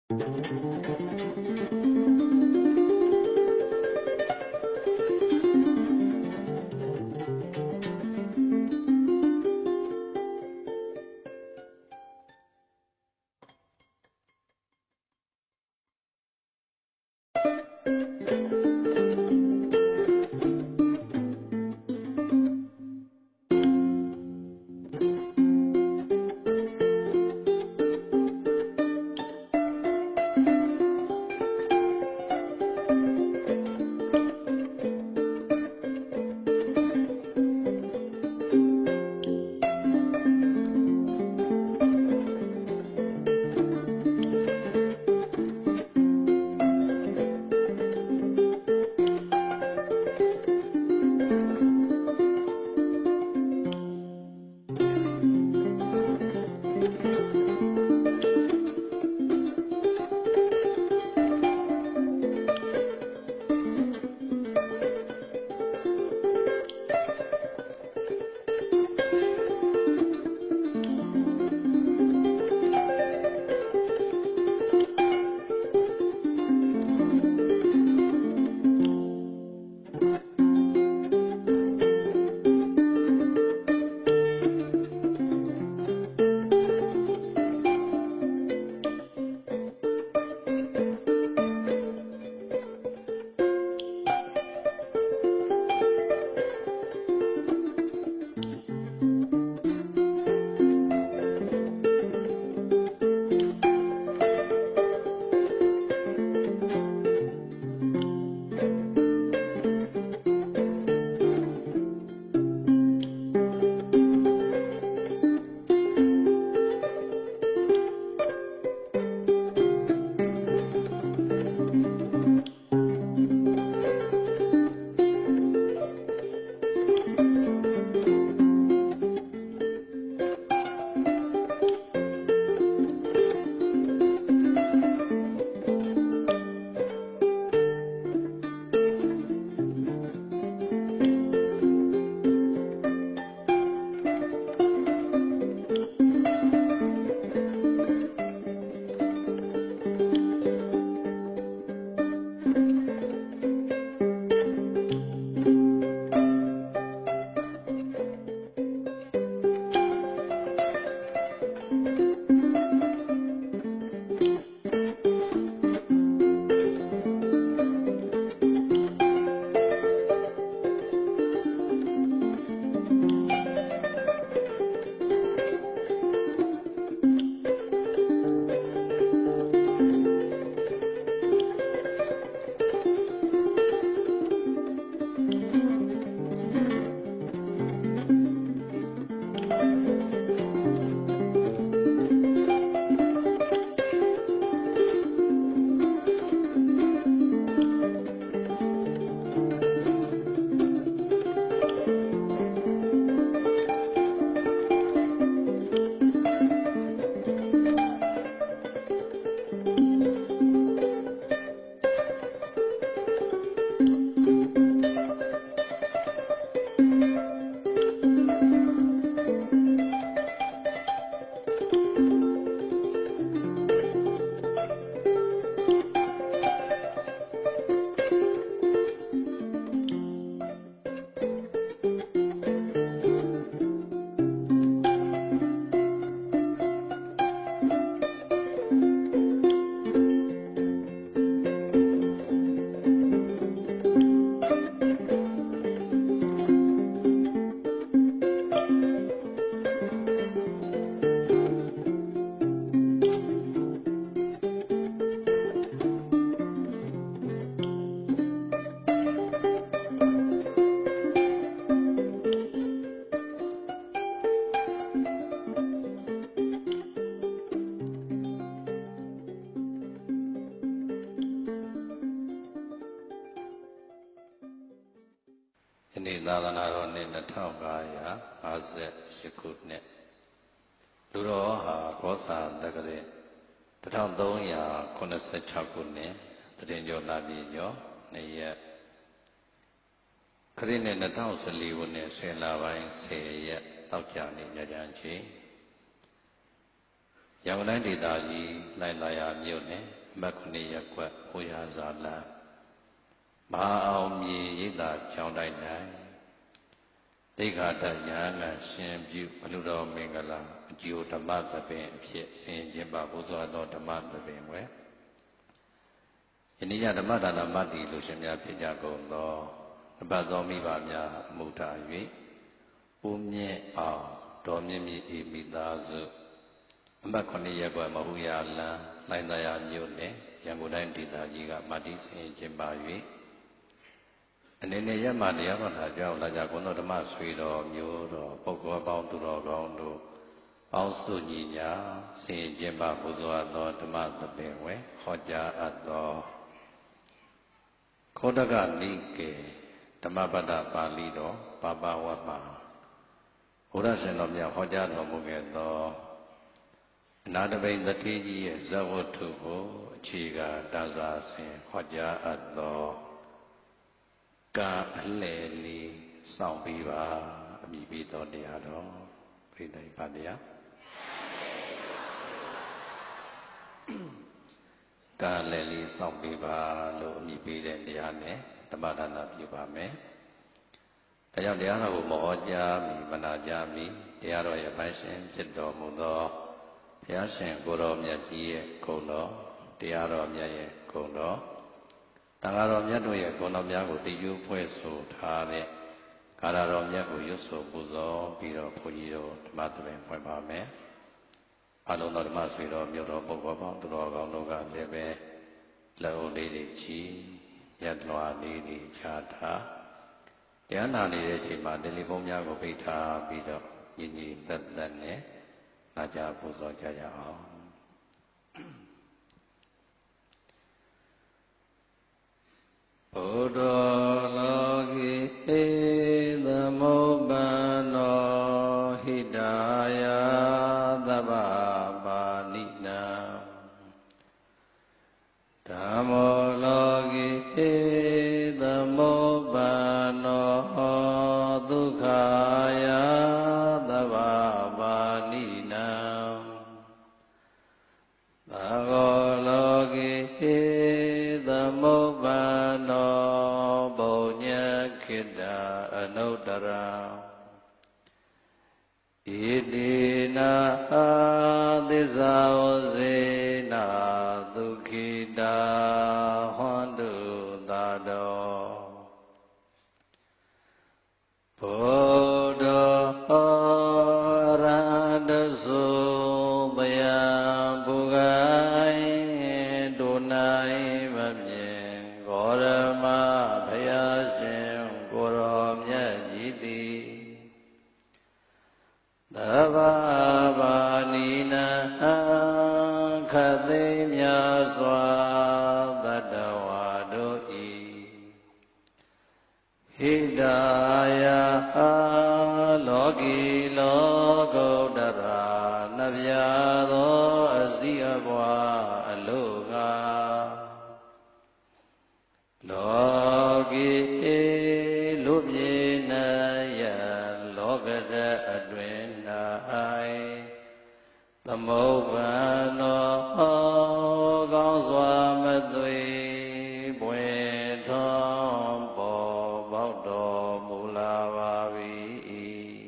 နေ့သာသနာတော်နှစ်2558ခုနှစ်လူတော်ဟာခောစာတက္ကရာ1386ခုနှစ်တရင်ကျော်လာပြီကျော်2ရက်ခရစ်နှစ်2014ခုနှစ်10လပိုင်း10ရက်တောက်ကြနေကြကြချင်းရန်ကုန်တိုင်းဒေသကြီးလှိုင်သာယာမြို့နယ်အမှတ်9ရပ်ကွက်ဟိုရာဇာလမ်းမဟာအောင်မြေရိပ်သာကျောင်းတိုင်း၌ဒိဋ္ဌာတယဟန်ရှင်ပြုအလှတော်မင်္ဂလာအကျိုးဓမ္မသဘင်အဖြစ်ဆင်ကျင်ပါဘုရားတော်ဓမ္မသဘင်ဝဲယနေ့ညဓမ္မဒါနမတ္တိလူရှင်များဖြစ်ကြကုန်သောအဘသောမိဘများအမှုထား၍ဦးမြင့်အောင်တော်မြင့်မြင့်ဤမိသားစုအမှတ်9ရပ်ကွက်မဟူရာလမ်းလှိုင်သာယာမြို့နယ်ရန်ကုန်တိုင်းဒေသကြီးကမတ္တိဆင်ကျင်ပါ၍အနေနဲ့ရမတရားတော်သာကြောင့်လာကြကုန်သောဓမ္မဆွေတော်မျိုးတော်ပုဂ္ဂိုလ်ပေါင်းသူတော်ကောင်းတို့ပေါင်းစုညီညာဆင်ကျင်ပါဘုရားတော်ဓမ္မသဘင်ဝဲဟောကြားအပ်သောခောတကနိကေဓမ္မပဒ္ဒပါဠိတော်ပါပဝတ်မှာဘုရားရှင်တော်မြတ်ဟောကြားတော်မူခဲ့သောအနာတပိန်တတိကြီးရဲ့ဇဝတ္ထုကိုအခြေခံတာစာဆင်ဟောကြားအပ်သောကာအလှယ်လေးစောင့်ပြီးပါအမိပြီးတော်တရားတော်ပြိတ္တိပါတရားကာအလှယ်လေးစောင့်ပြီးပါလို့အမိပြီးတဲ့တရားနဲ့ဓမ္မဒါနပြုပါမယ်။ဒါကြောင့်တရားတော်ကိုမဟောကြားမီမနာကြားမီတရားတော်ရဲ့ပိုင်းရှင်ဖြစ်တော်မူသောဘုရားရှင်ကိုယ်တော်မြတ်ကြီးရဲ့ဂုဏ်တော်တရားတော်မြတ်ရဲ့ဂုဏ်တော်တန်ဃာတော်မြတ်တို့ရဲ့ဂုဏ်တော်များကိုသိယူဖွဲ့ဆိုထားတဲ့ကာရတော်မြတ်ကိုရွတ်ဆိုပူဇော်ပြီးတော့ဘုန်းကြီးတို့ဓမ္မသဘင်ဖွင့်ပါမယ်။အလုံးတော်ဓမ္မဆွေတော်မြို့တော်ပုဂ္ဂိုလ်ပေါင်းသူတော်ကောင်းတို့ကလည်းပဲလက်ဦးလေးတွေချီရက်လွှာလေးတွေချထားတရားနာနေတဲ့အချိန်မှာတယ်လီဖုန်းများကိုပိတ်ထားပြီးတော့ညီညီသက်သက်နဲ့နာကြပူဇော်ကြရအောင်ဘုဒ္ဓလောကိသမုပ္ပန္နောဟိတာယသဗ္ဗပါဏိနံဓမ္မောလောကိသမုပ္ပန္နောဒုက္ခယသဗ္ဗပါဏိနံသံဃောလောကိသမုပ္ပန္နောဘုညခိတအနုတ္တရံဣတိနာသစ္စာဝစေနာဒုက္ခိတာဟွန္တုသာတောဘုဒ္ဓရဟတသုဘယံဘုဂိုင်ဒုနိုင်မမြင်ဂေါရမဘုရားရှင်ကိုယ်တော်မြတ်ကြီးသည်သဗ္ဗပါဏိနံခသိမြတ်စွာတတ္တဝါတို့ဤဟိတာယလောကီလောကုတ္တရာနဗျာသောအစည်းအပွားအလို့ငါလောကီလူပြေနယလောကတအတွင်၌သမုပ္ပန္နောကောင်းစွာမသွေပွင့်ထွန်းပေါ်ပေါက်တော်မူလာပါ၏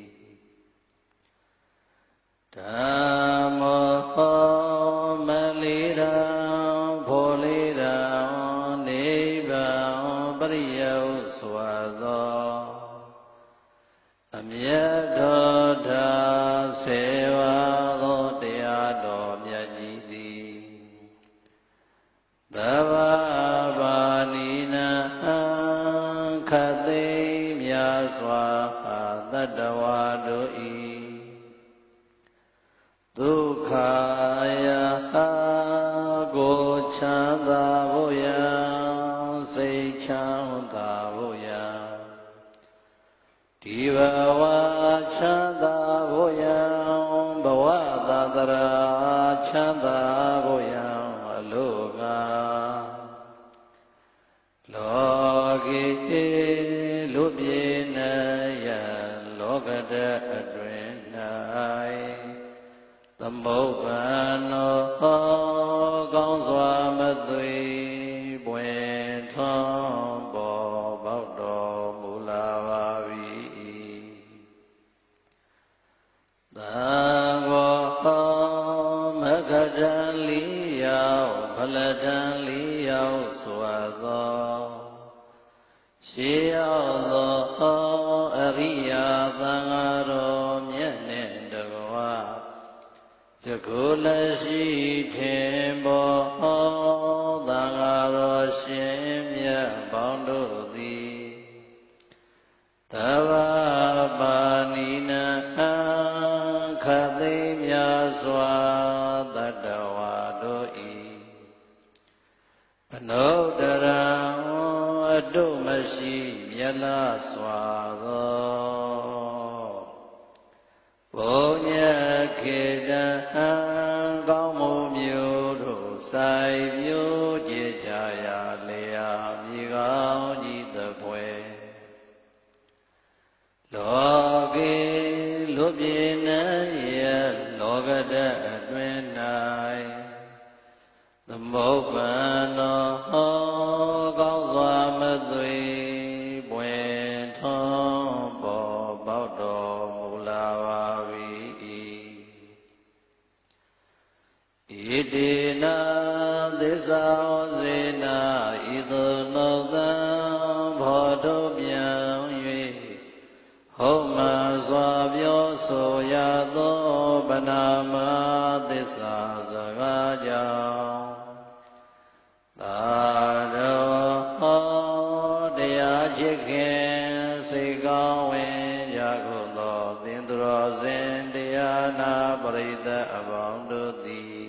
ဓမ္မောမလီရံဖောလီရံနိဗ္ဗာန်ပရိယုစွာသောအမြတ်တော်ထာဆေဝါသောတရားတော်မြတ်ကြီးသည်သဗ္ဗပါဏိနံခသိမြတ်စွာတတ္တဝါတို့ဤဒုက္ခယကိုချမ်းသာဖို့ယံစိတ်ချမ်းသာဖို့ယံဒီဘဝချမ်းသာဖို့ယံဘဝသန္တရာချမ်းသာဖို့ယံအလို့ငါလောကီလူပြေနယလောကတအတွင်၌သမုပ္ပန္သွေပွင့်ထွန်းပေါ်ပေါက်တော်မူလာပါပြီသံဃောမဂ္ဂတံလေးရောက်ဖလတံလေးရောက်စွာသောရှေးရောက်သောအရိယာသံဃာတော်မြတ်နှင့်တကွာယခုလက်ရှိထင်ပေါ်သံဃာတော်ရှင်မြတ်ပေါင်းတို့သည်သဗ္ဗပါဏိနံခသိမြတ်စွာတတ္တဝါတို့ဤအနုတ္တရံအတုမရှိမြတ်လားစွာသောဘုံညခေတံကောင်းမှုမျိုးတို့ဆိုင်မျိုးကြည်ကြရာလျာမြေကောင်းကြီးသဖွယ်လောကေလွတ်ပြေနှံရဲ့လောကတအတွင်၌သမုပ္ပန္နောကောင်းစွာမသွေပွင့်ထွန်းပေါ်ပေါက်တော်မူလာပါပြီဣတိနာသစ္စာဝစေနာဤသို့နှုတ်သံဘောတို့ပြန်၍ဟုတ်မှန်စွာပြောဆိုရသောဗနာမသစ္စာစကားကြောင့်သာတော်တရားချစ်ခင်စိတ်ကောင်းဝင်ကြကုန်သောသင်္သူတော်စင်တရားနာပရိသတ်အပေါင်းတို့သည်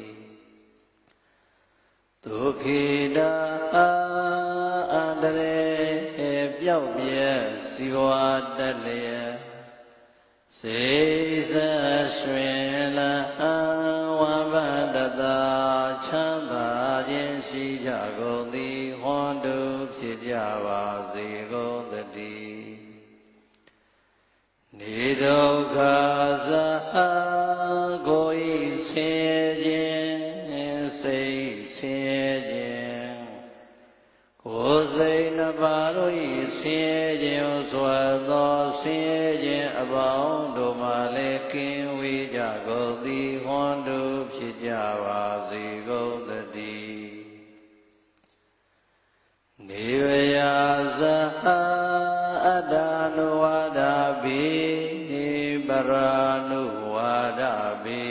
ဒုက္ခိတာအန္တရေပျောက်ပြဲစီဝါတက်လျက်စေစရွှင်လန်းဝမ်းပန္တသာချမ်းသာခြင်းရှိကြကုန်သည်ဟွန်တုဖြစ်ကြပါစေကုန်သတည်းနေဒုက္ခသကိုယ်ဤဆင်းခြင်းစိတ်ဆင်းခြင်းကိုယ်စိတ်နှစ်ပါးတို့ဤဆင်းခြင်းစွာသောဆင်းခြင်းအပေါင်းတို့မှလည်းကင်းဝေးကြကုန်သည်ဟွန်တုဖြစ်ကြပါစေကုန်သတည်းနေဝယဇအတ္တနုဝါဒဘိပရာနုဝါဒဘိ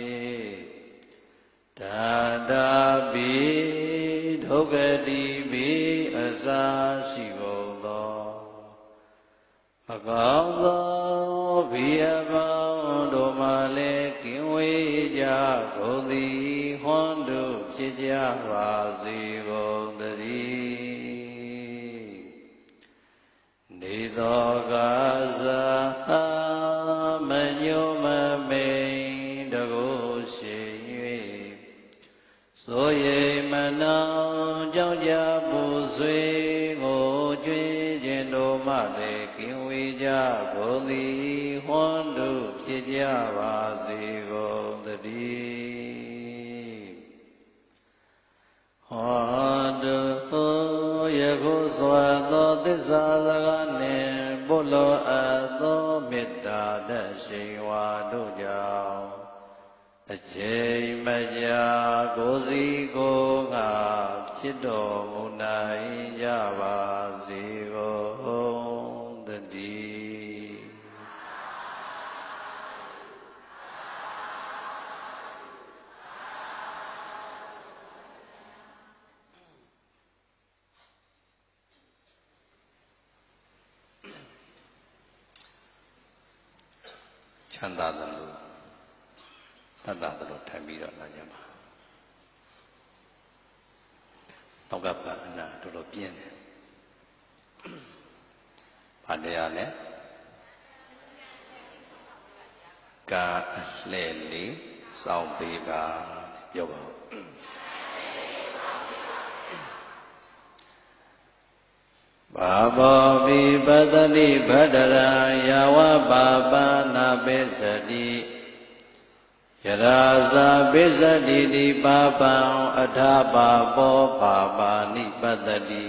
တတာဘိဒုက္ခတိဘိအစာရှိကုန်သောမကောင်းသောဘိယပေါင်းတို့မှလည်းကင်းဝေးကြကုန်သည်ဟွန်တုဖြစ်ကြပါစေကုန်သတည်းနေသောကာဇာမညုမမိန်တကုရှိ၍စိုးရိမ်မနောကြောင့်ကြပူဆွေးကိုကြွေးခြင်းတို့မှလည်းကင်းဝေးကြကုန်သည်ဟွန်တုဖြစ်ကြပါစေကုန်သတည်းဟွန်တုယခုစွာသောသစ္စာစကားနှင့်ပုလောအပ်သောမေတ္တာတရှိန်ဝါတို့ကြောင့်အချိန်မကြာကိုယ်စီကိုယ်ငါဖြစ်တော်မူနိုင်ကြပါစေကုန်သတည်းချမ်းသာတယ်လို့တတ်တာတို့ထိုင်ပြီးတော့လာကြပါနောက်ကပအနာတော်တော်ပြင်းတယ်ဘာတရားလဲကာလှဲ့လေးစောင့်ပေးပါပြောပါဦးဘာဘောပိပတ္တိဗဒရာယဝပါပနာပိစတိယရာဇာပိစတိတိပါပံအထာပါဘောပါပါနိပတ္တိ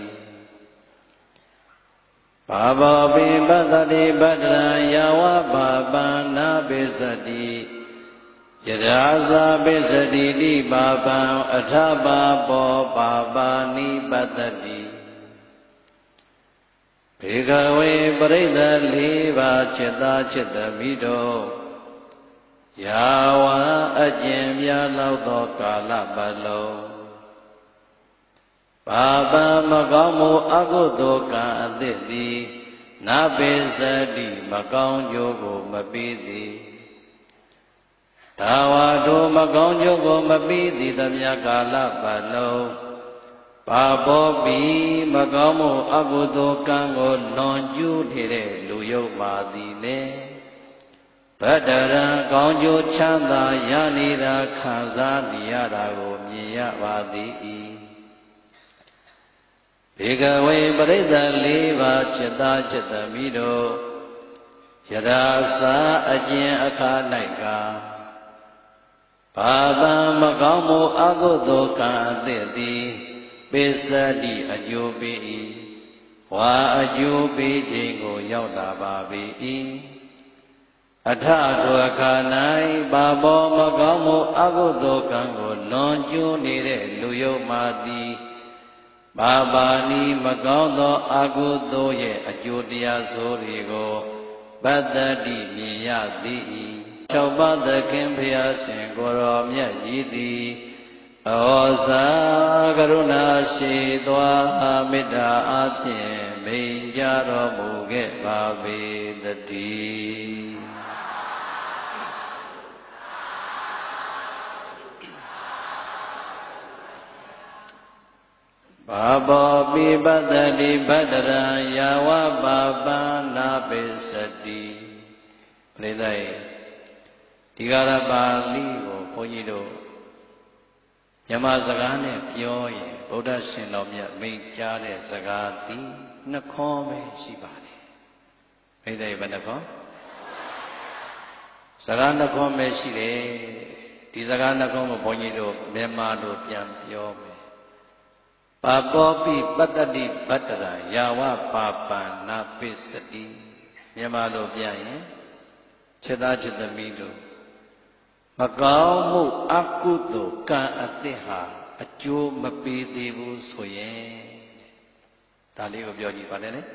ဘာဘောပိပတ္တိပတ္တရံယာဝပါပံနာပိစတိယရာဇာပိစတိတိပါပံအထာပါဘောပါပါနိပတ္တိဘေကဝေပရိသတ်လေးပါးจิตသားจิตသမီးတို့ယာဝအကျင့်များလောက်သောကာလပတ်လုံးပါပမကောင်းမှုအကုသိုလ်ကံအသစ်သည်နာပိစတိမကောင်းကျိုးကိုမပြီးသည်ဒါဝါတို့မကောင်းကျိုးကိုမပြီးသည်သမျှကာလပတ်လုံးပါဘောပိမကောင်းမှုအကုသိုလ်ကံကိုလွန်ကျူးနေတဲ့လူယုတ်ပါသည်လေဗတ္တရံကောင်းကျိုးချမ်းသာရနေတာခံစားနေရတာကိုမြင်ရပါသည်ဘေကဝေပရိသတ်လေးပါးจิตသားจิตသမီးတို့ယရာစာအကျင့်အခါ၌ကဘာပံမကောင်းမှုအကုသိုလ်ကံအသစ်သည်ပိစတိအကျိုးပေး၏ဝါအကျိုးပေးခြင်းကိုရောက်လာပါ၏အထထိုအခါ၌ဘာဘောမကောင်းမှုအကုသိုလ်ကံကိုလွန်ကျူးနေတဲ့လူယုတ်မှသည်ဘာပါဏီမကောင်းသောအကုသိုလ်ရဲ့အကျိုးတရားဆိုတွေကိုပတ္တိမြင်ရသည်၆ပါးသခင်ဖျားရှင်ကိုရောမြတ်ကြီးသည်ဩဇာကရုဏာရှိသွားမေတ္တာအဖြင့်မိန်ကြတော်မူခဲ့ပါပေတည်းဘာဘောပိပတ္တိဗတ္တရံယာဝပါပံနာပိစတိပရိသတ်ဒီကာလပါဠိကိုဘုန်းကြီးတို့မြန်မာစကားနဲ့ပြောရင်ဗုဒ္ဓရှင်တော်မြတ်မိန့်ကြားတဲ့စကားသည်နှခေါင်းပဲရှိပါတယ်ပရိသတ်ဘယ်နှခေါင်းစကားနှခေါင်းပဲရှိတယ်ဒီစကားနှခေါင်းကိုဘုန်းကြီးတို့မြန်မာလိုပြန်ပြောမယ်ပါပောပိပတ္တိဗတ္တရာယာဝပါပံနာပိစတိမြန်မာလိုပြန်ရင်จิตသားจิตသမီးတို့မကောင်းမှုအကုသိုလ်ကံအသစ်ဟာအကျိုးမပေးသေးဘူးဆိုရင်ဒါလေးကိုပြောကြည့်ပါနဲ့လေ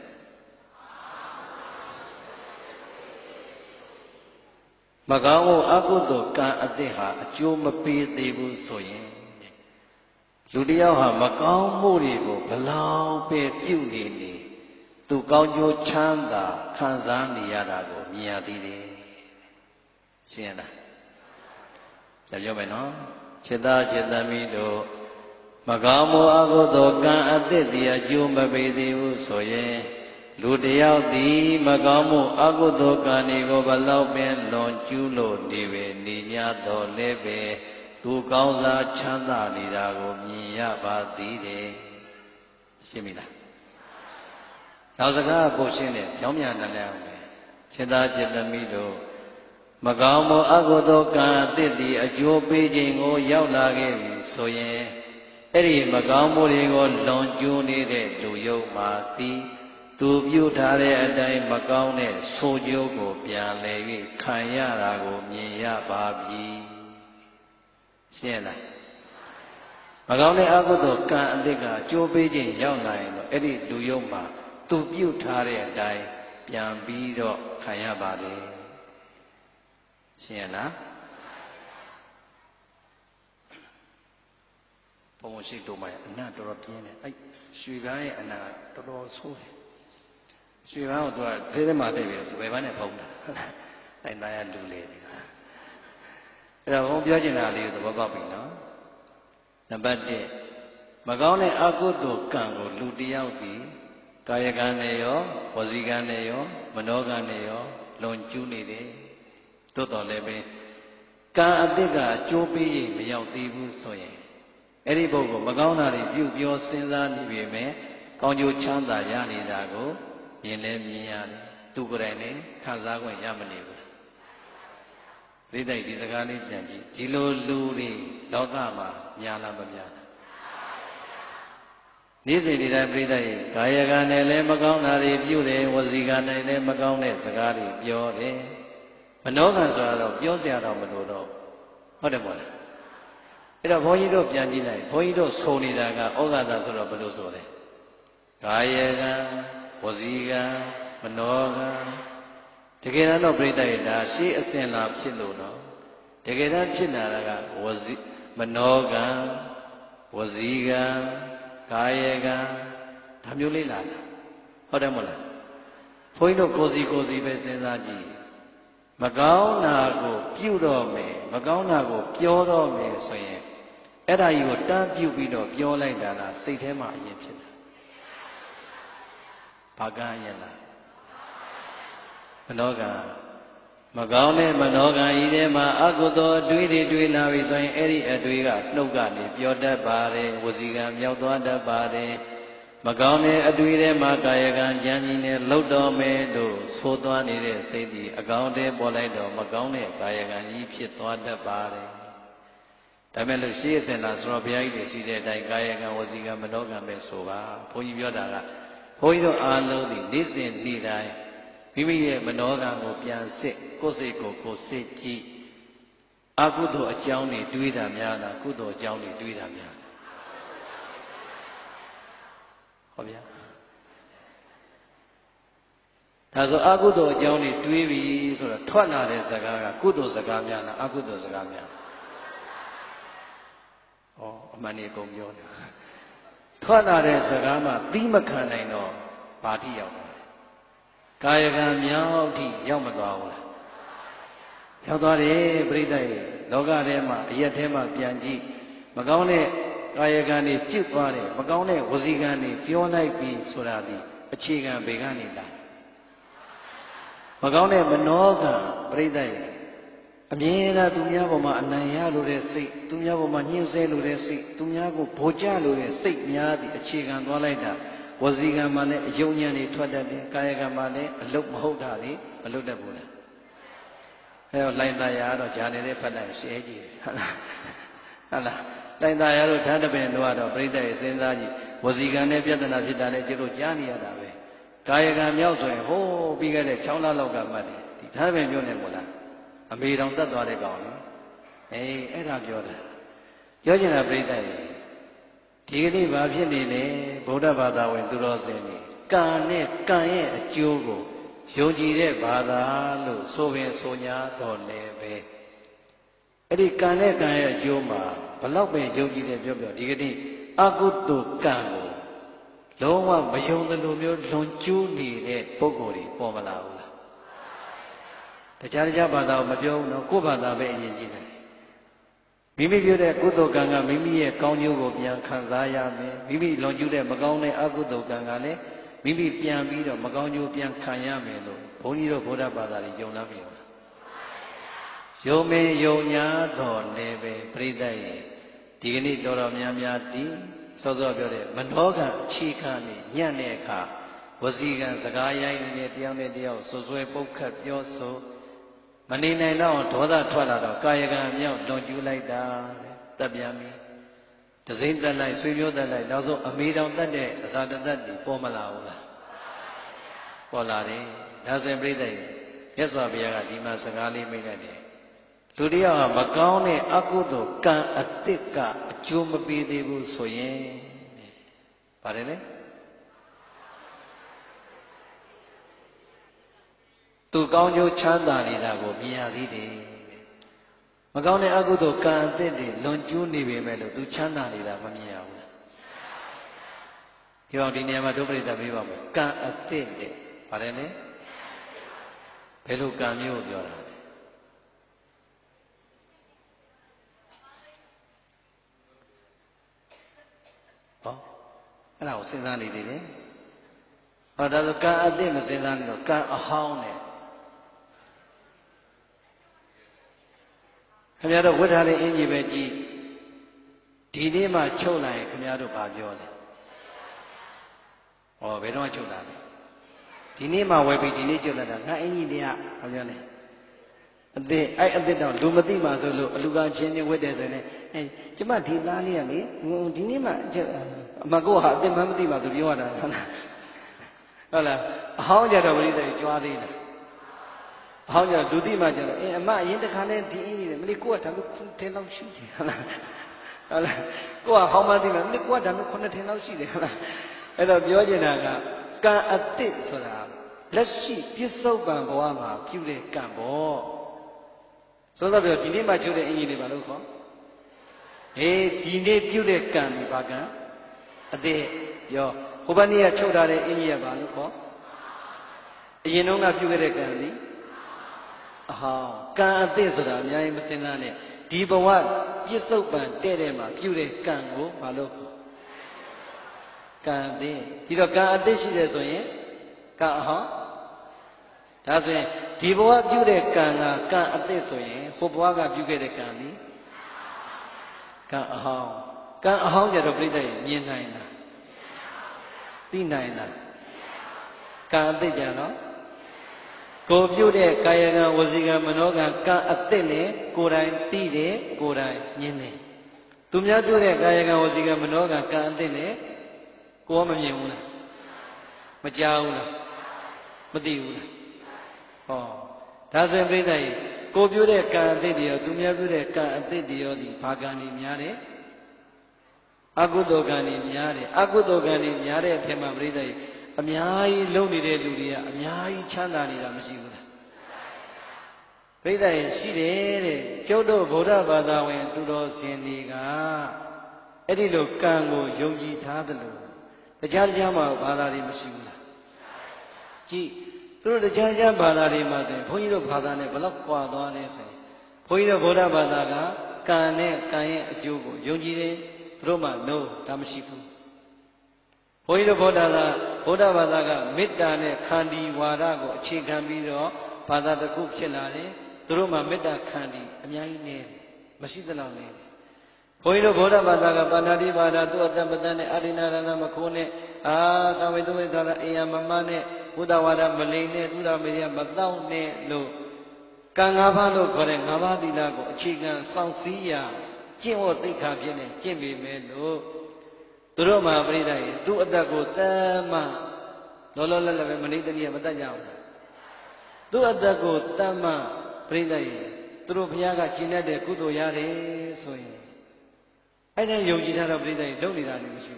မကောင်းမှုအကုသိုလ်ကံအသစ်ဟာအကျိုးမပေးသေးဘူးဆိုရင်လူတယောက်ဟာမကောင်းမှုတွေကိုဘလောက်ပဲပြုနေနေသူကောင်းကျိုးချမ်းသာခံစားနေရတာကိုမြင်ရသေးတယ်ရှင်းလားပြောမယ်နော်จิตသားจิตသမီးတို့မကောင်းမှုအကုသိုလ်ကံအသစ်သည်အကျိုးမပေးသေးဘူးဆိုရင်လူတယောက်သည်မကောင်းမှုအကုသိုလ်ကံတွေကိုဘလောက်ပင်လွန်ကျူးလို့နေပဲနေ냐တော့လည်းပဲသူကောင်းစားချမ်းသာနေတာကိုမြင်ရပါသေးတယ်ရှင်းပြီလားနောက်စကားကိုရှင်းတယ်ပြောင်းပြန်တယ်လည်းအောင်ပဲจิตသားจิตသမီးတို့မကောင်းမှုအကုသိုလ်ကံအသစ်သည်အကျိုးပေးခြင်းကိုရောက်လာခဲ့ပြီဆိုရင်အဲ့ဒီမကောင်းမှုတွေကိုလွန်ကျူးနေတဲ့လူယုတ်မှာသည်သူပြုထားတဲ့အတိုင်းမကောင်းတဲ့ဆိုးကျိုးကိုပြန်လည်၍ခံရတာကိုမြင်ရပါပြီရှင်းလားမကောင်းတဲ့အကုသိုလ်ကံအသစ်ကအကျိုးပေးခြင်းရောက်လာရင်တော့အဲ့ဒီလူယုတ်မှာသူပြုထားတဲ့အတိုင်းပြန်ပြီးတော့ခံရပါလေရှင်းလားဘုံရှိတို့မှအနတ်တော်တော်ပြင်းတယ်အဲ့ရွှေပန်းရဲ့အနတ်တော်တော်ဆိုးတယ်ရွှေပန်းကိုသူကဖေးထဲမှာတိတ်ပြီးဝယ်ပန်းနဲ့ဖုံးတာအဲ့သားရလူလေအဲ့တော့ဘုံပြောချင်တာလေးကိုသဘောပေါက်ပြီနော်နံပါတ်1မကောင်းတဲ့အကုသိုလ်ကံကိုလူတယောက်ဒီကာယကံနဲ့ရောဝစီကံနဲ့ရောမနောကံနဲ့ရောလွန်ကျူးနေတယ်သို့တော်လည်းပဲကံအသစ်ကအကျိုးပေးရင်မရောက်သေးဘူးဆိုရင်အဲ့ဒီပုဂ္ဂိုလ်မကောင်းတာတွေပြုပြောစဉ်းစားနေပြီမယ်ကောင်းကျိုးချမ်းသာရနေတာကိုမြင်လဲမြင်ရတယ်သူကိုယ်တိုင်လည်းခံစားခွင့်ရမနေဘူးရိသိက်ဒီစကားလေးပြန်ကြည့်ဒီလိုလူတွေလောကမှာညာလားမညာလားနေ့စဉ်ဒီတိုင်းပြိဿရဲ့ကာယကံနဲ့လည်းမကောင်းတာတွေပြုတယ်ဝစီကံနဲ့လည်းမကောင်းတဲ့စကားတွေပြောတယ်မနောကံဆိုတာတော့ပြောစရာတော့မလိုတော့ဟုတ်တယ်မို့လားအဲ့တော့ဘုန်းကြီးတို့ပြန်ကြည့်လိုက်ဘုန်းကြီးတို့ဆိုနေတာကဩဃာတဆိုတော့ဘယ်လိုဆိုလဲကာယကံဝစီကံမနောကံတကယ်တော့ပြိဿရဲ့ဒါရှေးအစဉ်လာဖြစ်လို့တော့တကယ်တမ်းဖြစ်လာတာကဝစီမနောကံဝစီကံကာယကံဒါမျိုးလေးလာတာဟုတ်တယ်မို့လားဘုန်းကြီးတို့ကိုစီပဲစဉ်းစားကြည့်မကောင်းတာကိုပြုတော့မယ်မကောင်းတာကိုပြောတော့မယ်ဆိုရင်အဲ့ဒါကြီးကိုတန်းပြုပြီးတော့ပြောလိုက်တာလားစိတ်ထဲမှာအရင်ဖြစ်တာဘာကံရဲ့လားမနောကံမကောင်းတဲ့မနောကံဤထဲမှာအကုသိုလ်အတွေးတွေတွေးလာပြီဆိုရင်အဲ့ဒီအတွေးကနှုတ်ကနေပြောတတ်ပါတယ်ဝစီကံမြောက်သွားတတ်ပါတယ်မကောင်းတဲ့အတွေးထဲမှာကာယကံကြံကြီးနဲ့လှုပ်တော်မယ်လို့ဆိုသွားနေတဲ့စိတ်ဒီအကောင်းတဲ့ပေါ်လိုက်တော့မကောင်းတဲ့ကာယကံကြီးဖြစ်သွားတတ်ပါတယ်ဒါမဲ့လို့ရှေးအစဉ်လာဆိုတော့ဘုရားကြီးတွေရှိတဲ့အတိုင်းကာယကံဝစီကံမနောကံပဲဆိုပါဘုန်းကြီးပြောတာကဘုန်းကြီးတို့အားလုံးဒီနေ့စဉ်နေ့တိုင်းမိမိရဲ့မနောကံကိုပြန်စစ်ကိုယ်စိတ်ကိုကိုယ်စစ်ကြည့်အကုသိုလ်အကြောင်းတွေတွေးတာများလားကုသိုလ်အကြောင်းတွေတွေးတာများလားဟုတ်ဗျာဒါဆိုအကုသိုလ်အကြောင်းတွေတွေးပြီဆိုတော့ထွက်လာတဲ့စကားကကုသိုလ်စကားများလားအကုသိုလ်စကားများလားဩအမှန်ကြီးကုန်ပြောနေထွက်လာတဲ့စကားမှသီးမခံနိုင်တော့ဘာတိရောက်တာကာယကံမြောက်ထိရောက်မသွားဘူးလားရောက်သွားတယ်ပြိဿရဲ့လောကထဲမှာအရက်ထဲမှာပြန်ကြည့်မကောင်းတဲ့ကာယကံတွေပြုတ်သွားတယ်မကောင်းတဲ့ဝစီကံတွေပြောလိုက်ပြီးဆိုတာဒီအခြေခံဘေကနေလာမကောင်းတဲ့မနောကံပြိဿရဲ့အမြဲတမ်းသူများပေါ်မှာအနိုင်ရလို့တဲ့စိတ်သူများပေါ်မှာညှင်းဆဲလို့တဲ့စိတ်သူများကိုဗိုလ်ကျလို့တဲ့စိတ်များသည်အခြေခံသွားလိုက်တာဝစီကံမှာလည်းအယုံဉာဏ်တွေထွက်တတ်တယ်ကာယကံမှာလည်းအလုတ်မဟုတ်တာတွေမလုတ်တတ်ဘူးလားအဲတော့လိုင်သာယာတော့ဂျာနေတဲ့ဖတ်လိုက်ရှဲကြည့်ဟုတ်လားလိုင်သာယာတို့ဓာတ်တပင်တို့ကတော့ပြိဿရဲ့စဉ်းစားကြည့်ဝစီကံနဲ့ပြဿနာဖြစ်တာလည်းကျတို့ကြားနေရတာပဲကာယကံမြောက်ဆိုရင်ဟိုးပြီးခဲ့တဲ့6လလောက်ကမှတ်တယ်ဒီဓာတ်တပင်မျိုးနဲ့မို့လားအမေတော်တတ်သွားတဲ့ကောင်လေအဲ့ဒါပြောတာပြောချင်တာပြိဿရဲ့ဒီကနေ့ဘာဖြစ်နေလဲဗုဒ္ဓဘာသာဝင်သူတော်စင်တွေကံနဲ့ကံရဲ့အကျိုးကိုယုံကြည်တဲ့ဘာသာလို့ဆိုပင်ဆိုညာတော်လည်းပဲအဲ့ဒီကံနဲ့ကံရဲ့အကျိုးမှာဘလောက်ပဲယုံကြည်တယ်ပြောဒီကနေ့အကုသိုလ်ကံကိုလုံးဝမယုံသလိုမျိုးလွန်ကျူးနေတဲ့ပုဂ္ဂိုလ်တွေပေါ်မလာဘူးလားတခြားဘာသာကိုမပြောဘူးနော်ကိုယ့်ဘာသာပဲအရင်ကြည့်လိုက်မိမိပြုတဲ့ကုသိုလ်ကံကမိမိရဲ့ကောင်းကျိုးကိုပြန်ခံစားရမယ်မိမိလွန်ကျူးတဲ့မကောင်းတဲ့အကုသိုလ်ကံကလည်းမိမိပြန်ပြီးတော့မကောင်းကျိုးပြန်ခံရမယ်လို့ဘုန်းကြီးတို့ဗုဒ္ဓဘာသာတွေယုံလားမယုံလားယုံမေယုံညာတော်လည်းပဲပြိဿရဲ့ဒီကနေ့တော်များများဒီစောစောပြောတဲ့မနောကအခြေခံနဲ့ညံ့တဲ့အခါဝစီကံစကားရိုင်းနဲ့တယောက်နဲ့တယောက်ဆွဆွဲပုတ်ခတ်ပြောဆိုမနေနိုင်တော့ဒေါသထွက်လာတော့ကာယကံမြောက်လွန်ကျူးလိုက်တာတက်ပြန်ပြီတစိမ့်တက်လိုက်ဆွေမျိုးတက်လိုက်နောက်ဆုံးအမေတော်တက်တဲ့အစာတသက်တွေပေါ်မလာဘူးလားပေါ်လာတယ်ဒါဆိုရင်ပြိဿရဲ့မြတ်စွာဘုရားကဒီမှာစကားလေးမိတ်လိုက်တယ်လူတယောက်ကမကောင်းတဲ့အကုသိုလ်ကံအသစ်ကအကျိုးမပေးသေးဘူးဆိုရင်ပါတယ်လေသူကောင်းကျိုးချမ်းသာနေတာကိုမြင်ရသေးတယ်မကောင်းတဲ့အကုသိုလ်ကံအသစ်တွေလွန်ကျူးနေပေမဲ့လို့သူချမ်းသာနေတာမမြင်ရဘူးလားဒီတော့ဒီနေရာမှာဒုပရိသတ်ပြေးပါမယ်ကံအသစ်တဲ့ပါတယ်လေဘယ်လိုကံမျိုးပြောတာလဲဟောအဲ့ဒါကိုစဉ်းစားနေသေးတယ်ဟောဒါဆိုကံအသစ်မစဉ်းစားနေတော့ကံအဟောင်းနဲ့ခင်ဗျားတို့ဝတ်ထားတဲ့အင်ကြီးပဲကြည့်ဒီနေ့မှချုပ်လိုက်ရင်ခင်ဗျားတို့ဘာပြောလဲဩဘယ်တော့ချုပ်တာလဲဒီနေ့မှဝယ်ပြီးဒီနေ့ချုပ်လာတာငါအင်ကြီးတွေကဘာပြောလဲ Ade ai ade down lumati ma solo aluga chin with there's in it. Jama Dilani and me, Dinima Magoha, the Mamati ma to Biwana. How did I read the Juadina? How did I do the imagine? Ma in the Kane, the Miko, tell of shooting. Go how much in a liquid and couldn't tell of shooting. And of Yojana, can a tit so that. Let's see, piece so bamboama, pure gambo. So that we are dealing by children in the Baluko. Eh, Dine Pure Candy Baga. A day, your Hobania Chodare in your Baluko. You know, not Pure Candy. Aha, can't this or that, Yam Senane. Deeper one, piece of ban, Dedema, Pure Cango, Baluko. Can't they? You don't can't this is so ye? Can't, that's it. People are beauty can at this way. Hoboaga beauty candy. Can't how get a pretty Yenina. Tinina. Can't they, Jano? Go beauty, Kayaga, Waziga, Manoga, can't at Tele, Korai, Tide, Korai, Yene. Tumia do the Kayaga, Waziga, Manoga, can't Tele, Comamuna, Majaula, Madiula. Oh, that's a great day. Go beauty can't take you, to me a beauty can't take you, the Pagani Miare. Agudogani Miare, Agudogani Miare, Tema Brida, a Miai Loni de Luria, a Miai Chandani, I'm sure. Brida is she there, Kyoto Boda Bada went to those Sendiga, Edilo Kango, Yogi Tadalo, the Jarjama Bada de Machina. Through the Jaja Badari Mate, Poino Padane, Balakwa, Poino Boda Badaga, Kane, Kaye, Jugo, Yongire, Roma, no, Tamashiku. Poino Boda Badaga, Midane, Kandi, Wadago, Chikambido, Pada the Cook Chelane, Roma, Meda Kandi, Amyane, Masidalane. Poino Boda Badaga, Banadi Bada, Duatabadane, Arina Makone, Tamedu, Mamane. Udawada Malene, Udamedia, Madone, Lo Kangavalo, Kore, Navadilago, Chigan, Sansia, Kimo Tikapine, Kimi Melo, Turoma Brida, do Adago, Tama, Lolola Manitania Mataya. Do Adago, Tama, Brida, Turupiaga, Chinade, Kudo Yare, so I know Yogita Brida, don't need any machine.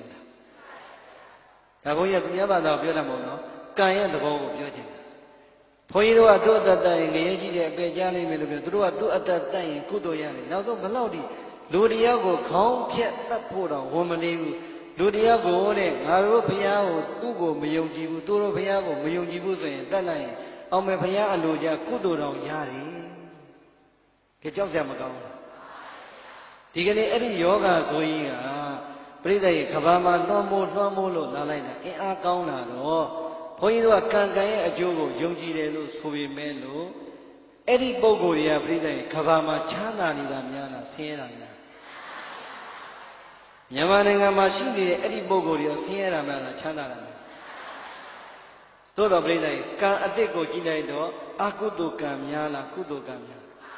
Avoya Yabada, Biodamono. Kaya the bow of Yogi. Poiro a do that day, Yaji, Bejani, Melodru, do at that time, Kudoyani. Now the Melody, Ludiago, Count Piet, that poor woman, Ludiago, Aropiao, Tugo, Mayoji, Turo Piago, Mayoji, and that night, Omepaya, Ludia, Kudo, Yari. Get your Zamagon. Tigani Eddie Yoga, Zoya, Brida, Kabama, no more, Nalina, Akauna, Poino a Kangai, a Jogo, Yogi, Subi Melo, Eddie Bogo, Brida, Kabama, Chana, Nidamiana, Sierra. Yamananga Machine, Eddie Bogo, Sierra Mala, Chana. Todo Brida, Ka Adeco Ginedo, Akudo Camiana, Kudo Camia.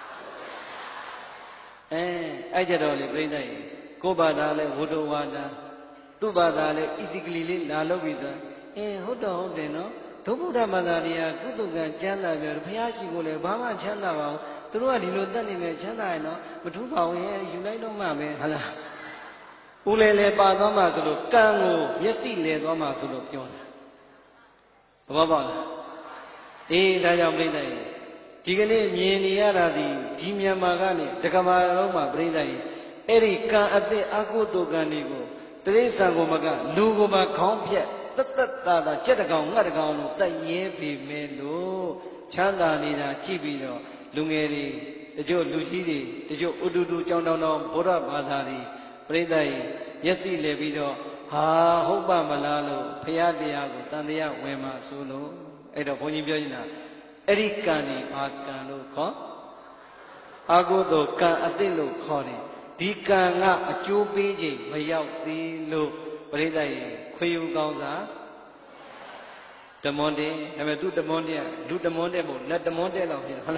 I did only Brida, Kobadale, Wodowada, Tubadale, Isigli, Lalovisa. Hold on, no? Tobuda Madaria, Kutuga, Jana, Piachi, Bama, Chana, Tua, Dilutani, Chana, but two power here, you know, Mamma. Ulele Badamazo, Kango, Yesi, Ledomazo, Yona. Baba. Dayam Brida. Tigani, Mieniara, the Timia Magani, Takamaroma, Brida, Erika at the Akuto Ganigo, Teresa Gomaga, Lugoma, Compia. Tata, Jetagong, Natagong, the Yepi Mendo, Chanda Nina, Chibino, Lungeri, the Joe Lucidi, the Joe Ududu, Chono, Bora Bazari, Predai, Yesi Levido, Ha, Hoba Malalo, Payadiago, Tandia, Wema, Solo, Edo Ponibina, Ericani, Akano, Con Agodo, Can Adelo, Coni, Dicanga, a Jubi, Mayau, Dilo, Predai. Quayu Gonza, the Monday, never do the Monday, let the Monday of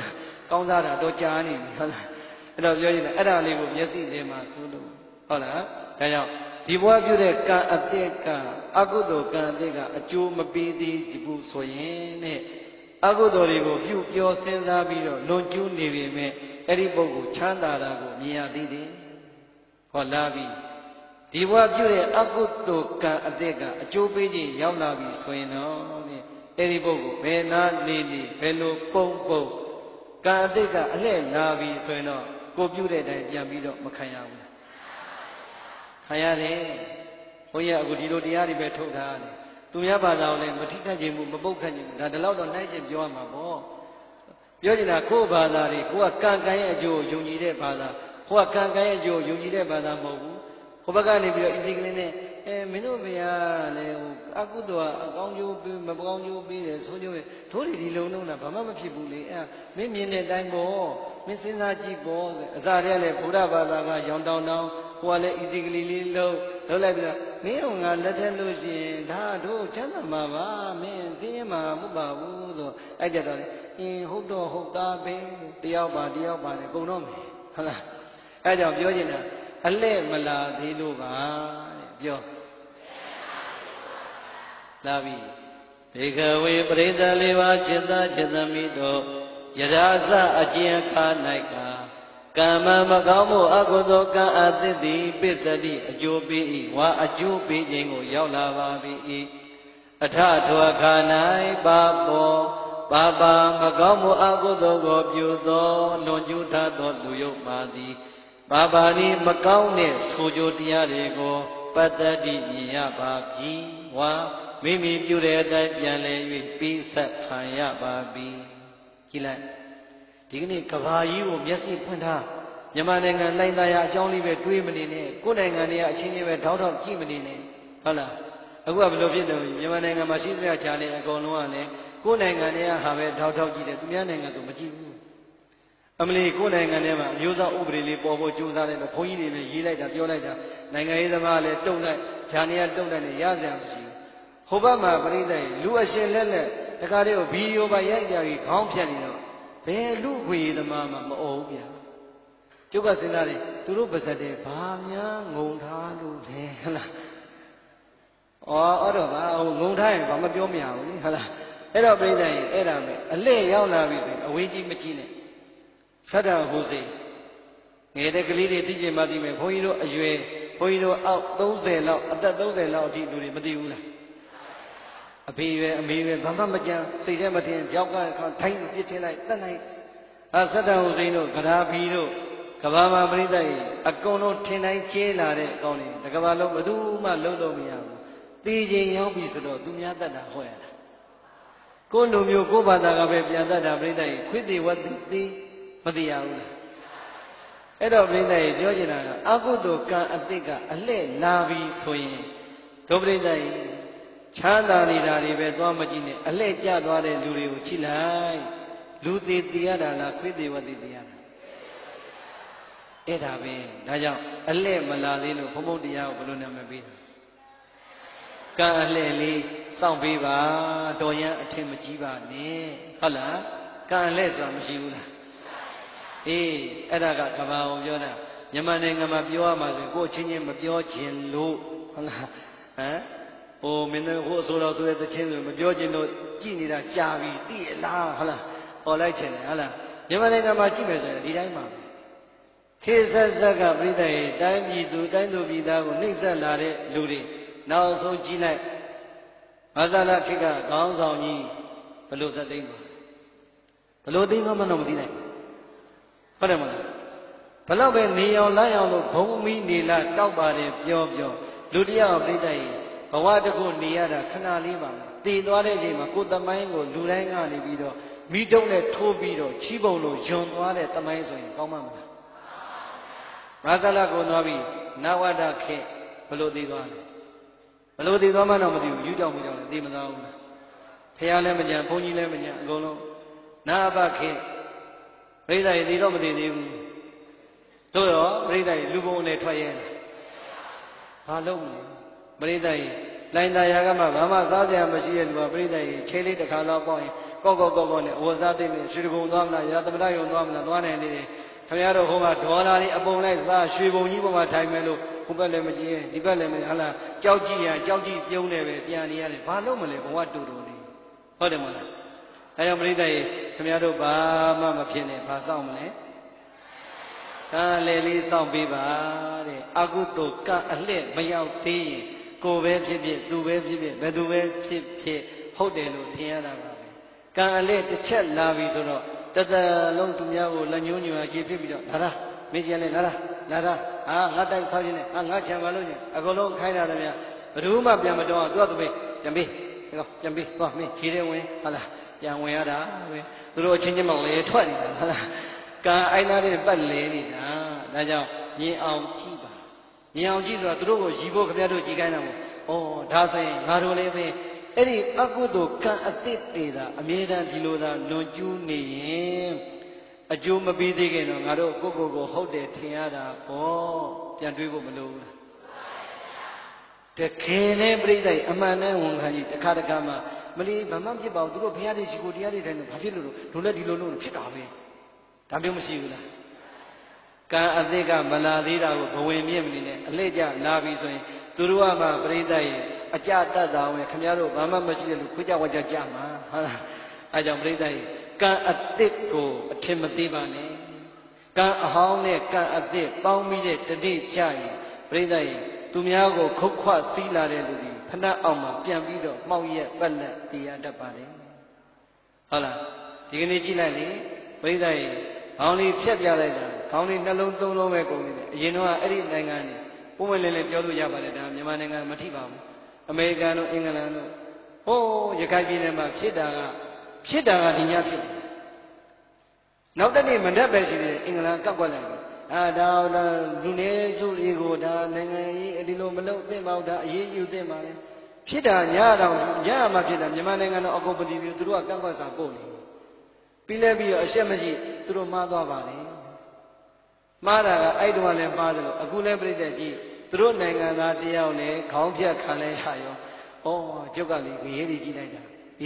ကောင်းစားတာတော့ကြားနေပြီဟုတ်လားအဲ့တော့ပြောရင်အဲ့ဒါလေးကိုမျက်စိထဲမှာစိုးလို့ဟုတ်လားဒါကြောင့်ဒီဘဝပြုတဲ့ကံအတိတ်ကအကုသိုလ်ကံအတိတ်ကအကျိုးမပေးသေးဘူးဆိုရင်တဲ့အကုသိုလ်တွေကိုပြုပြောစဉ်းစားပြီးတော့လွန်ကျူးနေပြီမဲ့အဲ့ဒီပုဂ္ဂိုလ်ချမ်းသာတာကိုမြင်ရသေးတယ်ဟောလာပြီဒီဘဝပြုတဲ့အကုသိုလ်ကံအတိတ်ကအကျိုးပေးခြင်းရောက်လာပြီဆိုရင်တော့အဲ့ဒီပုဂ္ဂိုလ်ဘယ်နာနေနေဘယ်လိုပုံကံအတိတ်ကအလှည့်လာပြီဆိုရင်တော့ကိုပြုတဲ့အတိုင်းပြန်ပြီးတော့မခံရဘူးလားခံရတယ်ဘုန်းကြီးကအခုဒီလိုတရားတွေပဲထုတ်ထားတယ်သူများဘာသာကိုလည်းမထိခိုက်ခြင်းဘူးမပုတ်ခတ်ခြင်းဘူးဒါဒီလောက်တော့နိုင်ရှင်ပြောရမှာပေါ့ပြောချင်တာကိုယ့်ဘာသာတွေကိုကကံကံရဲ့အကျိုးကိုယုံကြည်တဲ့ဘာသာကိုကကံကံရဲ့အကျိုးကိုယုံကြည်တဲ့ဘာသာမဟုတ်ဘူးဟိုဘက်ကနေပြီးတော့အီစီကလေးနဲ့မင်းတို့ဘုရားလည်းအကုသိုလ်ကအကောင်းကျိုးပေးမကောင်းကျိုးပေးတယ်ဆိုကြတယ်တို့ဒီလုံလုံးတာဘာမှမဖြစ်ဘူးလေမင်းမြင်တဲ့အတိုင်းပေါ့မင်းစဉ်းစားကြည့်ပေါ့အစားတည်းလည်းဗုဒ္ဓဘာသာကရောင်တောင်ဟိုကလည်းအီစီကလေးလေးလုံးလိုက်ပြီးတော့မင်းကလက်ထက်လို့ရှိရင်ဒါတို့ချမ်းသာမှာပါမင်းစင်းရမှာမဟုတ်ပါဘူးဆိုအဲ့ကြတော့ဟုတ်တော့ဟုတ်သားပဲတယောက်ပါနဲ့ပုံတော့မယ်ဟုတ်လားအဲ့ကြောင့်ပြောချင်တာအလဲ့မလာသေးလို့ပါတဲ့ပြောလာပြီဘေခဝေပရိသတ်လေးပါးจิตသားจิตမိတို့ယရာစအကျဉ်ခါ၌ကမ္မမကောင်းမှုအကုသိုလ်ကံအသစ်သည်ပစ္စတိအကျိုးပေး၏ဝါအကျိုးပေးခြင်းကိုရောက်လာပါပြီအထထောအခါ၌ပါပေါ်ပါမကောင်းမှုအကုသိုလ်ကိုပြုသောလွန်ကျူးထားသောလူယုတ်ပါသည်ဘာနိမကောင်းတဲ့ဆိုကြတရားတွေကိုပတ္တတိမြင်ရပါပြီဝါမိမိပြုတဲ့အတိုင်းပြန်လဲ၍ပြီးဆက်ခံရပါပြီကြည့်လိုက်ဒီကနေ့ကဘာကြီးကိုမျက်စိဖွင့်ထားမြန်မာနိုင်ငံလိုက်သားရအကြောင်းလေးပဲတွေးမနေနဲ့ကိုယ်နိုင်ငံတွေကအချင်းချင်းပဲထောက်ကြည့်မနေနဲ့ဟုတ်လားအခုကဘယ်လိုဖြစ်လဲမြန်မာနိုင်ငံမှာရှိသမျှခြားနေအကုန်လုံးကလည်းကိုယ်နိုင်ငံတွေကဟာပဲထောက်ကြည့်တယ်သူများနိုင်ငံဆိုမကြည့်ဘူးအမလီကိုယ်နိုင်ငံထဲမှာအမျိုးသားဥပဒေလေးပေါ်ဖို့ကြိုးစားတယ်လို့ဘုန်းကြီးတွေလည်းရေးလိုက်တာပြောလိုက်တာနိုင်ငံရေးသမားလည်းတုံ့လိုက်ခြားနေရတုံ့လိုက်နေရစရာမရှိဘူးဟိုဘက်မှာပြိဿကြီးလူအရှင်လက်တခါတည်းကိုဗီဒီယိုပါရိုက်ကြပြီးခေါင်းဖြတ်နေတော့ဘယ်လူခွေသမားမှမအုံဗျာကျုပ်ကစဉ်းစားတယ်သူတို့ပါဇက်တွေဘာများငုံထားလို့လဲဟလားအော်တော့ပါငုံထားရင်ဘာမှပြောမရဘူးလေဟလားအဲ့တော့ပြိဿကြီးအဲ့ဒါပဲအလှည့်ရောက်လာပြီဆိုရင်အဝေးကြီးမကြည့်နဲ့သတ္တဟိုစိငယ်တဲ့ကလေးတွေသိကြမှသိမယ်ဘုန်းကြီးတို့အရွယ်ဘုန်းကြီးတို့အောက်30လောက်အသက်30လောက်အထိလူတွေမသိဘူးလားအဖေရွယ်အမေရွယ်ဘာမှမကြမ်းစိတ်ထဲမထင်ကြောက်ကထိုင်းပြစ်ချင်းလိုက်တက်လိုက်သတ္တဟိုစိတို့ကရာဘီတို့ကဘာမှာပြိဿကြီးအကုန်လုံးထင်တိုင်းကျဲလာတဲ့အကောင်းတွေတကဘာလုံးဘယ်သူမှလုံးလို့မရဘူးသိချင်းရောက်ပြီဆိုတော့သူများတတ်တာဟောရတာကိုယ်လူမျိုးကိုယ်ဘာသာကပဲပြန်တတ်တာပြိဿကြီးခွေးသေးဝတ်သေးမသိရဘူးလားအဲ့တော့ပြိဿကြီးပြောချင်တာကအကုသိုလ်ကံအတိတ်ကအလှည့်လာပြီဆိုရင်ဒုပရိသတ်ကြီးချမ်းသာနေတာတွေပဲသွားမကြည့်နဲ့အလှည့်ကျသွားတဲ့လူတွေကိုကြည့်လိုက်လူသေးတည်ရတာလားခွေးသေးဝတ်သေးတည်ရတာအဲ့ဒါပဲဒါကြောင့်အလှည့်မလာသေးလို့ဘုံဘုံတရားကိုဘယ်လိုနာမည်ပေးတာကံအလှည့်လေးစောင့်ပေးပါတော်ရန်အထင်မကြီးပါနဲ့ဟုတ်လားကံအလှည့်ဆိုတာမရှိဘူးလားအေးအဲ့ဒါကကဘာအောင်ပြောတာမြန်မာနိုင်ငံမှာပြောရမှာဆိုကိုယ်ချင်းချင်းမပြောခြင်းလို့ဟုတ်လားဟမ်မင်းတို့ဟိုဆိုတော့ဆိုတဲ့တခြင်းဆိုမပြောခြင်းလို့ကြည်နေတာကြာပြီသိရလားဟုတ်လားဟောလိုက်ခြင်းတယ်ဟုတ်လားမြန်မာနိုင်ငံမှာကြည့်မယ်ဆိုရင်ဒီတိုင်းပါခေဆက်ဆက်ကပြိတ္တရဲ့တိုင်းပြည်သူတိုင်းသူပြည်သားကိုနှိမ့်ဆက်လာတဲ့လူတွေနောက်ဆုံးကြည့်လိုက်ဘာသာလခေတ်ကခေါင်းဆောင်ကြီးဘယ်လိုစသိမ်းပါဘယ်လိုသိမ်းမှတော့မသိနိုင်ဟုတ်တယ်မလားဘလောက်ပဲနေအောင်လမ်းအောင်လို့ဘုံမီးနေလာတောက်ပါတယ်ပြောလူတယောက်ပြိတ္တရဲ့ဘဝတခုနေရတာခဏလေးပါမယ်တည်သွားတဲ့အချိန်မှာကိုယ်သမိုင်းကိုလူတိုင်းကနေပြီးတော့မိတုံးနဲ့ထိုးပြီးတော့ချီးပုံလို့ယွန်သွားတဲ့သမိုင်းဆိုရင်ကောင်းမှမလားဘာသာလကိုသွားပြီးနဝဒခေဘလို့တည်သွားလဲဘလို့တည်သွားမှတော့မသိဘူးယူကြောင်မိတော့လည်းတည်မသွားဘူးလားဖះလည်းမကြံဘုန်းကြီးလည်းမကြံအကုန်လုံးနာဘခေပြိဿရဲ့တည်တော့မတည်သေးဘူးသို့တော့ပြိဿရဲ့လူပုံနဲ့ထွက်ရဲလားဘာလို့မလဲပြိဿရဲ့လိုင်းသားရာကမှဘာမှစားစရာမရှိတဲ့လူကပြိဿကြီးခြေလေးတစ်ခါတော့ပေါက်ရင်ကော့နဲ့အဝစားသိနေရွှေကုံသွားမလားရာသမဏယုံသွားမလားသွားနိုင်သေးတယ်ခင်ဗျားတို့ဟိုကဒေါ်လာလေးအပုံလိုက်စားရွှေဘုံကြီးပေါ်မှာထိုင်မယ်လို့ဟိုဘက်လည်းမကြည့်ရင်ဒီဘက်လည်းမဟာလားကြောက်ကြည့်ရင်ကြောက်ကြည့်ပြုံးနေပဲပြန်နေရတယ်ဘာလို့မလဲဘဝတူတူလေးဟုတ်တယ်မလားအဲကြောင့်ပြိဿကြီးခင်ဗျားတို့ဘာမှမဖြစ်နဲ့ဘာစောင့်မလဲလေလေးစောင့်ပေးပါတဲ့အကုသိုလ်ကအလှည့်မရောက်သေးရင်ကိုပဲဖြစ်ဖြစ်သူပဲဖြစ်ဖြစ်ဘယ်သူပဲဖြစ်ဖြစ်ဟုတ်တယ်လို့ထင်ရတာပါပဲကံအလှည့်တစ်ချက်လာပြီဆိုတော့တသက်လုံးသူများကိုလက်ညှိုးညွှန်အခြေဖြစ်ပြီးတော့လာမင်းကြီးလည်းလာငါတိုက်ဆောက်ခြင်းနဲ့ငါချမ်းပါလို့ညအကုန်လုံးခိုင်းတာလည်းများဘယ်သူမှပြန်မတော်အောင်သူကသူပဲပြန်ပေးပြန်ပေးသွားမင်းခြေထဲဝင်ဟုတ်လားပြန်ဝင်ရတာပဲသူတို့အချင်းချင်းမောင်လေထွက်နေတာဟုတ်လားကံအိုင်းသားတွေပတ်လေနေတာဒါကြောင့်မြင်အောင်ကြည့်ပါမြင်အောင်ကြည့်ဆိုတော့သူတို့ကိုရီဖို့ခင်ဗျားတို့ကြည်ခိုင်းတာမို့ဩဒါဆိုရင်ငါတို့လည်းပဲအဲ့ဒီအကုသိုလ်ကံအသစ်တွေသာအမြဲတမ်းဒီလိုသာလွန်ကျူးနေရင်အကျိုးမပေးသေးခင်တော့ငါတို့ကိုဟုတ်တယ်ထင်ရတာပေါ့ပြန်တွေးဖို့မလိုဘူးလားတကယ်နဲ့ပြိဿအမှန်နဲ့ဝန်ခံကြီးတခါမှမလီဘာမှမဖြစ်ပါဘူးသူတို့ဘုရားတွေရှိကိုတရားတွေတိုင်းဘာဖြစ်လို့တို့လည်းဒီလိုလို့ဖြစ်တာပဲဒါမျိုးမရှိဘူးလားကံအသစ်ကမလာသေးတာကိုဘဝင်မြင့်မနေနဲ့အလှည့်ကျလာပြီဆိုရင်သူတို့ကမှပြိဿရဲ့အကြတတ်တာဝင်ခင်ဗျားတို့ဘာမှမရှိတဲ့လူခွေးကြဝါကြကြမှာဟုတ်လားအဲကြောင့်ပြိဿရဲ့ကံအသစ်ကိုအထင်မသေးပါနဲ့ကံအဟောင်းနဲ့ကံအသစ်ပေါင်းပြီးတဲ့တတိကြရင်ပြိဿရဲ့သူများကိုခုတ်ခွစီးလာတဲ့လူတွေဖဏအောင်မှာပြန်ပြီးတော့မှောက်ရက်ပက်လက်တရားတတ်ပါလေဟုတ်လားဒီကနေ့ကြည့်လိုက်လေပြိဿရဲ့ခေါင်းလေးဖြတ်ပြလိုက်တာခေါင်းလေးနှလုံးသုံးလုံးပဲကုန်နေတယ်အရင်တော့အဲ့ဒီနိုင်ငံနေပုံမှန်လည်းပြောလို့ရပါတယ်ဒါမြန်မာနိုင်ငံမထိပါဘူးအမေရိကန်တို့အင်္ဂလန်တို့ဟိုးရခိုင်ပြည်နယ်မှာဖြစ်တာကဒီညဖြစ်တယ်နောက်တနေ့မနေ့ပဲရှိတယ်အင်္ဂလန်ကောက်ကွက်လိုက်တယ်ဒါလူနေစုလေးကိုဒါနိုင်ငံကြီးဒီလိုမလုပ်သင့်ပါဘူးဒါအရေးယူသင့်ပါလေဖြစ်တာညမှဖြစ်တာမြန်မာနိုင်ငံတော့အကုန်ပတိသူတို့ကကောက်ကွက်စာပို့နေပြီးလဲပြီးတော့အရှက်မရှိသူတို့မှားသွားပါလေမှားတာကအဲ့တုန်းကလည်းမှားတယ်လို့အခုလည်းပြိတ္တကြီးသူတို့နိုင်ငံသားတယောက်လည်းခေါင်းဖြတ်ခံလဲရရောကျုပ်ကလေငရေကြီးကြည့်လိုက်တာ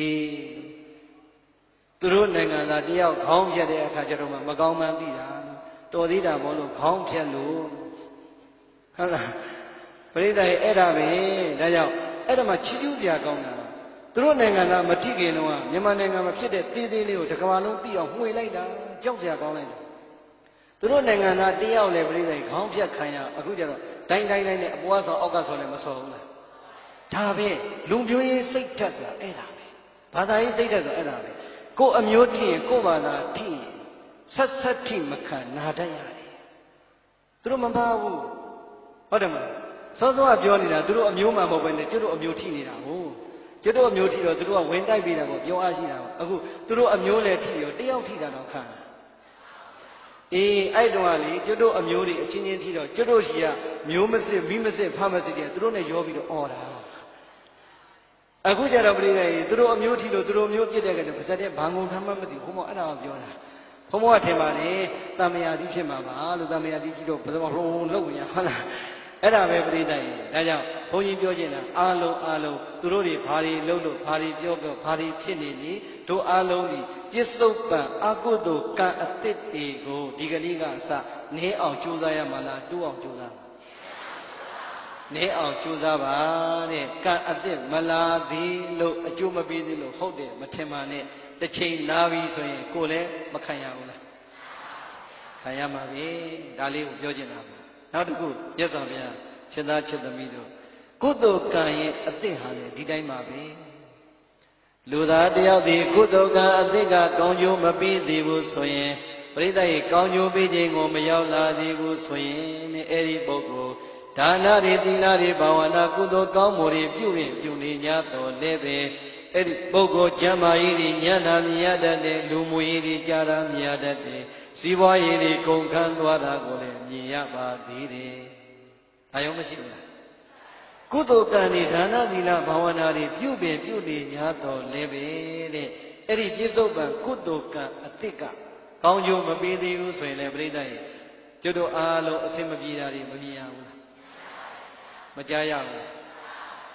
သူတို့နိုင်ငံသားတယောက်ခေါင်းဖြတ်တဲ့အခါကျတော့မှမကောင်းမှန်းသိတာတော်သေးတာဘောလို့ခေါင်းဖြတ်လို့ဟုတ်လားပြိတ္တရဲ့အဲ့ဒါပဲဒါကြောင့်အဲ့ဒါမှချီးကျူးစရာကောင်းတာသူတို့နိုင်ငံသားမထိခင်တော့မြန်မာနိုင်ငံမှာဖြစ်တဲ့သေးသေးလေးကိုတစ်ကမ္ဘာလုံးသိအောင်မှွေလိုက်တာကြောက်စရာကောင်းလိုက်တာသူတို့နိုင်ငံသားတယောက်လည်းပြိဿကြီးခေါင်းဖြတ်ခံရအခုကျတော့တိုင်းနဲ့အပွားဆောအောက်ကဆောလည်းမဆောဘူးလားဒါပဲလူမျိုးရေးစိတ်ဓာတ်ဆိုတာအဲ့ဒါပဲဘာသာရေးစိတ်ဓာတ်ဆိုတာအဲ့ဒါပဲကိုယ်အမျိုးထိရင်ကိုယ်ဘာသာထိရင်ဆက်ထိမခံနာတတ်ရတယ်သူတို့မပါဘူးဟုတ်တယ်မလားစောစောကပြောနေတာသူတို့အမျိုးမှမဟုတ်ပဲနဲ့ကျတို့အမျိုးထိနေတာဟုတ်ကျတို့အမျိုးထိတော့သူတို့ကဝင်တိုက်ပေးတာပေါ့ပြောအားရှိတာပေါ့အခုသူတို့အမျိုးလည်းထိရောတယောက်ထိတာတော့ခံတာအဲ့တုန်းကလေကျတို့အမျိုးတွေအချင်းချင်းထိတော့ကျတို့ရှိကမျိုးမစစ်မိမစစ်ဖမစစ်တဲ့သူတို့နဲ့ရောပြီးတော့အော်တာအခုကျတော့ပြိဿကြီးသူတို့အမျိုးထိလို့သူတို့မျိုးပြစ်တဲ့ကတည်းကပါဇက်တဲ့ဘာငုံထမ်းမှမသိဘူးဘုံမအဲ့ဒါကပြောတာဘုံမကထင်ပါလေတမယာတိဖြစ်မှာပါလို့တမယာတိကြီးတော့ဘယ်တော့လုံးလုံးဝင်ရဟုတ်လားအဲ့ဒါပဲပြိဿကြီးဒါကြောင့်ဘုန်းကြီးပြောချင်တာအားလုံးသူတို့တွေဘာတွေလုပ်လို့ဘာတွေပြောဘာတွေဖြစ်နေနေတို့အားလုံးဒီပြစ္ဆုတ်ပံအကုသိုလ်ကံအသစ်တွေကိုဒီကနေ့ကအစနည်းအောင်ကြိုးစားရမှာလားတိုးအောင်ကြိုးစားနည်းအောင်ကြိုးစားပါတဲ့ကံအသစ်မလာသေးလို့အကျိုးမပေးသေးလို့ဟုတ်တယ်မထင်ပါနဲ့တစ်ချိန်လာပြီဆိုရင်ကိုယ်လည်းမခံရဘူးလားခံရမှာပဲဒါလေးကိုပြောချင်တာပါနောက်တစ်ခုမြတ်စွာဘုရားချစ်သားချစ်သမီးတို့ကုသိုလ်ကံရဲ့အသစ်ဟာလေဒီတိုင်းပါပဲလူသားတယောက်ဒီကုသိုလ်ကံအသစ်ကကောင်းကျိုးမပေးသေးဘူးဆိုရင်ပရိသတ်ရဲ့ကောင်းကျိုးပေးခြင်းကိုမရောက်လာသေးဘူးဆိုရင်အဲ့ဒီပုဂ္ဂိုလ်ဒါနတွေသီလတွေဘာဝနာကုသိုလ်ကောင်းမှုတွေပြုနေ냐တော့လည်းပဲအဲ့ဒီပုဂ္ဂိုလ်ကျမ်းမာရေးတွေဉာဏ်နာမြင်ရတတ်တဲ့လူမှုရေးတွေကြားတာမြင်ရတတ်တဲ့စီးပွားရေးတွေကုန်ခန်းသွားတာကိုလည်းမြင်ရပါသေးတယ်။ဒါရောမရှိဘူးလား။ကုသိုလ်ကံတွေဒါနသီလဘာဝနာတွေပြုနေ냐တော့လည်းပဲတဲ့အဲ့ဒီပြစ္ဆုတ်ပံကုသိုလ်ကံအသစ်ကကောင်းကျိုးမပေးသေးဘူးဆိုရင်လည်းပြိဿရဲ့ကျွတ်တို့အားလုံးအစင်မပြေတာတွေမမြင်ရဘူးလား။မကြားရဘူးလား။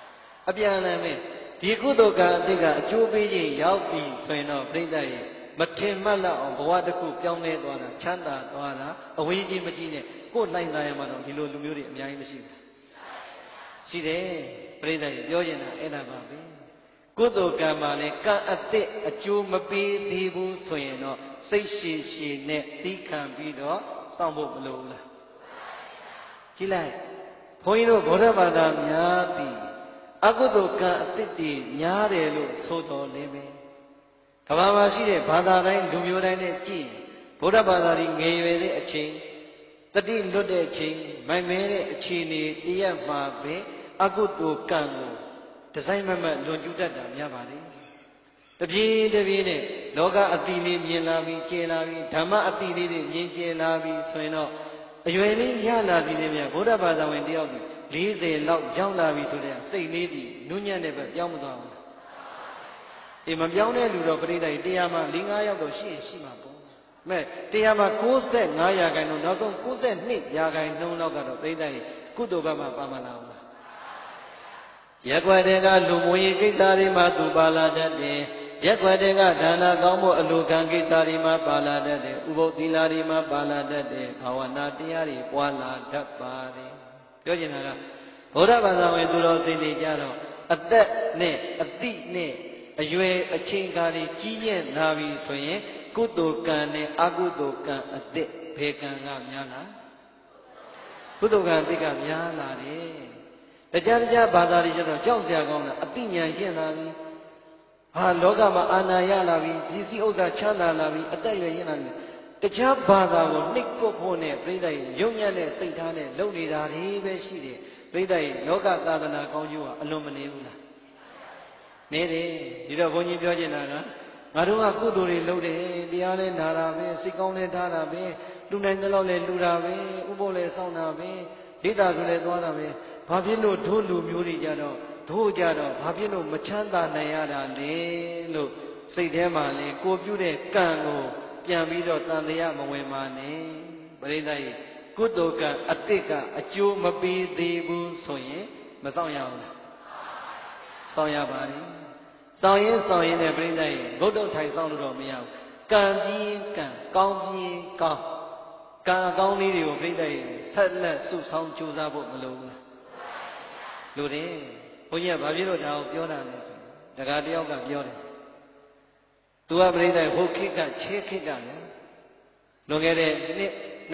အပြန်လည်မဲ့ဒီကုသိုလ်ကံအတိတ်ကအကျိုးပေးခြင်းရောက်ပြီဆိုရင်တော့ပြိဿရဲ့မထင်မှတ်လောက်အောင်ဘဝတစ်ခုပြောင်းလဲသွားတာချမ်းသာသွားတာအဝေးကြီးမကြီးနဲ့ကိုယ်လိုက်သားရမှာတော့ဒီလိုလူမျိုးတွေအများကြီးမရှိဘူးရှိတယ်ပြိဿရဲ့ပြောရင်အဲ့ဒါပါပဲကုသိုလ်ကံမှာလေကံအတိတ်အကျိုးမပေးသေးဘူးဆိုရင်တော့စိတ်ရှည်ရှည်နဲ့တီးခံပြီးတော့စောင့်ဖို့မလိုဘူးလားကြည့်လိုက်ဘုန်းကြီးတို့ဗုဒ္ဓဘာသာများသည်အကုသိုလ်ကံအတိတ်တွေများတယ်လို့ဆိုတော်လည်းပဲကမ္ဘာမှာရှိတဲ့ဘာသာတိုင်းလူမျိုးတိုင်းနဲ့ကြည့်ဗုဒ္ဓဘာသာကြီးငယ်ရွယ်တဲ့အချိန်တတိလွတ်တဲ့အချိန်မိုင်မဲတဲ့အချိန်တွေတည့်ရမှာပဲအကုသိုလ်ကံကိုဒီဇိုင်းမမတ်လွန်ကျူးတတ်တာများပါလေတပြေးတပြေးနဲ့လောကအတိလေးမြင်လာပြီးကျင်လာပြီးဓမ္မအတိလေးတွေမြင်ကျင်လာပြီးဆိုရင်တော့အရွယ်လေးရလာသည်လည်းများဗုဒ္ဓဘာသာဝင်တယောက်စီ40လောက်ရောက်လာပြီဆိုတဲ့စိတ်လေးဒီနုညံ့တဲ့ဘက်ပြောင်းမသွားဘူးလားအေးမပြောင်းတဲ့လူတော့ပရိသတ်ကြီးတရားမှာ4-5ယောက်တော့ရှိရင်ရှိမှာပေါ့မဲ့တရားမှာ95ရာခိုင်နှုန်းနောက်ဆုံး92ရာခိုင်နှုန်းလောက်ကတော့ပရိသတ်ကြီးကုသိုလ်ဘက်မှာပါမလာဘူးလားရက်ွက်တဲ့ကလူမွေကိစ္စတွေမှာသူပါလာတတ်တယ်ရက်ွက်တဲ့ကဒါနကောင်းမှုအလိုခံကိစ္စတွေမှာပါလာတတ်တယ်ဥပုသ်သီလတွေမှာပါလာတတ်တယ်ဘာဝနာတရားတွေပွားလာတတ်ပါတယ်ပြောချင်တာကဘုရားဘာသာဝင်သူတော်စင်တွေကြတော့အသက်နဲ့အတိနဲ့အရွယ်အချိန်ကားတွေကြီးကျယ်လာပြီဆိုရင်ကုသိုလ်ကံနဲ့အကုသိုလ်ကံအသက်ဘယ်ကံကများလားကုသိုလ်ကံအသက်ကများလာတယ်တရားဘာသာတွေကျတော့ကြောက်စရာကောင်းတာအတိညာကျင့်လာပြီဟာလောကမှာအာဏာရလာပြီပစ္စည်းဥစ္စာချမ်းသာလာပြီအသက်ရွယ်ရင့်လာပြီတရားဘာသာကိုနှိပ်ကွပ်ဖို့နဲ့ပြိဿရဲ့ယုံညံ့တဲ့စိတ်ထားနဲ့လုပ်နေတာတွေပဲရှိတယ်ပြိဿရဲ့လောကသာသနာကောင်းကျိုးကအလွန်မနေဘူးလားနေတယ်ဒီတော့ဘုန်းကြီးပြောချင်တာကငါတို့ကကုသိုလ်တွေလုပ်တယ်တရားနဲ့နာတာပဲစိတ်ကောင်းနဲ့ထားတာပဲလူနိုင်တဲ့လောက်လဲလူတာပဲဥပုပ်လဲစောင့်တာပဲဒိဋ္ဌာဆိုလဲသွားတာပဲဘာဖြစ်လို့တို့လူမျိုးတွေကြတော့တို့ကြတော့ဘာဖြစ်လို့မချမ်းသာနိုင်ရတာလဲလို့စိတ်ထဲမှာလေကိုပြုတဲ့ကံကိုပြန်ပြီးတော့တန်တရားမဝင်ပါနဲ့ပရိသတ်ကြီးကုသိုလ်ကံအတိတ်ကအကျိုးမပေးသေးဘူးဆိုရင်မဆောင်ရဘူးလားဆောင်ရပါလိမ့်ဆောင်ရင်နဲ့ပရိသတ်ကြီးဘုဒ္ဓထိုင်ဆောင်လို့တော့မရဘူးကံပြီးကံကောင်းပြီးကောင်းကံအကောင်းလေးတွေကိုပရိသတ်ကြီးဆက်လက်စုဆောင်ကြိုးစားဖို့မလိုဘူးလားလိုတယ်ဘုန်းကြီးကဘာဖြစ်လို့ဒါကိုပြောတာလဲဆိုတခါတယောက်ကပြောတယ်သူကပြိဿဟိုခိကချေခိကလည်းလွန်ခဲ့တဲ့နှစ်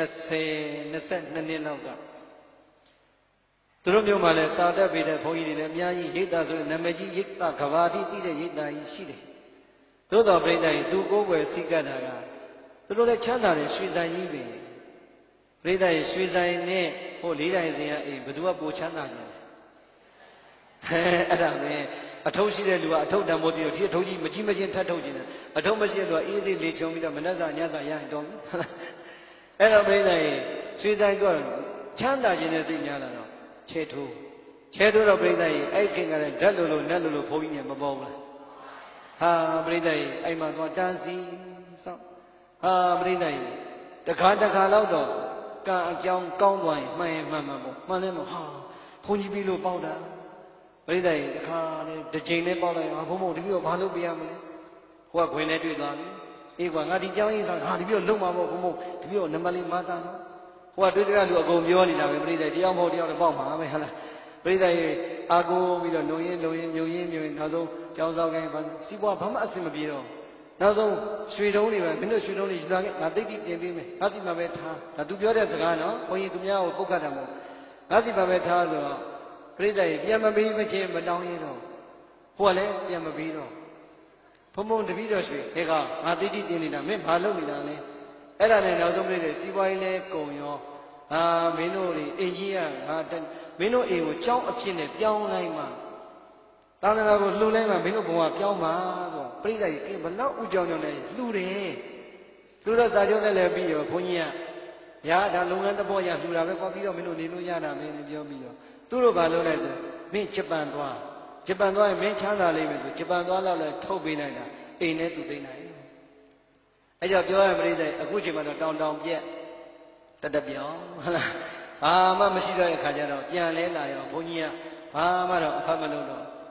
22နှစ်လောက်ကသူတို့မျိုးမှလည်းစာတက်ပေးတဲ့ဘုန်းကြီးတွေလည်းအများကြီးရိတ်တာဆိုတဲ့နာမည်ကြီးရိတ်တာကဘာတိသိတဲ့ရိတ်တာကြီးရှိတယ်သို့တော်ပြိဿကြီးသူကိုယ်ွယ်စိတ်ကတာကသူတို့လည်းချမ်းသာတယ်ရွှေဆိုင်ကြီးပဲပြိဿကြီးရွှေဆိုင်နဲ့ဟိုလေးတိုင်းစင်ကဘယ်သူကပိုချမ်းသာကြလဲအဲ့ဒါပဲအထုပ်ရှိတဲ့လူကအထုပ်တံမိုးတီးတော့ဒီအထုပ်ကြီးမကြီးမချင်းထပ်ထုတ်ခြင်းတယ်အထုပ်မရှိတဲ့လူကအေးသေးလေးချုံပြီးတော့မနှက်စာညစာရရင်တော့အဲ့တော့ပြိဿကြီးရွှေဆိုင်ကချမ်းသာခြင်းနဲ့သိများလာတော့ချဲထိုးတော့ပြိဿကြီးအဲ့ခင်ကလည်းဓာတ်လိုနတ်လိုဘုန်းကြီးနဲ့မပေါ်ဘူးလားဟာပြိဿကြီးအဲ့မှာသွားတန်းစီစောင့်ဟာပြိဿကြီးတခါလောက်တော့ကံအကြောင်းကောင်းသွားရင်မှန်ပေါ့မှန်လဲမဟာဘုန်းကြီးပြီးလို့ပေါက်တာပရိသတ်ကြီးအခါနဲ့တစ်ချိန်နဲ့ပေါက်လိုက်ဟာဘုံဘုံတပည့်တော့ဘာလုပ်ပြရမလဲဟိုကခွင်နဲ့တွေ့သွားပြီအေးကွာငါဒီကြောင်းရေးဆောင်ဟာတပည့်တော့လုံမှာပေါ့ဘုံဘုံတပည့်တော့နံပါတ်လေးမဆန်းတော့ဟိုကတွေ့တဲ့လူအကုန်ပြောနေတာပဲပရိသတ်တရားမဟုတ်တရားတော့ပေါက်မှာပဲဟာလားပရိသတ်ကြီးအာကိုပြီးတော့လုံရင်မြုံရင်နောက်ဆုံးကြောင်းဆောင်ခိုင်းစီးပွားဘာမှအဆင်မပြေတော့နောက်ဆုံးရွှေတုံးတွေပဲမင်းတို့ရွှေတုံးတွေယူလာခဲ့ငါတိတ်တင်ပေးမယ်ငါစီမှာပဲထားဒါသူပြောတဲ့စကားနော်ဘုန်းကြီးသူများကိုပုတ်ခတ်တာမဟုတ်ငါစီမှာပဲထားဆိုတော့ပြိဿကြီးပြန်မပြီးမချင်းမတောင်းရတော့ဟိုကလည်းပြန်မပြီးတော့ဘုံဘုံတပည့်တော်ရွှေခေကငါတိတ်တင်နေတာမင်းဘာလုပ်နေတာလဲအဲ့ဒါနဲ့နောက်ဆုံးပြိဿစီးပွားရေးလဲကုံရောမင်းတို့တွေအင်ကြီးကငါမင်းတို့အိမ်ကိုကြောင်းအဖြစ်နဲ့ပြောင်းလိုက်မှသာသနာကိုလှူလိုက်မှမင်းတို့ဘုံကပြောင်းမှာဆိုပြိဿကြီးဘလောက်ဥကြောင်ကြောင်လဲလှူတယ်လှူတော့စာချုပ်နဲ့လည်းပြီးရောဘုန်းကြီးကရာဒါလုပ်ငန်းသဘောရလှူတာပဲကွာပြီးတော့မင်းတို့နေလို့ရတာမင်းလည်းပြောပြီးရောသူတို့ဘာလုပ်လိုက်လဲမင်းဂျပန်သွားရင်မင်းချမ်းသာလိမ့်မယ်ဆိုဂျပန်သွားတော့လည်းထုတ်ပေးလိုက်တာအိမ်နဲ့သူသိနိုင်တယ်အဲ့ကြောင့်ပြောရမလို့အခုချိန်မှာတော့တောင်ပြက်တပြောင်းဟုတ်လားဘာမှမရှိတော့တဲ့ခါကျတော့ပြန်လဲလာရောဘုန်းကြီးကဘာမှတော့အဖတ်မလုပ်တော့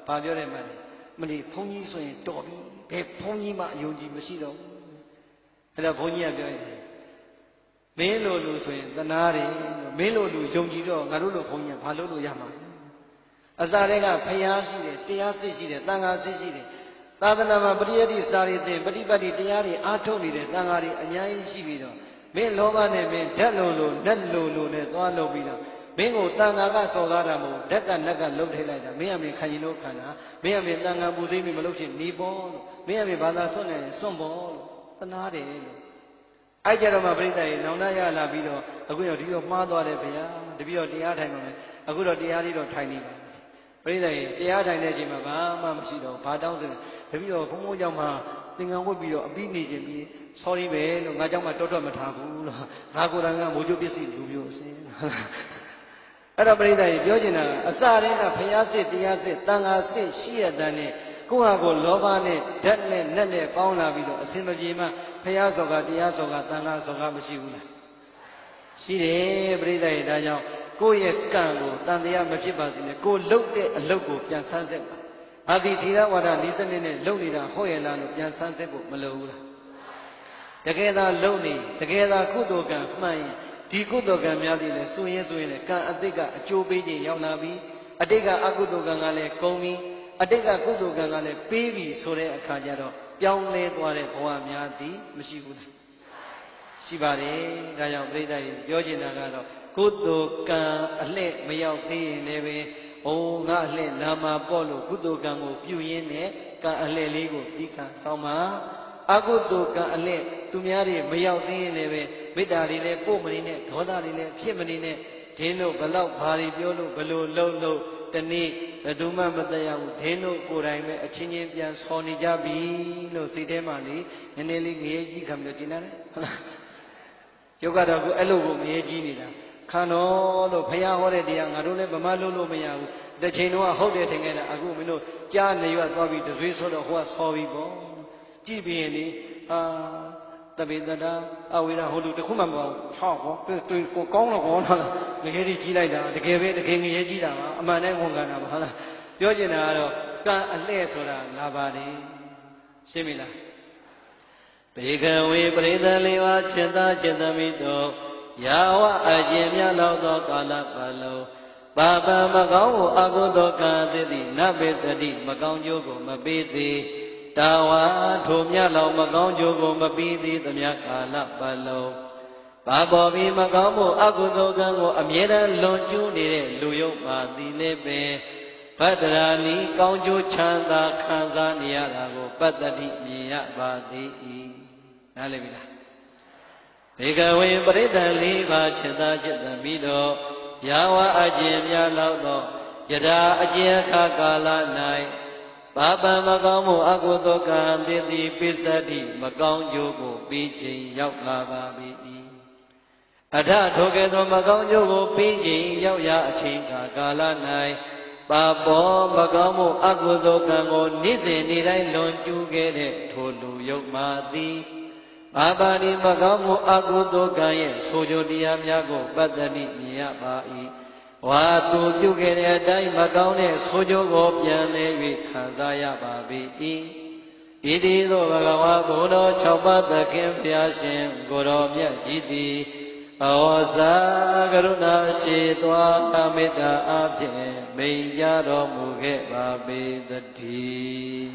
ဘာပြောတယ်မှလဲမလီဘုန်းကြီးဆိုရင်တော်ပြီဘယ်ဘုန်းကြီးမှအယုံကြည်မရှိတော့ဘူးအဲ့တော့ဘုန်းကြီးကပြောတယ်မင်းလိုလူဆိုရင်သနာတယ်မင်းလိုလူယုံကြည်တော့ငါတို့လိုဘုန်းကြီးကဘာလုပ်လို့ရမှာအစားတွေကဖျားရှိတယ်တရားစစ်ရှိတယ်တန်ခါစစ်ရှိတယ်သာသနာမှာပရိယတ်တိစာရီသင်ပฏิပတ်တိတရားတွေအားထုတ်နေတဲ့တန်ခါတွေအများကြီးရှိပြီးတော့မင်းလောဘနဲ့မင်းဓာတ်လိုနတ်လိုနဲ့သွားလုပ်ပြီးတော့မင်းကိုတန်ခါကစော်ကားတာမဟုတ်ဓာတ်ကနတ်ကလှုပ်ထိလိုက်တာမင်းအမေခံရင်လို့ခံတာမင်းအမေတန်ခါပူသိမိမလုပ်ချင်နေပေါ်လို့မင်းအမေဘာသာစွန့်နေစွန့်ပေါ်လို့သနာတယ်လို့အဲ့ကြတော့မှပြိဿရေနောင်နာရလာပြီးတော့အခုတော့ဒီတော့မှားသွားတယ်ဗျာတပည့်တော်တရားထိုင်ပါမယ်အခုတော့တရားလေးတော့ထိုင်နေပါပြိဿရေတရားထိုင်တဲ့အချိန်မှာဘာမှမရှိတော့ဘာတောင်းဆိုတပည့်တော်ဘုံဘုံကြောင့်မှသင်္ကန်းဝတ်ပြီးတော့အပြီးနေခြင်းပြီး sorry ပဲလို့ငါကြောင့်မှတောထွက်မထားဘူးလို့ငါကိုယ်တိုင်ကမိုးချိုးပစ္စည်းလူမျိုးအစင်းအဲ့တော့ပြိဿရေပြောချင်တာအစတည်းကဘုရားစစ်တရားစစ်တန်ခါစစ်ရှိရတဲ့နဲ့ကိုယ့်ဟာကိုယ်လောဘနဲ့ဓာတ်နဲ့နတ်နဲ့ပေါင်းလာပြီးတော့အစင်မပြေမှဘုရားစော်ကတရားစော်ကတန်ခါစော်ကမရှိဘူးလားရှိတယ်ပြိဿရေဒါကြောင့်ကိုယ့်ရဲ့ကံကိုတန်တရားမဖြစ်ပါစေနဲ့ကိုယ်လုပ်တဲ့အလုပ်ကိုပြန်ဆန်းစစ်ပါအာတိသီလဝါဒဤစနစ်နဲ့လုပ်နေတာဟုတ်ရဲ့လားလို့ပြန်ဆန်းစစ်ဖို့မလိုဘူးလားတကယ်သာလုပ်နေတကယ်သာကုသိုလ်ကံမှန်ရင်ဒီကုသိုလ်ကံများသည်လဲစွရင်လဲကံအတိတ်ကအကျိုးပေးခြင်းရောက်လာပြီအတိတ်ကအကုသိုလ်ကံကလည်းကုန်ပြီအတိတ်ကကုသိုလ်ကံကလည်းပေးပြီဆိုတဲ့အခါကျတော့ပြောင်းလဲသွားတဲ့ဘဝများသည်မရှိဘူးလားရှိပါတယ်ဒါကြောင့်ပြိဿရေပြောချင်တာကတော့ကုသိုလ်ကံအလှည့်မရောက်သေးရင်လည်းပဲအိုးငါအလှည့်လာမှာပေါ့လို့ကုသိုလ်ကံကိုပြုရင်းနဲ့ကံအလှည့်လေးကိုဒီကံဆောင်ပါအကုသိုလ်ကံအလှည့်သူများတွေမရောက်သေးရင်လည်းပဲမေတ္တာတွေလည်းပို့မနေနဲ့ဒေါသတွေလည်းဖြစ်မနေနဲ့ဒင်းတို့ဘလောက်ဘာတွေပြောလို့ဘလို့လှုပ်တနေ့ဘယ်သူမှမတတ်ရဘူးဒင်းတို့ကိုယ်တိုင်ပဲအချင်းချင်းပြန်ဆော်နေကြပြီလို့စိတ်ထဲမှာလေနည်းနည်းလေးငရေကြီးခံပြီးတင်ရတယ်ဟုတ်လားယောဂတော်ကအဲ့လိုကိုငရေကြီးနေတာခံတော်လို့ဘုရားဟောတဲ့တရားငါတို့လည်းဗမာလို့မရဘူးတစ်ချိန်တော့ဟုတ်တယ်ထင်ခဲ့တာအခုမင်းတို့ကြားနေရွသွားပြီးတဆွေးဆိုတော့ဟိုကဆော်ပြီးပေါ့ကြည့်ပြီးရင်လေတပိတတာအဝိရဟိုလူတခုမှမပေါ့ဟောကိုကောင်းတော့ကောင်းတော့ငရေကြီးကြီးလိုက်တာတကယ်ပဲတကယ်ငရေကြီးတာပါအမှန်တည်းဝန်ခံတာပါဟုတ်လားပြောချင်တာကတော့ကံအလှဲ့ဆိုတာလာပါလေရှင်းပြီလားဘေကဝေပရိသလေးပါจิตจิตမိတောယာဝအကျင့်များလောက်သောကာလပတ်လုံးပါပမကောင်းကိုအကုသိုလ်ကံသည်သည်နဘေသတိမကောင်းကျိုးကိုမပေးသည်တာဝါထိုမြတ်လောက်မကောင်းကျိုးကိုမပြီးသည်သမျှကာလပတ်လုံးဘာပေါ်ပြီးမကောင်းမှုအကုသိုလ်ကံကိုအမြဲတမ်းလွန်ကျူးနေတဲ့လူယုံပါသည်လည်းပင်ဗတ္တရာနီကောင်းကျိုးချမ်းသာခံစားနေရတာကိုပတ္တိမြင်ရပါသည်နားလည်ပြီလားဘေကဝေပရိသတ်လေးပါจิตจิตမိတော်ယာဝအကျင့်များလောက်သောယရာအကျင့်အခါကာလ၌ပါပမကောင်းမှုအကုသိုလ်ကံသည်သည်ပိစ္ဆတိမကောင်းကျိုးကိုပြီးချိန်ရောက်လာပါပြီအထထိုကဲ့သို့မကောင်းကျိုးကိုပြီးချိန်ရောက်ရအချိန်ကာလ၌ပါပေါ်မကောင်းမှုအကုသိုလ်ကံကိုနေ့စဉ်နေ့တိုင်းလွန်ကျူးခဲ့တဲ့ထိုလူယုတ်မာသည်ဘာပါတိမကောင်းမှုအကုသိုလ်ကံရဲ့ဆိုကြတရားများကိုပတ္တိမြင်ရပါ၏ဝါသူပြုခဲ့တဲ့အတိုင်းမကောင်းတဲ့ဆိုကြကိုပြန်လဲ၍ခံစားရပါပြီဣတိသောဘဂဝါဘုရား6ပါးသခင်ဖျားရှင်ကိုတော်မြတ်ကြီးသည်ဩဇာကရုဏာရှိသွားမေတ္တာအဖြင့်မိန်ကြတော်မူခဲ့ပါပေသတည်း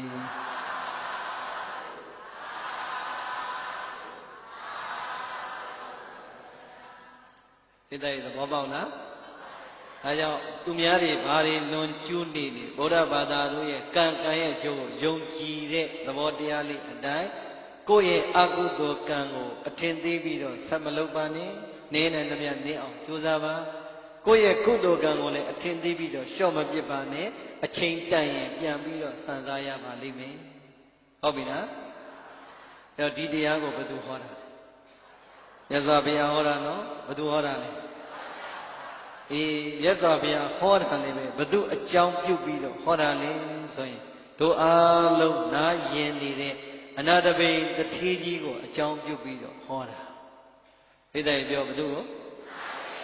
ဒီတိုင်းသဘောပေါက်လားဒါကြောင့်သူများတွေဘာတွေလွန်ကျူးနေဗုဒ္ဓဘာသာတို့ရဲ့ကံရဲ့အကျိုးကိုယုံကြည်တဲ့သဘောတရားလေးအတိုင်းကိုယ့်ရဲ့အကုသိုလ်ကံကိုအထင်သေးပြီးတော့ဆက်မလုပ်ပါနဲ့နေနိုင်သမျှနေအောင်ကြိုးစားပါကိုယ့်ရဲ့ကုသိုလ်ကံကိုလည်းအထင်သေးပြီးတော့လျှော့မပစ်ပါနဲ့အချိန်တန်ရင်ပြန်ပြီးတော့စံစားရပါလိမ့်မယ်ဟုတ်ပြီလားအဲ့တော့ဒီတရားကိုဘယ်သူဟောတာမြတ်စွာဘုရားဟောတာနော်ဘယ်သူဟောတာလဲအေးမြတ်စွာဘုရားဟောတာလည်းပဲဘသူအကြောင်းပြုပြီးတော့ဟောတာလေဆိုရင်တို့အားလုံးနားယင်နေတဲ့အနာတပိတတိကြီးကိုအကြောင်းပြုပြီးတော့ဟောတာဣတိပြောဘသူကို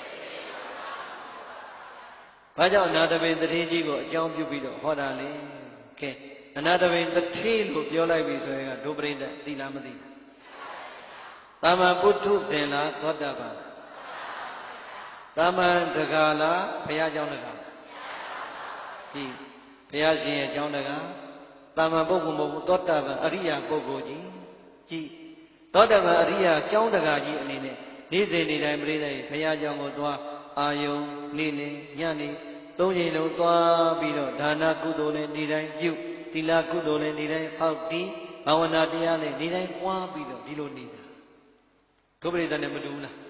ဘာကြောင့်အနာတပိတတိကြီးကိုအကြောင်းပြုပြီးတော့ဟောတာလဲကဲအနာတပိတတိလို့ပြောလိုက်ပြီဆိုရင်ကဒုပရိသတ်သိလားမသိလားတာမန်ပုထုဇဉ်လားသောတာပန်လားတာမန်တကားလားဘုရားเจ้าတကားလားဒီဘုရားရှင်ရဲ့เจ้าတကားတာမန်ပုဂ္ဂိုလ်မဟုတ်ဘူးသောတာပန်အရိယာပုဂ္ဂိုလ်ကြီးကြည်သောတာပန်အရိယာเจ้าတကားကြီးအနေနဲ့နေ့စဉ်နေ့တိုင်းပြိဿရဲ့ဘုရားเจ้าကိုသွားအာယုံနေ့နေ့ညနေသုံးချိန်လုံးသွားပြီးတော့ဒါနကုသိုလ်နဲ့နေ့တိုင်းပြုသီလကုသိုလ်နဲ့နေ့တိုင်းဆောက်တည်ဘာဝနာတရားနဲ့နေ့တိုင်းပွားပြီးတော့ဒီလိုနေတာဒုပရိသတ်နဲ့မတူဘူးလား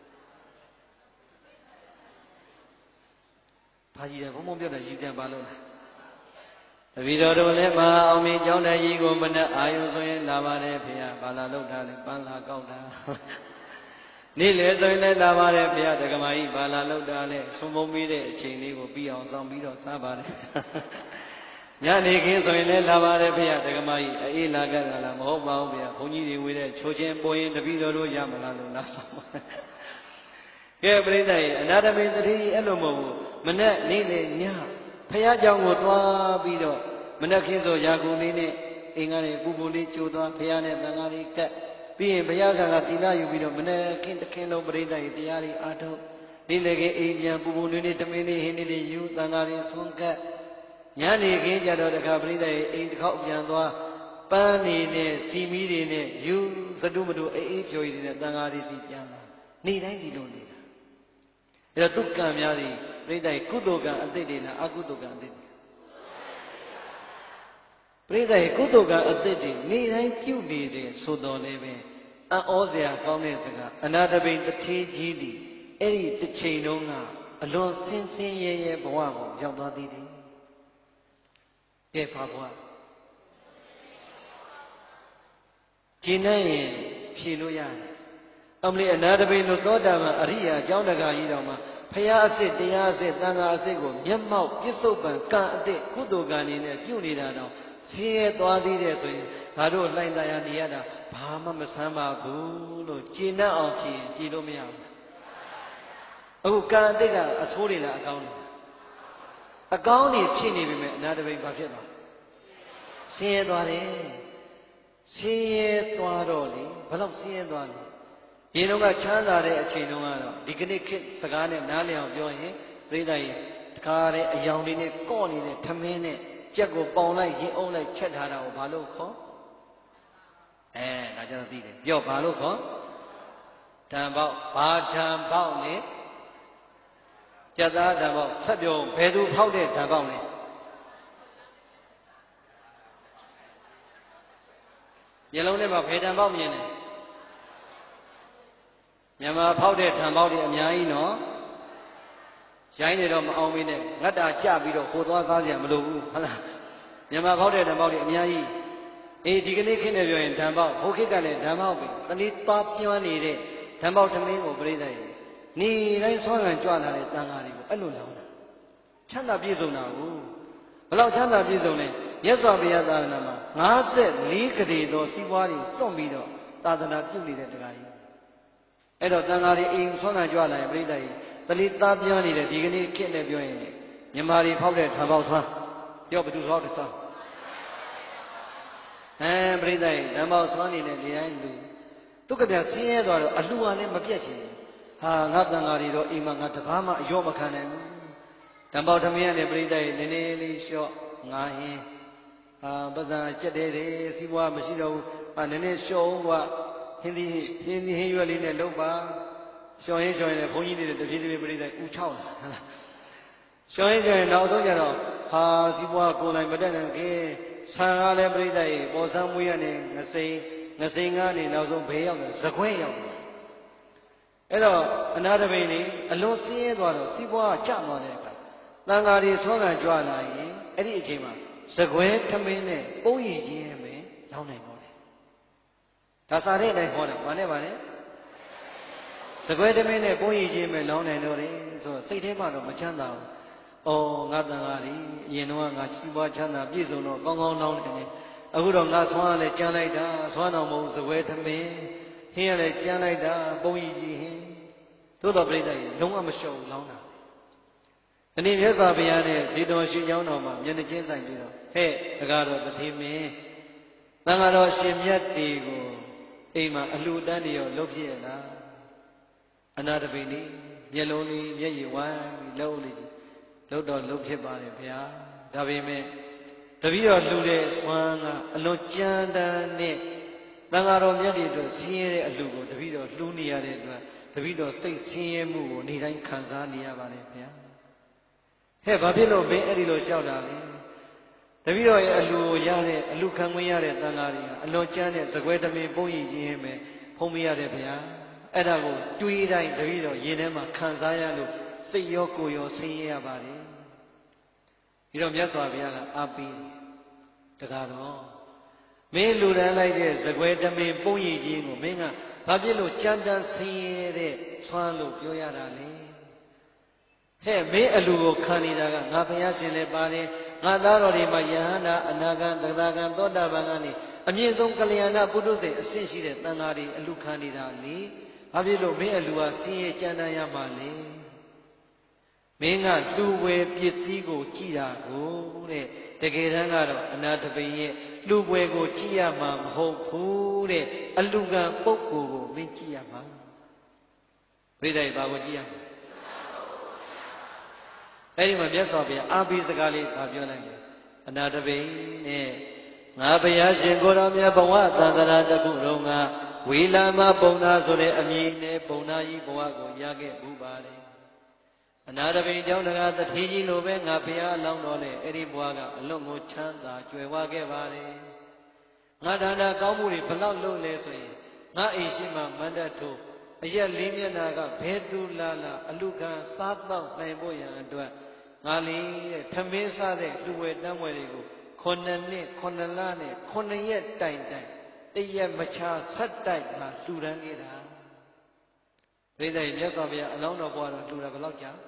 ဘာကြီးတယ်ဘုံဘုံပြောတယ်ရည်တံပါလို့လားတပည့်တော်တို့လည်းမဟာအောင်မင်းကျောင်းတော်ကြီးကိုမနဲ့အာယုံဆိုရင်လာပါတယ်ဖေဟာဘာလာလောက်တာလဲပန်းလာကောက်တာနေ့လေဆိုရင်လည်းလာပါတယ်ဖေဟာဒကမာကြီးဘာလာလောက်တာလဲသုံးပုံပြီးတဲ့အချိန်လေးကိုပြီးအောင်ဆောင်ပြီးတော့စားပါတယ်ညနေခင်းဆိုရင်လည်းလာပါတယ်ဖေဟာဒကမာကြီးအေးလာကြတာလားမဟုတ်ပါဘူးဖေဟာဘုန်းကြီးတွေဝေးတဲ့ချိုးချင်းပေါ်ရင်တပည့်တော်တို့ရမလားလို့လာဆောင်ကဲပြိဿရဲ့အနာတမေတတိအဲ့လိုမဟုတ်ဘူးမနဲ့နေ့လေညဖះเจ้าကိုသွားပြီးတော့မနက်ခင်းဆိုရာကုန်လေးနဲ့အိမ်ကနေပူပူလေးကြိုသွားဖះနဲ့တန်ဃာလေးကတ်ပြီးရင်ဘုရားဆရာကသီလယူပြီးတော့မနက်ခင်းတခင်းလုံးပြိဿရဲ့တရားလေးအားထုတ်နေ့လေခင်းအိမ်ပြန်ပူပူလေးနဲ့တမင်းလေးဟင်းလေးယူတန်ဃာလေးဆွမ်းကတ်ညနေခင်းကြတော့တခါပြိဿရဲ့အိမ်တစ်ခေါက်ပြန်သွားပန်းနေနဲ့စီမီတွေနဲ့ယူစတုမတုအေးဖြိုရည်တွေနဲ့တန်ဃာလေးစီပြန်လာနေ့တိုင်းဒီလိုနေတာအဲ့တော့သူကံများသည်ပြိဿရဲ့ကုသိုလ်ကံအသစ်တွေလားအကုသိုလ်ကံအသစ်တွေပြိဿရဲ့ကုသိုလ်ကံအသစ်တွေနေ့တိုင်းပြုနေတယ်ဆိုတော်လည်းပဲအံ့ဩစရာကောင်းတဲ့စကားအနာတပိတထေကြီးသည်အဲ့ဒီတစ်ချိန်လုံးကအလွန်ဆင်းဆင်းရဲရဲဘဝကိုရောက်သွားသေးတယ်ကဲဘာဘဝကျင့်နေရင်ဖြေလို့ရတယ်အမလီအနာတပိလို့သောတာပန်အရိယာအကြောင်းတကာကြီးတော်မှာဖရာအစစ်တရားအစစ်သံဃာအစစ်ကိုမျက်မှောက်ပြစ္ဆုတ်ပံကံအသစ်ကုသိုလ်ကံနေနဲ့ပြုနေတာတော့ဆင်းရဲသွားသေးတယ်ဆိုရင်ငါတို့လှိုင်းသားရနေရတာဘာမှမဆမ်းပါဘူးလို့ကျင့်တတ်အောင်ဖြေရင်ပြေလို့မရဘူးအခုကံအသစ်ကအဆိုးတွေလားအကောင်းတွေလားအကောင်းတွေဖြစ်နေပြီမဲ့အနာတပိဘာဖြစ်သွားဆင်းရဲသွားတယ်ဆင်းရဲသွားတော့လေဘယ်လောက်ဆင်းရဲသွားလဲဒီတော့ကချမ်းသာတဲ့အချိန်တုန်းကတော့ဒီကနေ့ခေတ်စကားနဲ့နားလည်အောင်ပြောရင်ပြိဿရဲ့တခါတဲ့အယောင်လေးနဲ့ကော့နေတဲ့ထမင်းနဲ့ကြက်ကိုပေါင်လိုက်ရင်အုံးလိုက်ချက်ထားတာကိုဘာလို့ခေါ်ဒါကြတော့သိတယ်ပြောဘာလို့ခေါ်ဓာန်ပေါက်ဘာဓာန်ပေါက်လဲကြက်သားဓာန်ပေါက်ဆက်ပြောဘယ်သူဖောက်တဲ့ဓာန်ပေါက်လဲမျက်လုံးထဲမှာဘယ်ဓာန်ပေါက်မြင်လဲမြန်မာဖောက်တဲ့ဓာန်ပေါက်တွေအများကြီးနော်ရိုင်းနေတော့မအောင်မင်းနဲ့ငတ်တာကြပြီးတော့ခိုသွားစားကြမလို့ဘူးဟုတ်လားမြန်မာဖောက်တဲ့ဓာန်ပေါက်တွေအများကြီးဒီကနေ့ခင်းနေပြောရင်ဓာန်ပေါက်ဘုခေတ်ကလည်းဓာန်ပေါက်ပဲတနည်းသားပြန်းနေတဲ့ဓာန်ပေါက်သမင်းကိုပြိဿရဲ့နေတိုင်းဆွမ်းခံကြွလာတဲ့တန်ဃာတွေကိုအဲ့လိုလောင်းတာချမ်းသာပြည့်စုံတာကိုဘယ်လောက်ချမ်းသာပြည့်စုံလဲမြတ်စွာဘုရားသာသနာမှာ54ကတိသောစီးပွားတွေစွန့်ပြီးတော့သာသနာပြုနေတဲ့တရားကြီးအဲ့တော့တန်ဃာတွေအိမ်ဆွမ်းခံကြွလာရင်ပြိဿရဲ့တလီသားပြန်းနေတဲ့ဒီကနေ့ခေတ်နဲ့ပြောရင်မြန်မာတွေဖောက်တဲ့ဓာန်ပေါက်ဆွမ်းပြောဘယ်သူဖောက်တယ်ဆွမ်းပြိဿရဲ့ဓာန်ပေါက်ဆွမ်းနေတဲ့နေတိုင်းလူသူကပြဆင်းရဲသွားတော့အလှူဟာလည်းမပြတ်ချင်ဘူးဟာငါတန်ဃာတွေတော့အိမ်မှာငါတပားမှအယောမခံနိုင်ဘူးဓာန်ပေါက်ထမင်းနဲ့ပြိဿရဲ့နည်းနည်းလေးလျှော့ငါဟင်းပဇာကြက်တဲ့စီးပွားမရှိတော့ဘူးနည်းနည်းလျှော့ဦးကွာဟင်းရွက်လေးနဲ့လုပ်ပါရှောင်းရင်လည်းဘုန်းကြီးတွေတပြေးပြိဿဥချောက်လာဟုတ်လားရှောင်းရင်နောက်ဆုံးကြတော့ဟာစီးပွားကိုယ်နိုင်မတက်နိုင်ဆံကားလည်းပြိဿရဲ့ပေါ်ဆန်းမွေးရနေငစိန်ကားနေနောက်ဆုံးဘေးရောက်တယ်သခွဲရောက်တယ်အဲ့တော့အနာတပိန်လေးအလွန်ဆင်းရဲသွားတော့စီးပွားကျသွားတဲ့အခါတန်ဃာတွေဆွမ်းခံကြွလာရင်အဲ့ဒီအချိန်မှာသခွဲထမင်းနဲ့ပုံရည်ရင်းပဲလောင်းနိုင်တော့တယ်ဒါစာတဲ့အတိုင်းဟောတာဘာနဲ့သခွဲထမင်းနဲ့ပုံရည်ရင်းပဲလောင်းနိုင်တော့တယ်ဆိုတော့စိတ်ထဲမှာတော့မချမ်းသာဘူးငါတန်ဃာတွေအရင်တော့ငါစီးပွားချမ်းသာပြည့်စုံတော့ကောင်းကောင်းလောင်းနေတယ်အခုတော့ငါဆွမ်းရလဲကြမ်းလိုက်တာဆွမ်းတော်မဟုတ်သခွဲထမင်းဟင်းရလဲကြမ်းလိုက်တာပုံရည်ဟင်းသို့တော်ပြိဿရဲ့လုံးဝမလျှော့ဘူးလောင်းတာဒီနေ့မြတ်စွာဘုရားနဲ့ဇေတဝန်ရှင်ကျောင်းတော်မှာမျက်နှာချင်းဆိုင်ပြီးတော့ဟဟဲ့တကားတော့တတိမင်းသံဃာတော်ရှင်မြတ်တွေကိုအိမ်မှာအလှူဒန်းတွေရောလုပ်ဖြစ်ရလားအနာတပိလေးမျက်လုံးလေးမျက်ရည်ဝမ်းပြီးလှုပ်လေးလှုပ်တော့လှုပ်ဖြစ်ပါလေဗျာဒါပေမဲ့တပည့်တော်လှူတဲ့စွမ်းကအလွန်ကြမ်းတမ်းနဲ့သံဃာတော်မြတ်တွေအတွက်ဆင်းရဲတဲ့အလှူကိုတပည့်တော်လှူနေရတဲ့အတွက်တပည့်တော်စိတ်ဆင်းရဲမှုကိုနေ့တိုင်းခံစားနေရပါလေဗျာဟဲ့ဘာဖြစ်လို့မင်းအဲ့ဒီလိုလျှောက်တာလဲတပည့်တော်ရဲ့အလှူကိုရတဲ့အလှူခံခွင့်ရတဲ့သံဃာတွေကအလွန်ကြမ်းတဲ့သကွဲတမင်ပုံရည်ခြင်းပဲဖုံးမရတဲ့ဗျာအဲ့ဒါကိုတွေးတိုင်းတပည့်တော်ရင်ထဲမှာခံစားရလို့စိတ်ရောကိုယ်ရောဆင်းရဲရပါတယ်ဒီတော့မြတ်စွာဘုရားကအားပေးတကားတော့မင်းလူတန်းလိုက်တဲ့သကွဲတမင်ပုံရည်ခြင်းကိုမင်းကဘာဖြစ်လို့ကြမ်းတမ်းဆင်းရဲတဲ့ဆွမ်းလို့ပြောရတာလဲဟဲ့မင်းအလှူကိုခံနေတာကငါဘုရားရှင်လည်းပါတယ်ငါသားတော်တွေမှာယဟန္တာအနာဂံသဂတာဂံသောတာပန်ကနေအမြင့်ဆုံးကလျာဏပုထုဇဉ်အဆင့်ရှိတဲ့တန်ဃာတွေအလှခံနေတာလေဘာဖြစ်လို့မင်းအလှဟာဆင်းရဲကြမ်းတမ်းရမှာလဲမင်းကလူဝယ်ပစ္စည်းကိုကြည်တာကိုတဲ့တကယ်တမ်းကတော့အနာတပိရဲ့လူဝယ်ကိုကြည်ရမှာမဟုတ်ဘူးတဲ့အလှခံပုဂ္ဂိုလ်ကိုမင်းကြည်ရမှာပြိတ္တိုင်ဘာကိုကြည်ရမှာအဲ့ဒီမှာမြတ်စွာဘုရားအာဘိစကားလေးဗာပြောလိုက်တယ်အနာတပိနဲ့ငါဘုရားရှင်ကိုရောမြတ်ဘဝသံဃာတခုလုံးကဝေလာမပုံနာဆိုတဲ့အမည်နဲ့ပုံနာကြီးဘဝကိုရခဲ့ဘူးပါတယ်အနာတပိကြောင့်တကားတထေးကြီးလိုပဲငါဘုရားအလောင်းတော်နဲ့အဲ့ဒီဘဝကအလွန်ကိုချမ်းသာကြွယ်ဝခဲ့ပါတယ်ငါဒါနကောင်းမှုတွေဘလောက်လုပ်လဲဆိုရင်ငါအိမ်ရှိမှမန္တထိုးအရက်လေးမျက်နာကဘဲသူလာလာအလူခံစားတော့နိုင်ဖို့ရန်အတွက်ငါလေးတဲ့ထမင်းစားတဲ့လူဝဲတန်းဝဲတွေကို9နှစ်9လနဲ့9ရက်တိုင်တိုင်တရက်မချဆက်တိုက်မှလှူဒန်းခဲ့တာပြိဿရဲ့မြတ်စွာဘုရားအလောင်းတော်ဘွားတော်လှူတာဘယ်လောက်ကြာ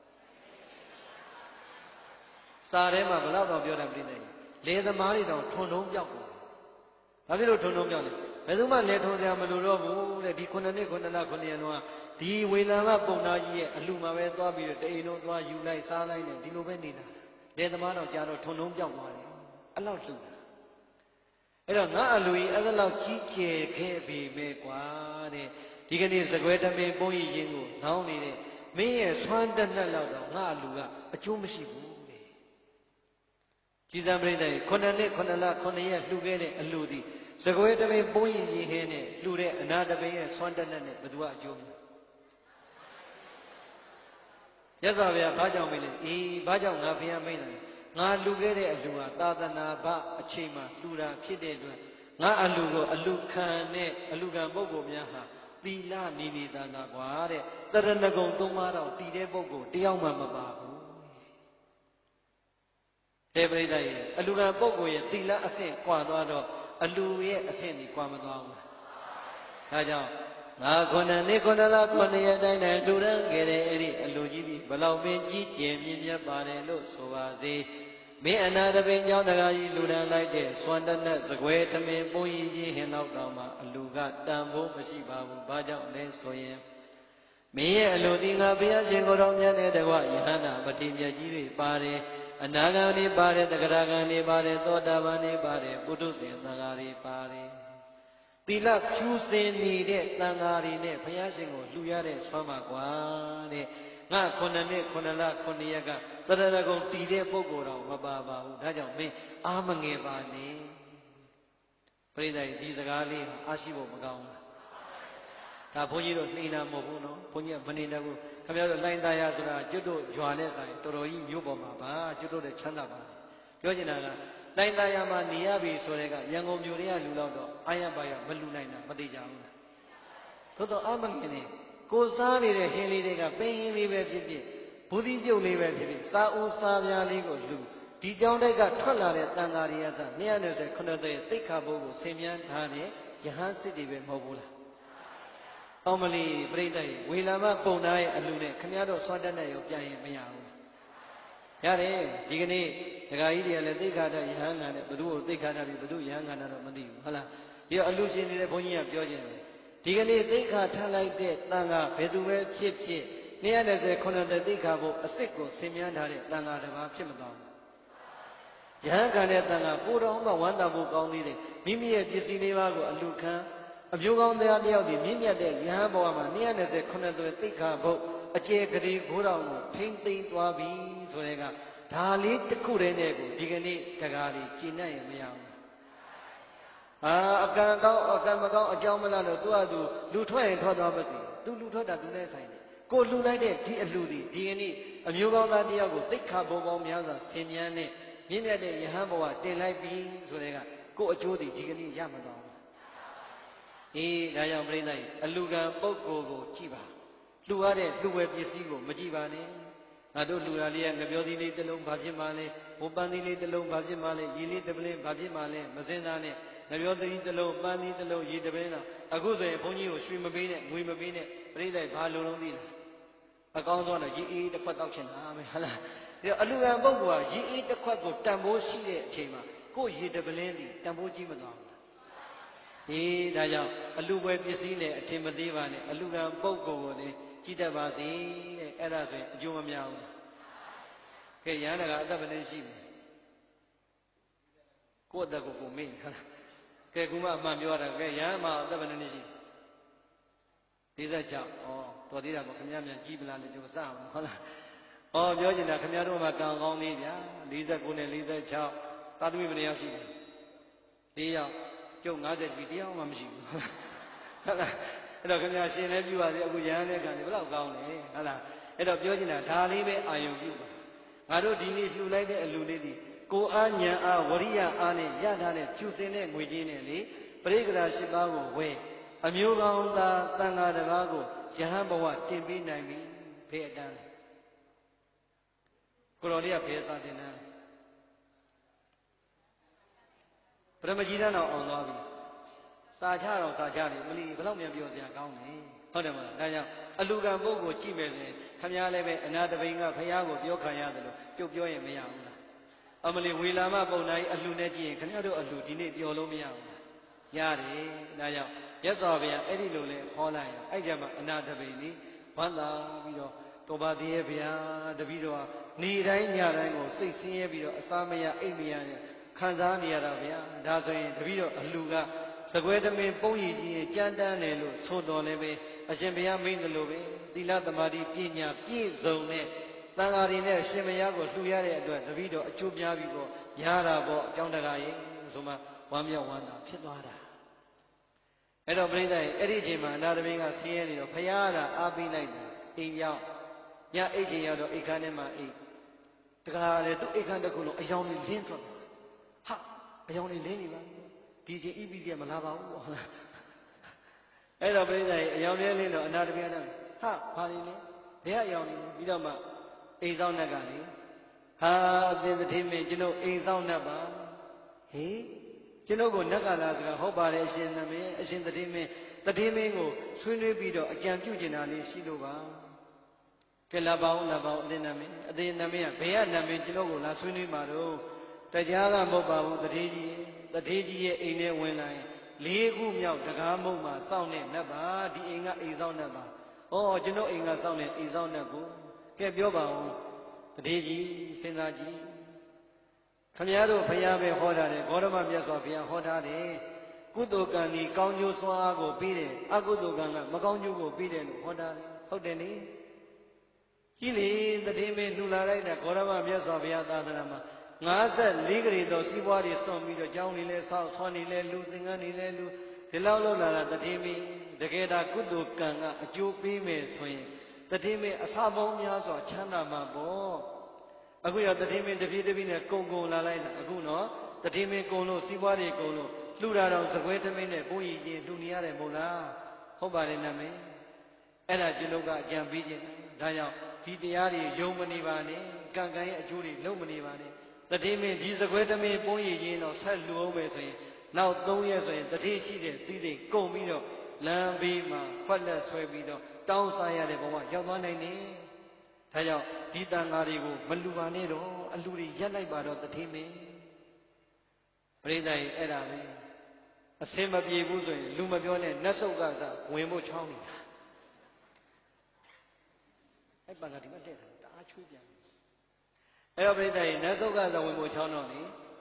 စာထဲမှာဘယ်လောက်တော့ပြောတာပြိဿရဲ့လေသမားတွေတော့ထွန်ထုံးပြောက်ကုန်ဘာဖြစ်လို့ထွန်ထုံးပြောက်လဲဘယ်သူမှလေထုံးစရာမလိုတော့ဘူးတဲ့ဒီ9နှစ်9လ9ရက်လုံးကဒီဝေလာမပုံနာကြီးရဲ့အလှမှာပဲသွားပြီးတော့တအိမ်လုံးသွားယူလိုက်စားလိုက်နဲ့ဒီလိုပဲနေတာလေသမားတော့ကြာတော့ထွန်ထုံးပြောက်သွားတယ်အဲ့လောက်လှူတာအဲ့တော့ငါအလှကြီးအဲ့လောက်ကြီးကျယ်ခဲ့ပြီပဲကွာတဲ့ဒီကနေ့စကွဲတမင်ပုံရည်ခြင်းကိုနောင်းနေတဲ့မင်းရဲ့ဆွမ်းတက်နဲ့လောက်တော့ငါအလှကအကျိုးမရှိဘူးတဲ့ကြည်စံပရိသတ်9နှစ်9လ9ရက်လှူခဲ့တဲ့အလှသည်စကွဲတမင်ပုံရည်ခြင်းဟင်းနဲ့လှူတဲ့အနာတပင်ရဲ့ဆွမ်းတက်နဲ့ဘယ်သူကအကျိုးများရသော်ဗျာဘာကြောင့်မလဲဘာကြောင့်ငါဘုရားမိတ်တယ်ငါလှူခဲ့တဲ့အလှဟာသာသနာ့ဘအချိန်မှာလှူတာဖြစ်တဲ့အတွက်ငါအလှကိုအလှခံနဲ့အလှခံပုဂ္ဂိုလ်များဟာသီလနေနေတန်တာကွာတဲ့တရဏဂုံ3ပါးတော့တည်တဲ့ပုဂ္ဂိုလ်တယောက်မှမပါဘူးတဲ့ပရိသတ်ရဲ့အလှခံပုဂ္ဂိုလ်ရဲ့သီလအဆင့်ကွာသွားတော့အလှရဲ့အဆင့်ကြီးကွာမသွားဘူးလားဒါကြောင့်ငါ9နှစ်9လ9ရက်တိုင်းတိုင်းလှူဒန်းခဲ့တဲ့အဲ့ဒီအလှကြီးဒီဘလောက်ပင်ကြီးကျယ်မြင့်မြတ်ပါတယ်လို့ဆိုပါစေမင်းအနာတပင်ကြောင့်တကားကြီးလှူဒန်းလိုက်တဲ့စွမ်းတနတ်စကွဲတမင်ပုံရည်ကြီးဟင်တော့တောင်မှအလှကတန်ဖို့မရှိပါဘူးဘာကြောင့်လဲဆိုရင်မင်းရဲ့အလှဒီငါဘုရားရှင်ကိုယ်တော်မြတ်နဲ့တကွယဟန္တာပတိမြတ်ကြီးတွေပါတယ်အနာဂံတွေပါတယ်တဂရဂံတွေပါတယ်သောတာပန်တွေပါတယ်ပုထုဇဉ်သံဃာတွေပါတယ်သီလဖြူစင်နေတဲ့တန်ဃာတွေနဲ့ဘုရားရှင်ကိုလှူရတဲ့ဆွမ်းပါကွာတဲ့ငါ9နှစ်9လ9ရက်ကတရဏဂုံတည်တဲ့ပုဂ္ဂိုလ်တော်မပါပါဘူးဒါကြောင့်မင်းအားမငယ်ပါနဲ့ပရိသတ်ဒီစကားလေးအားရှိဖို့မကောင်းဘူးဒါဘုန်းကြီးတို့နှိမ်တာမဟုတ်ဘူးနော်ဘုန်းကြီးကမနေတတ်ဘူးခင်ဗျားတို့လိုင်းသားရဆိုတာကျွတ်တို့ရွာနဲ့ဆိုင်တော်တော်ကြီးမြို့ပေါ်မှာပါကျွတ်တို့လည်းချမ်းသာပါပြောချင်တာကလိုင်းသားရမှာနေရပြီဆိုတဲ့ကရန်ကုန်မြို့တွေကလူတော့အာရပါရမလူနိုင်တာမသေးကြဘူးလားသို့တော့အမငင်နေကိုစားနေတဲ့ဟင်းလေးတွေကပင်းလေးပဲဖြစ်ဖြစ်ဘူးသီးကျုပ်လေးပဲဖြစ်ဖြစ်စားဦးစားပြားလေးကိုလူဒီကြောင်းတိုက်ကထွက်လာတဲ့တန်ဃာတွေကစ290ခုနှစ်သိသိက္ခာပုဒ်ကိုဆင်မြန်းထားတဲ့ယဟန်စစ်တွေပဲမဟုတ်ဘူးလားအောင်မလီပြိဋ္ဌာဝေလာမပုံသားရဲ့အလူနဲ့ခမည်းတော်ဆွမ်းတက်တဲ့ရောပြန်ရင်မရဘူးရတယ်ဒီကနေ့ဒကာကြီးတွေကလည်းသိက္ခာတယဟန်ကနဲ့ဘသူ့ကိုသိက္ခာတပြီးဘသူယဟန်ကတော့မသိဘူးဟုတ်လားဒီတော့အလူရှင်နေတဲ့ဘုန်းကြီးကပြောခြင်းတယ်ဒီကနေ့သိက္ခာထားလိုက်တဲ့တန်ဃာဘယ်သူပဲဖြစ်ဖြစ်290ခုနှစ်သိက္ခာပုဒ်အစ်စ်ကိုဆင်မြန်းထားတဲ့တန်ဃာတစ်ပါးဖြစ်မသွားဘူးယဟန်ခံတဲ့တန်ခါပိုတော်မှဝမ်းသာဖို့ကောင်းသေးတယ်မိမိရဲ့ပစ္စည်းလေးပါးကိုအလူခံအမျိုးကောင်းတရားတယောက်ဒီမြင့်မြတ်တဲ့ယဟန်ဘဝမှာ229သွဲသိက္ခာပုဒ်အကျယ်ကလေးဘိုးတော်ကိုထိမ့်သိမ့်သွားပြီဆိုတဲ့ကဒါလေးတစ်ခုတည်းနဲ့ကိုဒီကနေ့တကားလေးကျင့်နိုင်ရင်မရဘူးအကံကောင်းအကံမကောင်းအကြောင်းမလားလို့သူကသူလူထွက်ရင်ထွက်သွားပါစီသူလူထွက်တာသူနဲ့ဆိုင်တယ်ကိုလူလိုက်တဲ့ဒီအလူဒီကနေ့အမျိုးကောင်းသားတယောက်ကိုသိက္ခာဘုံပေါင်းများစွာဆင်ញမ်းနဲ့မြင့်မြတ်တဲ့ယဟန်ဘဝတင်လိုက်ပြီဆိုတဲ့ကကိုအကျိုးဒီကနေ့ရမှာတော့ဒါကြောင့်ပြိဿကြီးအလူကံပုဂ္ဂိုလ်ကိုကြည့်ပါလှူရတဲ့လူဝယ်ပစ္စည်းကိုမကြည့်ပါနဲ့ငါတို့လှူတာလေးကငပြောသီးလေးတစ်လုံးဘာဖြစ်မှလဲဟိုပန်းသီးလေးတစ်လုံးဘာဖြစ်မှလဲရေလေးတစ်ပလင်းဘာဖြစ်မှလဲမစင်သားနဲ့ငပြောသီးတစ်လုံးပန်းသီးတစ်လုံးရေတစ်ပလင်းတော့အခုဆိုရင်ဘုန်းကြီးကိုရွှေမပေးနဲ့ငွေမပေးနဲ့ပြိဿကြီးဘာလုံးလုံးသိလားအကောင်းဆုံးတော့ရေအေးတစ်ခွက်တောက်ချင်တာပဲဟုတ်လားဒါအလူကံပုဂ္ဂိုလ်ကရေအေးတစ်ခွက်ကိုတန်ဖိုးရှိတဲ့အချိန်မှာကိုယ်ရေတစ်ပလင်းဒီတန်ဖိုးကြီးမသွားဘူးဒါကြောင့်အလူပွဲပစ္စည်းနဲ့အထင်မသေးပါနဲ့အလူကံပုဂ္ဂိုလ်ကိုလည်းကြည့်တတ်ပါစေတဲ့အဲ့ဒါဆိုရင်အကျိုးမများဘူးကဲရဟန္တာကအသက်ဘယ်နဲ့ရှိပြီကိုယ့်အသက်ကိုမေ့ဟာကဲခုမှအမှန်ပြောတာကဲရဟန်းမှာအသက်ဘယ်နဲ့ရှိ46တော်သေးတာပေါ့ခင်ဗျားမြန်ကြီးပလားလို့ကျွန်တော်စအောင်ဟုတ်လားပြောချင်တာခင်ဗျားတို့မှာကံကောင်းသေးဗျာ49နဲ့46သာသမီဘယ်နှယောက်ရှိလဲ4ယောက်ကျုပ်50ပြီတရားမှမရှိဘူးဟုတ်လားအဲ့တော့ခင်ဗျာရှင်လည်းပြုပါသေးအခုရဟန်းတဲ့ကံတွေဘယ်လောက်ကောင်းလဲဟုတ်လားအဲ့တော့ပြောချင်တာဒါလေးပဲအာယုံပြုပါငါတို့ဒီနေ့လှူလိုက်တဲ့အလူလေးဒီကိုအားဉာဏ်အားဝရိယအားနဲ့ရထားတဲ့ဖြူစင်တဲ့ငွေကြီးနဲ့လေပရိက္ခရာ၈ပါးကိုဝယ်အမျိုးကောင်းသားတန်ဃာတစ်ပါးကိုယဟန်ဘဝတင်ပေးနိုင်ပြီဖေးအတန်းလေကိုတော်လေးကဖေးစားတင်တယ်ပရမကြီးတန်းတော်အောင်သွားပြီစာချတော့စာချတယ်မလီဘယ်တော့မှပြောစရာကောင်းတယ်ဟုတ်တယ်မလားဒါကြောင့်အလူကံပုဂ္ဂိုလ်ကြည့်မယ်ဆိုရင်ခမည်းလည်းပဲအနာတပိန်ကဖះကိုပြောခံရတယ်လို့ကြုတ်ပြောရင်မရဘူးလားအမလီဝေလာမပုံနာကြီးအလူနဲ့ကြည့်ရင်ခမည်းတို့အလူဒီနေ့ပြောလို့မရဘူးလားရတယ်ဒါကြောင့်မြတ်စွာဘုရားအဲ့ဒီလိုလဲဟောလိုက်ရောအဲ့ကြမှာအနာတပိန်လေးဝမ်းသာပြီးတော့တော်ပါသေးရဲ့ဗျာတပည့်တော်နေတိုင်းညတိုင်းကိုစိတ်ဆင်းရဲပြီးတော့အစာမရအိပ်မရနဲ့ခံစားနေရတာဗျာဒါဆိုရင်တပည့်တော်အလူကစကွဲသမင်ပုံရည်ကြီးကြမ်းတမ်းတယ်လို့ဆိုတော်လည်းပဲအရှင်ဘုရားမိန့်တယ်လို့ပဲသီလသမာဓိပညာပြည့်စုံတဲ့သံဃာတွေနဲ့အရှင်ဘုရားကိုလှူရတဲ့အတွက်တပည့်တော်အကျိုးများပြီပေါ့များတာပေါ့အကြောင်းတကားရင်ဆိုမှဝမ်းမြောက်ဝမ်းသာဖြစ်သွားတာအဲ့တော့ပြိဿရဲ့အဲ့ဒီအချိန်မှာအနာတပင်ကဆင်းရဲနေတော့ဘုရားကအားပေးလိုက်တယ်အိမ်ရောက်ညအိတ်ချိန်ရောက်တော့အိတ်ခမ်းထဲမှာအိတ်တကားလေသူ့အိတ်ခမ်းတစ်ခုလုံးအယောင်လေးလင်းထွက်ဟာအယောင်လေးလင်းနေပါဒီချိန်ဤပြီးကမလာပါဘူးဟုတ်လားအဲ့တော့ပြိဿရဲ့အယောင်လေးလင်းတော့အနာတပင်ကဟာဘာလေးလဲဘယ်အယောင်လေးပြီးတော့မှအိမ်ဆောင်နှက်ကလေဟာအသင်တတိမင်းကျွန်တော်အိမ်ဆောင်နှက်ပါဟေးကျွန်တော်ကိုနတ်ကလာစကားဟုတ်ပါတယ်အရှင်သမီးအရှင်တတိမင်းကိုဆွေးနွေးပြီးတော့အကြံပြုကျင်တာလေးရှိလို့ပါကဲလာပါအောင်အသင်နာမည်ကဘယ်ကနာမည်ကျွန်တော်ကိုလာဆွေးနွေးမှာတော့တရားကမဟုတ်ပါဘူးတတိကြီးရဲ့အိမ်ထဲဝင်လာရင်၄ခုမြောက်တကားမုံမှာစောင့်နေနတ်ပါဒီအိမ်ကအိမ်ဆောင်နတ်ပါကျွန်တော်အိမ်ကစောင့်နေအိမ်ဆောင်နတ်ကိုကဲပြောပါဦးတတိကြီးစဉ်းစားကြည့်ခမည်းတော်ဘုရားပဲဟောတာတယ်ဂေါရမမြတ်စွာဘုရားဟောထားတယ်ကုသိုလ်ကံဒီကောင်းကျိုးစွာအားကိုပြီးတယ်အကုသိုလ်ကံကမကောင်းကျိုးကိုပြီးတယ်လို့ဟောထားတယ်ဟုတ်တယ်လေကြီးလေတတိမင်းလှူလာလိုက်တာဂေါရမမြတ်စွာဘုရားသာသနာမှာ54ခရီတော်စီးပွားတွေစွန့်ပြီးတော့ကျောင်းနေလဲဆောက်ဆွမ်းနေလဲလူသင်္ကန်းနေလဲလူဒီလောက်လောက်လာတာတတိမင်းတကယ်ဒါကုသိုလ်ကံကအကျိုးပေးမယ်ဆိုရင်တတိမင်းအစပေါင်းများစွာချမ်းသာမှာပေါ့အခုရတတိမင်းတပြည့်တပြည့်နဲ့ကုံလာလိုက်တာအခုနော်တတိမင်းကုံလို့စီးပွားတွေကုံလို့လှူတာတော့စကွဲသမင်းနဲ့ဘုန်းကြီးချင်းလှူနေရတယ်မဟုတ်လားဟုတ်ပါတယ်နာမည်အဲ့ဒါကျွန်တော်ကအကြံပေးခြင်းဒါကြောင့်ဒီတရားတွေယုံမနေပါနဲ့ကံရဲ့အကျိုးတွေလုံးမနေပါနဲ့တတိမင်းဒီစကွဲသမင်းဘုန်းကြီးချင်းတော့ဆက်လှူအောင်ပဲဆိုရင်နောက်3ရက်ဆိုရင်တတိရှိတဲ့စီးစိမ်ကုံပြီးတော့လမ်းဘေးမှာခွက်လက်ဆွဲပြီးတော့တောင်းစားရတဲ့ဘဝရောက်သွားနိုင်တယ်ဒါကြောင့်ဒီတန်ဃာတွေကိုမလူပါနဲ့တော့အလူတွေရက်လိုက်ပါတော့တတိမင်းပရိသတ်ရဲ့အဲ့ဒါပဲအစင်မပြေဘူးဆိုရင်လူမပြောနဲ့နတ်ဆုပ်ကစားဝင်ဖို့ချောင်းနေတာအဲ့ပန်ကဒီမှာတက်တာတအားချွေးပြန်အဲ့တော့ပရိသတ်ရဲ့နတ်ဆုပ်ကစားဝင်ဖို့ချောင်းတော့လေ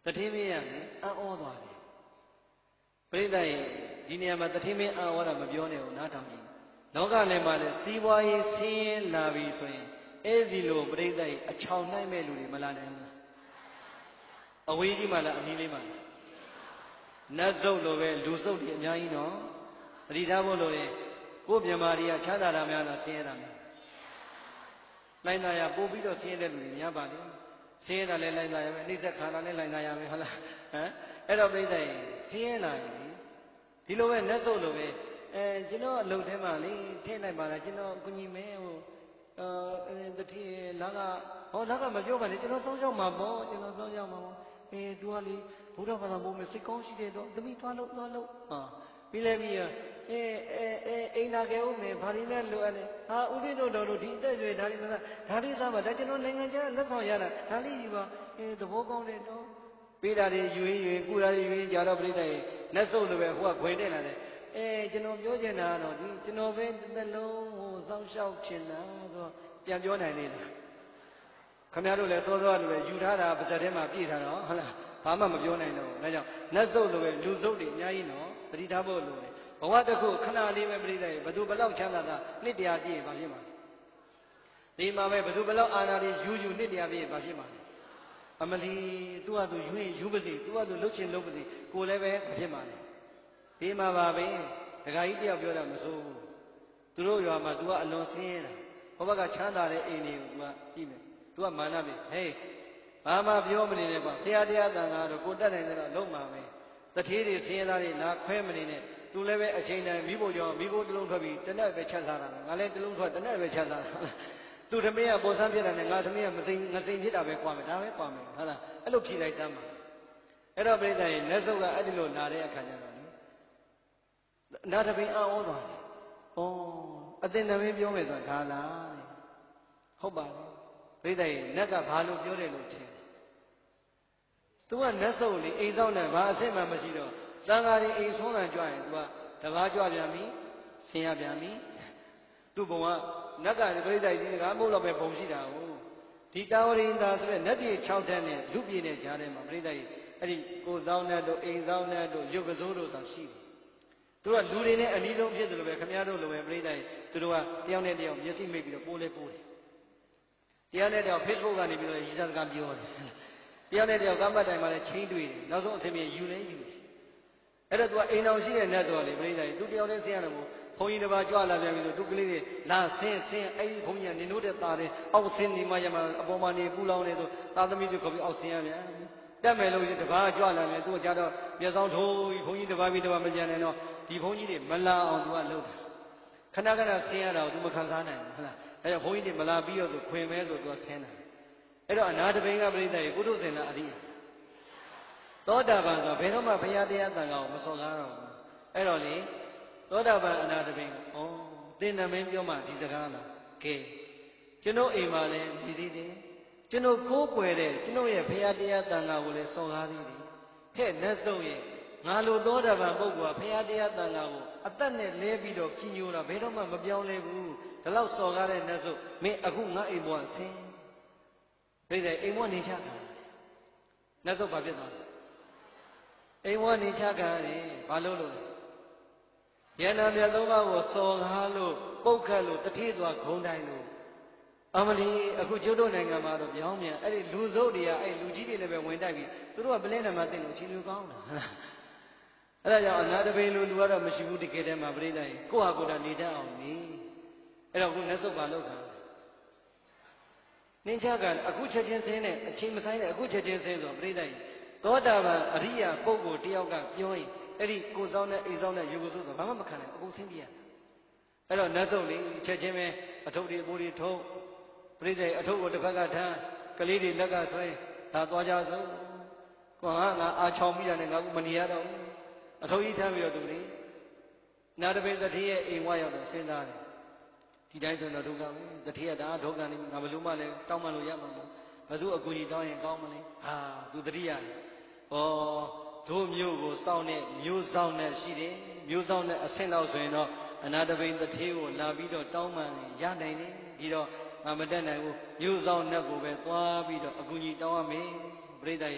တထင်းမင်းရတယ်အံ့ဩသွားတယ်ပြိဿရဲ့ဒီနေရာမှာတထင်းမင်းအံ့ဩတာမပြောနဲ့ဘူးနားထောင်ကြည့်လောကလည်းမှာလည်းစီးပွားရေးဆင်းရဲလာပြီဆိုရင်အဲ့ဒီလိုပြိဿရဲ့အချောင်နိုင်မဲ့လူတွေမလာနိုင်ဘူးလားအဝေးကြီးမှလားအနီးလေးမှလားနတ်စုပ်လိုပဲလူစုပ်တွေအများကြီးနော်သတိထားဖို့လိုတယ်ကိုယ်မြန်မာတွေကချမ်းသာတာများလားဆင်းရဲတာများလိုင်းသားရပို့ပြီးတော့ဆင်းရဲတဲ့လူတွေများပါလေဆင်းရဲတာလည်းလိုင်းသားရမယ်နှိမ့်သက်ခါတာလည်းလိုင်းသားရမယ်ဟုတ်လားဟမ်အဲ့တော့ပြိဿရဲ့ဆင်းရဲလာရင်ဒီလိုပဲနတ်စုပ်လိုပဲကျွန်တော်အလုပ်ထဲမှာလေထည့်လိုက်ပါလားကျွန်တော်ကုညီမဲဟိုတတိလာကဟောလာကမပြောပါနဲ့ကျွန်တော်စောင်းရောက်မှာပေါ့ကျွန်တော်စောင်းရောက်မှာပေါ့သူကလေဘုရားဘာသာဘုံမဲ့စိတ်ကောင်းရှိတဲ့တော့သမီးသွားလို့ဟာပြီးလဲပြီးအိမ်နာကဲဦးမယ်ဘာလို့လဲလိုအပ်လဲဟာဦးလေးတို့တော်တို့ဒီအသက်တွေဒါလေးမစားဒါလေးစားပါဒါကျွန်တော်နိုင်ငံခြားလက်ဆောင်ရတာဒါလေးယူပါသဘောကောင်းတယ်တော့ပေးတာတွေယူရင်ကုတာတွေယူရင်ကြာတော့ပြိတ္တရဲ့လက်စုပ်လိုပဲဟိုကခွေတက်လာတယ်ကျွန်တော်ပြောချင်တာကတော့ဒီကျွန်တော်ပဲတစ်သက်လုံးဟိုစောင့်ရှောက်ချင်တာဆိုတော့ပြန်ပြောနိုင်လေလားခင်ဗျားတို့လည်းစောစောတို့လည်းယူထားတာပါဇက်ထဲမှာပြည့်ထားတော့ဟုတ်လားဘာမှမပြောနိုင်တော့ဘူးဒါကြောင့်လက်စုပ်လိုပဲလူစုပ်တွေအများကြီးနော်တတိထားဖို့လိုတယ်ဘဝတစ်ခုခဏလေးပဲပြိတ္တရဲ့ဘသူဘလောက်ချမ်းသာတာနှစ်တရာပြည့်ပါဖြစ်မှာဒီမှာပဲဘသူဘလောက်အာနာတွေယူနှစ်တရာပြည့်ပါဖြစ်မှာအမလီသူ့ဟာသူယူရင်ယူပါစေသူ့ဟာသူလှုပ်ချင်လှုပ်ပါစေကိုယ်လည်းပဲမဖြစ်ပါနဲ့ဒီမှာပါပဲဒကာကြီးတယောက်ပြောတာမဆိုးဘူးသူတို့ရွာမှာ तू ကအလွန်ဆင်းရဲတာဟိုဘက်ကချမ်းသာတဲ့အိမ်တွေကို तू ကကြည့်မယ် तू ကမာနပြီဟေးဘာမှပြောမနေနဲ့ကွာဘုရားတရားတန်ခါတော့ကိုတက်နိုင်တဲ့တော့လုံးမှာပဲတတိတွေဆင်းရဲသားတွေနာခွဲမနေနဲ့ तू လည်းပဲအချိန်တိုင်းမိဖို့ကြောင့်မိကိုတစ်လုံးထွက်ပြီးတနက်ပဲချက်စားတာငါလည်းတစ်လုံးထွက်တနက်ပဲချက်စားတာသူသမီးကပေါ်ဆန်းဖြစ်တာနဲ့ငါသမီးကမစိမ့်ဖြစ်တာပဲကွာမယ်ဒါပဲကွာမယ်ဟုတ်လားအဲ့လိုဖြေလိုက်စမ်းပါအဲ့တော့ပြိဿရဲ့လက်စုပ်ကအဲ့ဒီလိုလာတဲ့အခါကျတော့နာတပင်အော်သွားတယ်။အသင်တပင်ပြောမယ်ဆိုတာဒါလားတဲ့။ဟုတ်ပါဘူး။ပြိဿရဲ့နတ်ကဘာလို့ပြောတယ်လို့ချင်း။ तू ကနတ်စုပ်လေအိမ်ဆောင်တယ်ဘာအဆင့်မှမရှိတော့တန်ဃာတွေအိမ်ဆုံးခံကြွရင် तू ကတဘာကြွပြန်ပြီဆင်းရပြန်ပြီ။ तू ဘုံကနတ်ကပြိဿကြီးကမို့တော့ပဲဘုံရှိတာဟုတ်။ဒီတာဝရိန္ဒာဆိုတဲ့နတ်ပြည်6တန်းနဲ့လူပြည်နဲ့ကြားထဲမှာပြိဿကြီးအဲ့ဒီကိုဆောင်တဲ့တို့အိမ်ဆောင်တဲ့တို့ရုပ်ကစိုးတို့ဆိုတာရှိတယ်သူတို့ကလူတွေနဲ့အနည်းဆုံးဖြစ်တယ်လို့ပဲခင်ဗျားတို့လိုပဲပြိဿရဲ့သူတို့ကတယောက်နဲ့တယောက်မျက်စိမိတ်ပြီးတော့ပိုးလဲပိုးတယ်တရားနဲ့တယောက် Facebook ကနေပြီးတော့ရည်စားစကားပြောတယ်တရားနဲ့တယောက်ကမ္ဘာတိုင်မှာလည်းချင်းတွေ့တယ်နောက်ဆုံးအထင်မြင်ယူလဲယူတယ်အဲ့တော့သူကအိမ်တော်ရှိတဲ့နတ်တော်လေပြိဿရဲ့သူတယောက်နဲ့ဆင်းရတယ်ကိုဘုန်းကြီးတစ်ပါးကြွလာပြန်ပြီဆိုသူကလေးတွေလာဆင်းအဲ့ဒီဘုန်းကြီးကနင်တို့တဲ့သားတဲ့အောက်ဆင်းနေမှရမှာအပေါ်မှာနေပူလောင်နေဆိုသားသမီးတွေခေါ်ပြီးအောက်ဆင်းရပြန်တက်မယ်လို့တပါးကြွလာမယ်သူကကြတော့မျက်စောင်းထိုးဘုန်းကြီးတပါးပြီးတပါးမကြံနဲ့တော့ဒီဘုန်းကြီးတွေမလာအောင်သူကလှုပ်တာခဏခဏဆင်းရတာကိုသူမခံစားနိုင်ဘူးဟုတ်လားအဲကြောင့်ဘုန်းကြီးတွေမလာပြီးတော့သူခွင်မဲဆိုသူကဆင်းတာအဲ့တော့အနာတပိန်ကပြိဿရေပုထုဇဉ်လားအရိယာသောတာပန်ဆိုဘယ်တော့မှဘုရားတရားသံဃာကိုမစော်ကားတော့ဘူးအဲ့တော့လေသောတာပန်အနာတပိန်သင်္တမင်းပြောမှဒီစကားလားကဲကျွန်တော်အိမ်မှာလည်းဒီသေးတယ်ကျွန်တော်ကိုးကွယ်တဲ့ကျွန်တော်ရဲ့ဘုရားတရားတန်ခါကိုလည်းစော်ကားသေးတယ်ဟဲ့နတ်စုံရဲ့ငါလိုသောတာပန်ပုဂ္ဂိုလ်ကဘုရားတရားတန်ခါကိုအသက်နဲ့လဲပြီးတော့ကြီးညိုတာဘယ်တော့မှမပြောင်းလဲဘူးဒါလောက်စော်ကားတဲ့နတ်စုံမင်းအခုငါအိမ်ဘွားဆင်းပြိဿအိမ်ဘွားနေချတာနတ်စုံဘာဖြစ်သွားလဲအိမ်ဘွားနေချခံရတယ်ဘာလို့လဲယန္တာမြတ်သုံးပါးကိုစော်ကားလို့ပုတ်ခတ်လို့တတိသွားဂုံတိုင်းလို့အမလီအခုကျုပ်တို့နိုင်ငံမှာတော့ပြောင်းမြန်အဲ့ဒီလူစုပ်တွေကအဲ့လူကြီးတွေလည်းပဲဝင်တိုက်ပြီးသူတို့ကပလင်းနံမှာသိလို့ချင်းလူကောင်းတာဟုတ်လားအဲ့ဒါကြောင့်အနာတပိန်လူကတော့မရှိဘူးတကယ်တည်းမှာပြိဿကြီးကိုယ့်ဟာကိုယ်တာနေတတ်အောင်နေအဲ့တော့ခုလက်စုပ်ပါလောက်တာနင်းချကအခုချက်ချင်းဆင်းနဲ့အချိန်မဆိုင်နဲ့အခုချက်ချင်းဆင်းဆိုပြိဿကြီးသောတာပန်အရိယာပုဂ္ဂိုလ်တယောက်ကပြောရင်အဲ့ဒီကိုဆောင်တဲ့အိမ်ဆောင်တဲ့ယူကိုစုဆိုဘာမှမခံနိုင်အကုန်ဆင်းပြရအဲ့တော့နတ်စုပ်လေးချက်ချင်းပဲအထုပ်တွေအပိုးတွေထုံးပြိဿရဲ့အထုပ်ကိုတစ်ဖက်ကထမ်းကလေးတွေလက်ကဆွဲဒါသွားကြစို့ကွာငါအာချောင်မိတာနဲ့ငါကမနေရတော့ဘူးအထုပ်ကြီးထမ်းပြီးတော့သူလေနာတပင်တတိရဲ့အိမ်ဝါရောက်တော့စဉ်းစားတယ်ဒီတိုင်းဆိုတော့ဒုက္ခပဲတတိယဒါဒုက္ခနေငါဘလို့မှလည်းတောင်းမှလို့ရမှာမဟုတ်ဘသူအကူကြီးတောင်းရင်ကောင်းမလဲဟာသူတတိယလေဩတို့မျိုးကိုစောင့်တဲ့မျိုးဆောင်နဲ့ရှိတယ်မျိုးဆောင်တဲ့အဆင့်လောက်ဆိုရင်တော့အနာတပိန်တတိကိုလာပြီးတော့တောင်းမှရနိုင်တယ်ဒီတော့ငါမတက်နိုင်ဘူးမျိုးဆောင်နဲ့ကိုပဲသွားပြီးတော့အကူကြီးတောင်းရမယ်ပြိဿရဲ့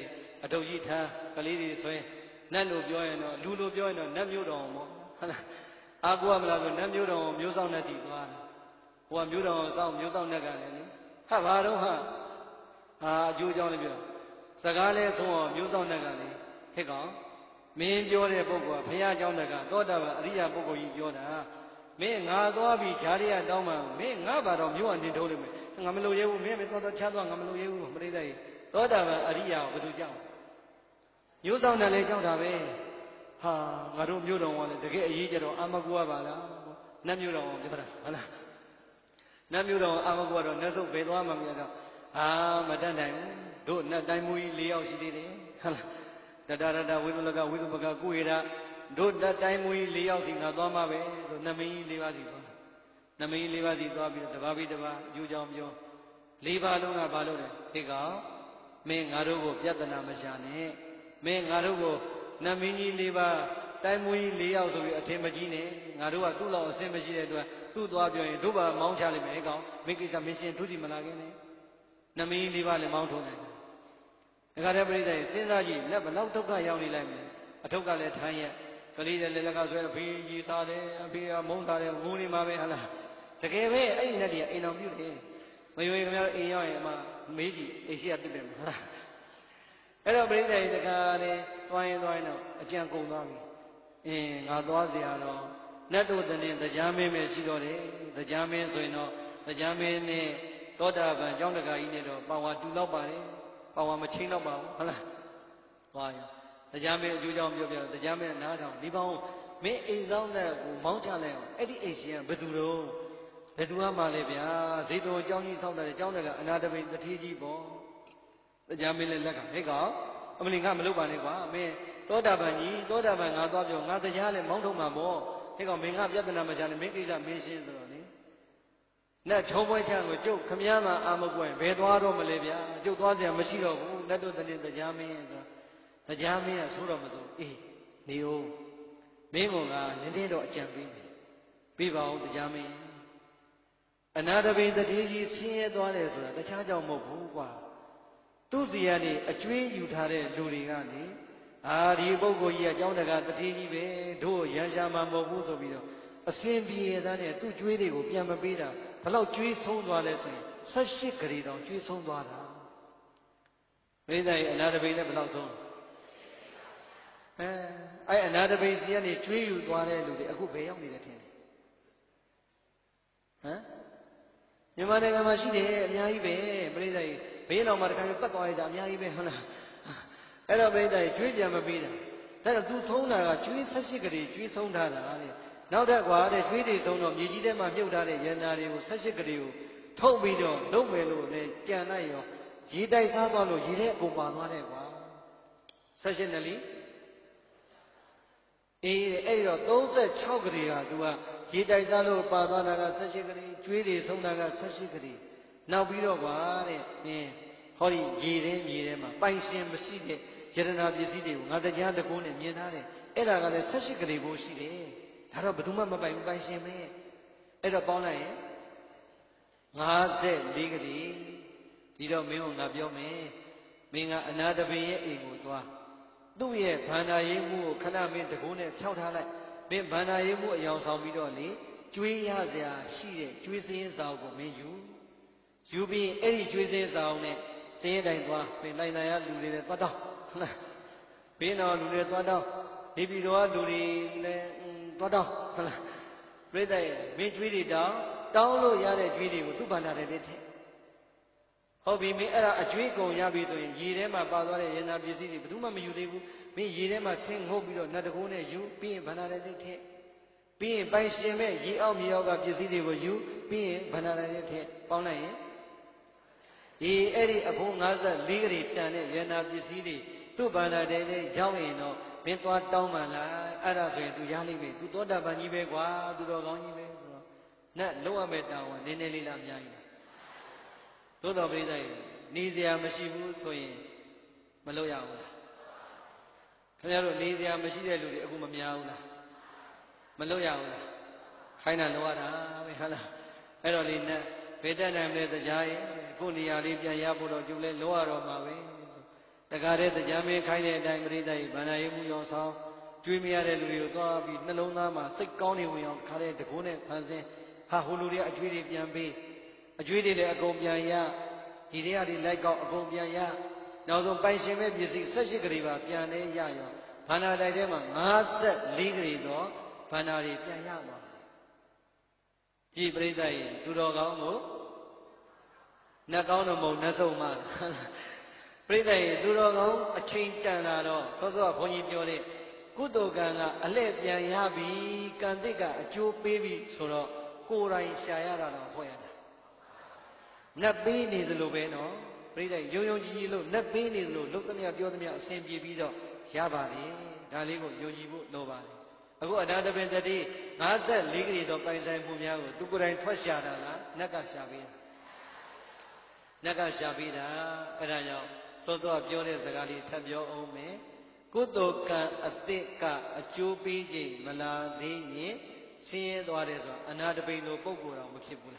အတုတ်ကြီးထားကလေးတွေဆွဲနတ်လို့ပြောရင်တော့လူလို့ပြောရင်တော့နတ်မျိုးတော်ပေါ့ဟုတ်လားအာကိုကမလားဆိုနတ်မျိုးတော်မျိုးဆောင်နဲ့စီသွားတယ်ဟိုကမျိုးတော်စောင့်မျိုးဆောင်နဲ့ကလည်းလေဟာဘာတော့ဟာအကျိုးကြောင့်လည်းပြောစကားလဲဆုံးအောင်မျိုးဆောင်နဲ့ကလည်းဟဲ့ကောင်မင်းပြောတဲ့ပုဂ္ဂိုလ်ကဘုရားเจ้าတက်ကသောတာပန်အရိယာပုဂ္ဂိုလ်ကြီးပြောတာမင်းငါသွားပြီးဂျာရိယတောင်းမှမင်းငါဘာတော့မျိုးအနေထုတ်လိမ့်မယ်ငါမလို့ရဲဘူးမင်းသွားချသွားငါမလို့ရဲဘူးမသိသေးသောတာပန်အရိယာကိုဘယ်သူကြောက်မျိုးဆောင်နဲ့လည်းကြောက်တာပဲဟာငါတို့မျိုးတော်ကလည်းတကယ်အရေးကြတော့အာမကူရပါလားနတ်မျိုးတော်ပြောတာဟုတ်လားနတ်မျိုးတော်အာမကူကတော့နှက်စုပ်ပဲသွားမှမရတော့မတတ်နိုင်ဘူးတို့နတ်တိုင်းမူကြီး၄ယောက်ရှိသေးတယ်ဟုတ်လားတတရတဝိရုလကဝိရုပကကုဝေရတို့နတ်တိုင်းမူကြီး၄ယောက်စီငါသွားမှပဲဆိုနမင်းကြီး၄ပါးစီသွားနမင်းကြီး၄ပါးစီသွားပြီးတော့တပါးပြီးတပါးအကျိုးကြောင့်ပြော၄ပါးလုံးကဘာလို့လဲခေကောင်မင်းငါတို့ကိုပြဿနာမရှာနဲ့မင်းငါတို့ကိုနမင်းကြီး၄ပါးတိုင်းမူကြီး၄ယောက်ဆိုပြီးအထင်မကြီးနဲ့ငါတို့ကသူ့လောက်အဆင်မရှိတဲ့အတွက်သူ့သွားပြောရင်တို့ပါမောင်းချလိုက်မယ်ကောင်မင်းကိစ္စမင်းရှင်ထူးစီမလာခင်နဲ့နမင်းကြီး၄ပါးလည်းမောင်းထုံးနိုင်တယ်ဒါကြတဲ့ပြိဿရဲ့စဉ်းစားကြည့်လက်ဘလောက်ဒုက္ခရောက်နေလိုက်မလဲအထုပ်ကလည်းထိုင်းရကလေးတဲ့လက်လက်ကဆွဲအဖေကြီးစားတယ်အဖေကမုန်းစားတယ်ငိုနေမှာပဲဟာလားတကယ်ပဲအဲ့ဒီနဲ့တည်းအိမ်တော်ပြုတ်တယ်မယွေခင်ဗျားတို့အိမ်ရောက်ရင်အမမေးကြည့်အိမ်ရှိကတစ်တယ်မှာဟာလားအဲ့တော့ပြိဿရဲ့တကားနဲ့တွိုင်းတော့အကြံကုန်သွားပြီငါသွားเสียတော့နတ်တို့တည်းတရားမင်းပဲရှိတော့တယ်တရားမင်းဆိုရင်တော့တရားမင်းနဲ့သောတာပန်ကျောင်းတကာကြီးနဲ့တော့ပါဝါတူလောက်ပါတယ်ပါဝါမချင်းတော့ပါဘူးဟုတ်လားသွားရင်တရားမင်းအကျိုးကြောင့်ပြောပြတရားမင်းနားထောင်ဒီပေါင်းမင်းအိမ်ဆောင်တဲ့ကိုမောင်းချလိုက်အောင်အဲ့ဒီအိမ်ရှင်ကဘယ်သူတော့ဘယ်သူမှလဲဗျာဇေတုံကျောင်းကြီးဆောက်တဲ့ကျောင်းတကအနာတပိန်တထေးကြီးပေါ့တရားမင်းလည်းလက်ကဟဲ့ကောင်အမလီငါမလုပ်ပါနဲ့ကွာမင်းသောတာပန်ကြီးသောတာပန်ငါသွားပြောငါတရားလည်းမောင်းထုံမှာပေါ့ဟဲ့ကောင်မင်းငါပြဿနာမချနဲ့မင်းကိစ္စမင်းရှင်းဆိုတော့လေနတ်ချုံပွဲချံကိုကျုပ်ခမည်းမအာမကွယ်ဘယ်သွားတော့မလဲဗျာကျုပ်သွားစရာမရှိတော့ဘူးနတ်တို့တည်းတရားမင်းဆိုတရားမင်းကဆိုတော့မဆိုအေးနေဦးမင်းကနည်းနည်းတော့အကြံပေးမယ်ပြပါဦးတရားမင်းအနာတပိန်တတိကြီးဆင်းရဲသွားတယ်ဆိုတာတခြားကြောင့်မဟုတ်ဘူးကွာသူ့စီကနေအကျွေးယူထားတဲ့လူတွေကလေဒီပုဂ္ဂိုလ်ကြီးကကျောင်းတကာတတိကြီးပဲတို့ရန်ရှာမှာမဟုတ်ဘူးဆိုပြီးတော့အစင်ပြေသားနဲ့သူ့ကျွေးတွေကိုပြန်မပေးတာဘလောက်ကျွေးဆုံးသွားလဲဆိုရင်18ဂရီတောင်ကျွေးဆုံးသွားတာမိသားရဲ့အနာတပိန်နဲ့ဘလောက်ဆုံးအဲ့အနာတပိန်စီကနေကျွေးယူသွားတဲ့လူတွေအခုဘယ်ရောက်နေတယ်ထင်တယ်မြန်မာနိုင်ငံမှာရှိတယ်အများကြီးပဲပြိဿကြီးဘေးတော်မှာတခါပတ်သွားရတာအများကြီးပဲဟုတ်လားအဲ့တော့ပြိဿကြီးကျွေးပြန်မပေးတာဒါတော့သူဆုံးတာကကျွေး18ကလေးကျွေးဆုံးထားတာတဲ့နောက်ထပ်ကွာတဲ့ကျွေးတွေဆုံးတော့မြေကြီးထဲမှာမြုပ်ထားတဲ့ရန်နာတွေကို18ကလေးကိုထုတ်ပြီးတော့လုပ်မယ်လို့လည်းကြံလိုက်ရောရေတိုက်စားသွားလို့ရေထဲအကုန်ပါသွားတယ်ကွာ18နဲ့လီအဲ့တော့36ကလေးကသူကရေတိုက်စားလို့ပါသွားတာက18ကလေးကျွေးတွေဆုံးတာက18ကလေးနောက်ပြီးတော့ကွာတဲ့ဟောဒီရေထဲမြေထဲမှာပိုင်ရှင်မရှိတဲ့ယရနာပစ္စည်းတွေကိုငါတရားတကုန်းနဲ့မြင်ထားတယ်အဲ့ဒါကလည်း18ကလေးဘိုးရှိတယ်ဒါတော့ဘယ်သူမှမပိုင်ဘူးပိုင်ရှင်ပဲအဲ့တော့ပေါင်းလိုက်ရင်54ကလေးဒီတော့မင်းကငါပြောမယ်မင်းကအနာတပင်ရဲ့အိမ်ကိုသွားသူ့ရဲ့ဗန္ဒာရေးမှုကိုခဏမင်းတကုန်းနဲ့ဖြောက်ထားလိုက်မင်းဗန္ဒာရေးမှုအယောင်ဆောင်ပြီးတော့လေကျွေးရစရာရှိတဲ့ကျွေးစင်းစာအုပ်ကိုမင်းယူပြီးအဲ့ဒီကျွေးစင်းစာအုပ်နဲ့စင်းတိုင်းသွားမင်းလိုက်နိုင်ရလူတွေလည်းသွားတော့ဟုတ်လားဘေးတော်လူတွေသွားတော့ဒီပြည်တော်လူတွေလည်းသွားတော့ဟုတ်လားပြိဿရဲ့မင်းကျွေးတွေတောင်းလို့ရတဲ့ကျွေးတွေကိုသူ့ဗန္ဒာတွေထည့်ဟုတ်ပြီမင်းအဲ့ဒါအကျွေးကုန်ရပြီဆိုရင်ရေထဲမှာပါသွားတဲ့ရဏပစ္စည်းတွေဘယ်သူမှမယူသေးဘူးမင်းရေထဲမှာဆင်းငုတ်ပြီးတော့နတ်တကုန်းနဲ့ယူပြီးရင်ဗန္ဒာတွေထည့်ပြီးရင်ပိုင်ရှင်မဲ့ရေအောက်မြေအောက်ကပစ္စည်းတွေကိုယူပြီးရင်ဗန္ဒာတွေထည့်ပေါင်းလိုက်ရင်အဲ့ဒီအဖို့54ကလေးတန်တဲ့ရဏပစ္စည်းတွေသူ့ဗန္ဒာတွေနဲ့ရောက်ရင်တော့မင်းသွားတောင်းမှလားအဲ့ဒါဆိုရင် तू ရလိမ့်မယ် तू သောတာပန်ကြီးပဲကွာ तू တော်ကောင်းကြီးပဲဆိုတော့နတ်လုံးဝမဲ့တောင်းနည်းနည်းလေးလားအများကြီးလားသို့တော်ပြိဿရဲ့နေစရာမရှိဘူးဆိုရင်မလုပ်ရဘူးလားခင်ဗျားတို့နေစရာမရှိတဲ့လူတွေအခုမများဘူးလားမလုပ်ရဘူးလားခိုင်းတာလုပ်ရတာပဲဟုတ်လားအဲ့တော့လေနတ်ဘယ်တက်နိုင်မလဲတရားရဲ့ကိုယ်နေရာလေးပြန်ရဖို့တော့ကျုပ်လဲလုပ်ရတော့မှာပဲဆို Tagare the Jame Kaine Dangrida, Banaimu Yonsao, Jumia Luyo, Nalona, Sick County, we on Kare, the Gune, Panse, Hahuluria, Ajudi Yambi, Ajudi Agobiaya, Hidia like Agobiaya, now the Paishime music, such a griva, Piane Yayo, Panadema, Master Ligrido, Panari Piayama. Gibrida, Durogo, Nagono, Nazoma. Brida, Durogo, a chain tanado, Sozo, Pony Pione, Kudogana, a Lepian Yabi, Candiga, a Jew baby, Soro, Kura in Shayara, Hoyana. Not being is Lubeno, Brida, Yoji, not being is look at me at Yotamia, Saint Bibido, Shabari, Daligo, Yojibu, nobody. I go another bit that day, Master Ligri of Paisa Mumia, Tukura and Twashara, Nakashabida. Nakashabida, Peraya, Soto of Jones, Zagali, Tabio Ome, Kudoka, a Tika, a Chupiji, Maladi, See Dwareza, another Bino Kokura, Mukipula.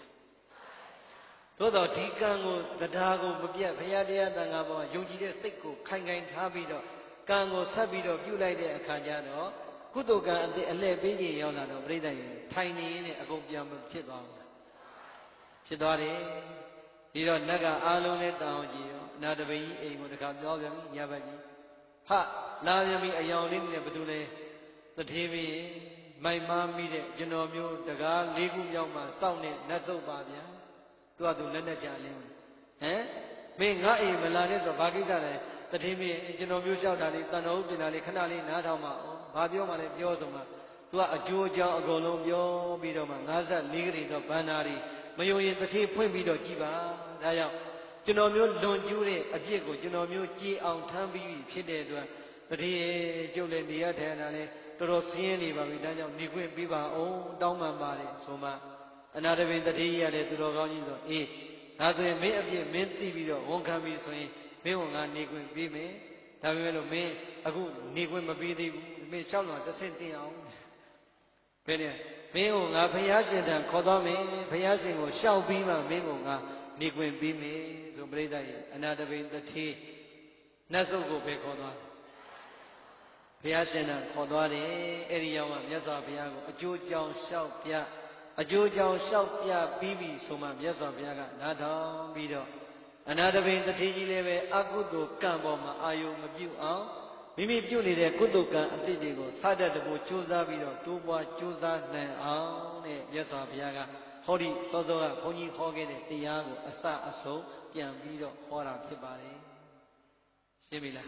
So the Tikango, the Dago, Mubia, Payadia, Dangabo, Yogi Siko, Kangan Tabido, Kango Sabido, you like the Akajano. Kudoga and the Alebiji Yolano, Brida, tiny in a gobiam of Chidon. Chidori, Hiro Naga Alone down you, Nadabi, a Mudakadogam, Yabagi. Ha, Layami, a yawning, Nebutule, the TV, my mom meet it, Genomio, the Gal, Ligu Yama, Sound it, Nazo Babia, to Adu Lenajalin. Eh? Being not a Melanis of Bagigare, the TV, Genomio Shadali, Tano, Dinali, Canali, Nadama. Babio Mane Biosoma, to a Georgia, a Golombio, Bidoma, Naza, Ligri, the Banari, Mayo in the tea, Point Bido, Kiba, Daya, Genomio, don't Jury, a Diego, Genomio, G. on Tambi, Chidedra, the Tea, Julian, the Atene, the Rossini, Babidaya, Nigu, Biba, oh, Dauman Bari, Soma, another way the tea added to the Ronizo, eh, as a may appear minty video, won't come be saying, Meonga, Nigu, Bime, Tavelo me, a good Nigu, Mabidi. Me shall not the same thing. Penny, Meonga, Payasin and Kodome, Payasin will shall be my Meonga, Niguin be me, so Breda, another way the tea. Nazo go pay Kodon. Payasin and Kodone, Eriama, Yasa Piago, a Jew John shout Pia, a Jew John shout Pia, Bibi, Soma, Yasa Piaga, Nada, Bido. Another way the tea level, Agudo, Kamboma, Ayu, Mabu out. Mimi Puni, the Kuduka, and Tidigo, Sada the Bochuza Vido, Tuba, Chuza, Yasa Piaga, Hori, Sozoa, Pony Hogan, Tiago, Asa, Aso, Pian Vido, Hora, Kibari. Similar.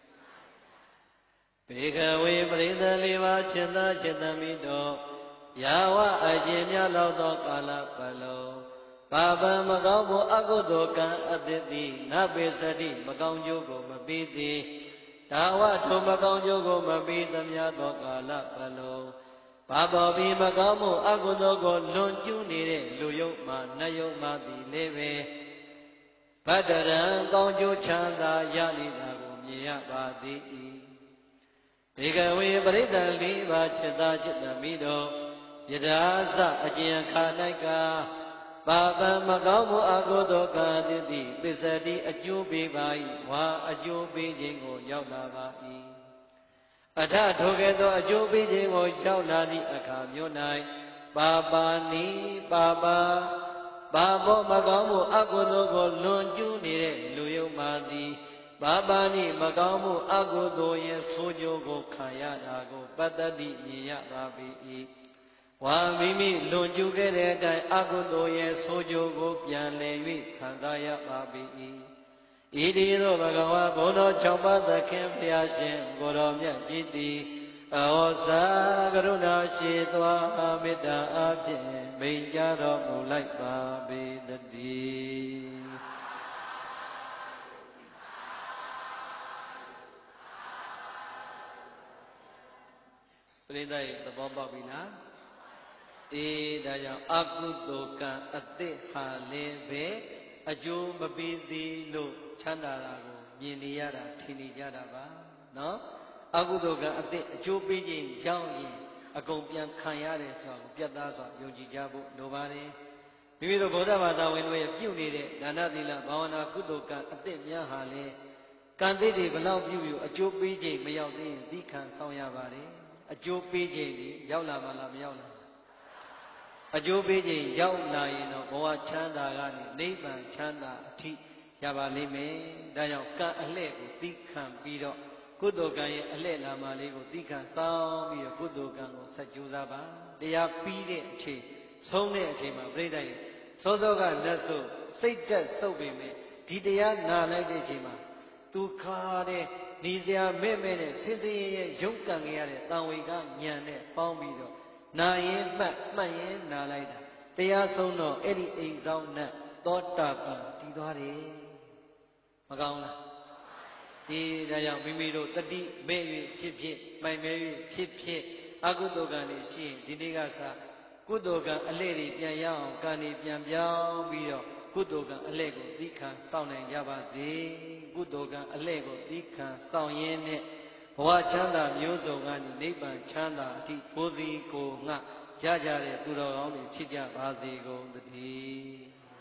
Bigger way, Brida Liva, Chenda, Chendamido, Yawa, Ajenia, Laudo, Kala, Palo, Baba Magamo, Agodoka, Aditi, Nabesadi, Magam Yogo, Mabidi. Tawa Tomagon Yogo Mabidam Yadokala Palo Baba Bimagamo Agodogo Lon Juni Luyo Nayo Madi Leve Padaran Gonjo Chanda Yani Mia Badi Bigaway Brida Liva Cheda Chitamido Yadasa Ajian Kanaika Baba Magamo Agodoka Didi Bizadi Ajubi Bai Wa Ajubi Jingo Yaulabai Ada Togedo Ajubi Jingo Yaulani Akamyonai Baba Ni Baba Babo Magamo Agodogo Lonju Nire Luyo Madi Baba Ni Magamo Agodo Yesojogo Kayadago Badadi Niya Rabi Wa Mimi Lonju get it, Agodo ye Sojo Pian Levi, Kandaya Babi. Idido Bagawa Bono Chamba the Campiashin, Goromia Jiti, Aosa Garuna Shitwa Amida Abje, Benjaro Mulai Babi the D. Pridai the Bomba Vina. Daya Agudoka Ate Halebe Ajo Mabidi Lo Chandarago Yiniara Tinijadaba no Agudoka Ate Ajo Beijing Yaoyi Agompian Kayare Song Piadaza Yoji Jabu Nobody Vivido Bodavada when we have Puni Nanadila Bawana Gudoka Ate Yahale ကန်သေးတွေဘလောက်ပြုပြုအကျိုးပေးခြင်းမရောက်သေးရင်သီးခံဆောင်ရပါတယ်အကျိုးပေးခြင်းဒီရောက်လာမလားမရောက်လာအကျိုးပေးခြင်းရောက်လာရင်တော့ဘဝချမ်းသာကနေနိဗ္ဗာန်ချမ်းသာအထိရပါလိမ့်မယ်ဒါကြောင့်ကံအလှဲ့ကိုသီးခံပြီးတော့ကုသိုလ်ကံရဲ့အလှဲ့လာမှလေးကိုသီးခံဆောင်ပြီးတော့ကုသိုလ်ကံကိုဆက်ကြိုးစားပါတရားပြီးတဲ့အချိန်ဆုံးတဲ့အချိန်မှာပြိဋ္ဌာန်စောစောကလက်ဆုပ်စိတ်တက်ဆုပ်ပေမဲ့ဒီတရားနာလိုက်တဲ့အချိန်မှာသူခါတဲ့နေစရာမဲ့မဲ့နဲ့စင်စင်ရဲ့ရုပ်ကံခဲ့ရတဲ့တန်ဝေကညံနဲ့ပေါင်းပြီးတော့နာရင်မှတ်ရင်နာလိုက်တာတရားဆုံးတော့အဲ့ဒီအိမ်ဆောင်နဲ့သောတာပန်တည်သွားတယ်မကောင်းလားဒီဒါကြောင့်မိမိတို့တတိမဲ့၍ဖြစ်ဖြစ်မိုင်မဲ့၍ဖြစ်ဖြစ်အကုသိုလ်ကံတွေရှိရင်ဒီနေ့ကစကုသိုလ်ကံအလဲ့တွေပြန်ရအောင်ကံတွေပြန်ပြောင်းပြီးတော့ကုသိုလ်ကံအလဲ့ကိုသီးခံစောင့်နိုင်ကြပါစေကုသိုလ်ကံအလဲ့ကိုသီးခံစောင့်ရင်းနဲ့ဘဝချမ်းသာမျိုးစုံကနေနိဗ္ဗာန်ချမ်းသာအထိကိုယ်စီကိုယ်ငှရကြတဲ့သူတော်ကောင်းတွေဖြစ်ကြပါစေကုန်သတည်း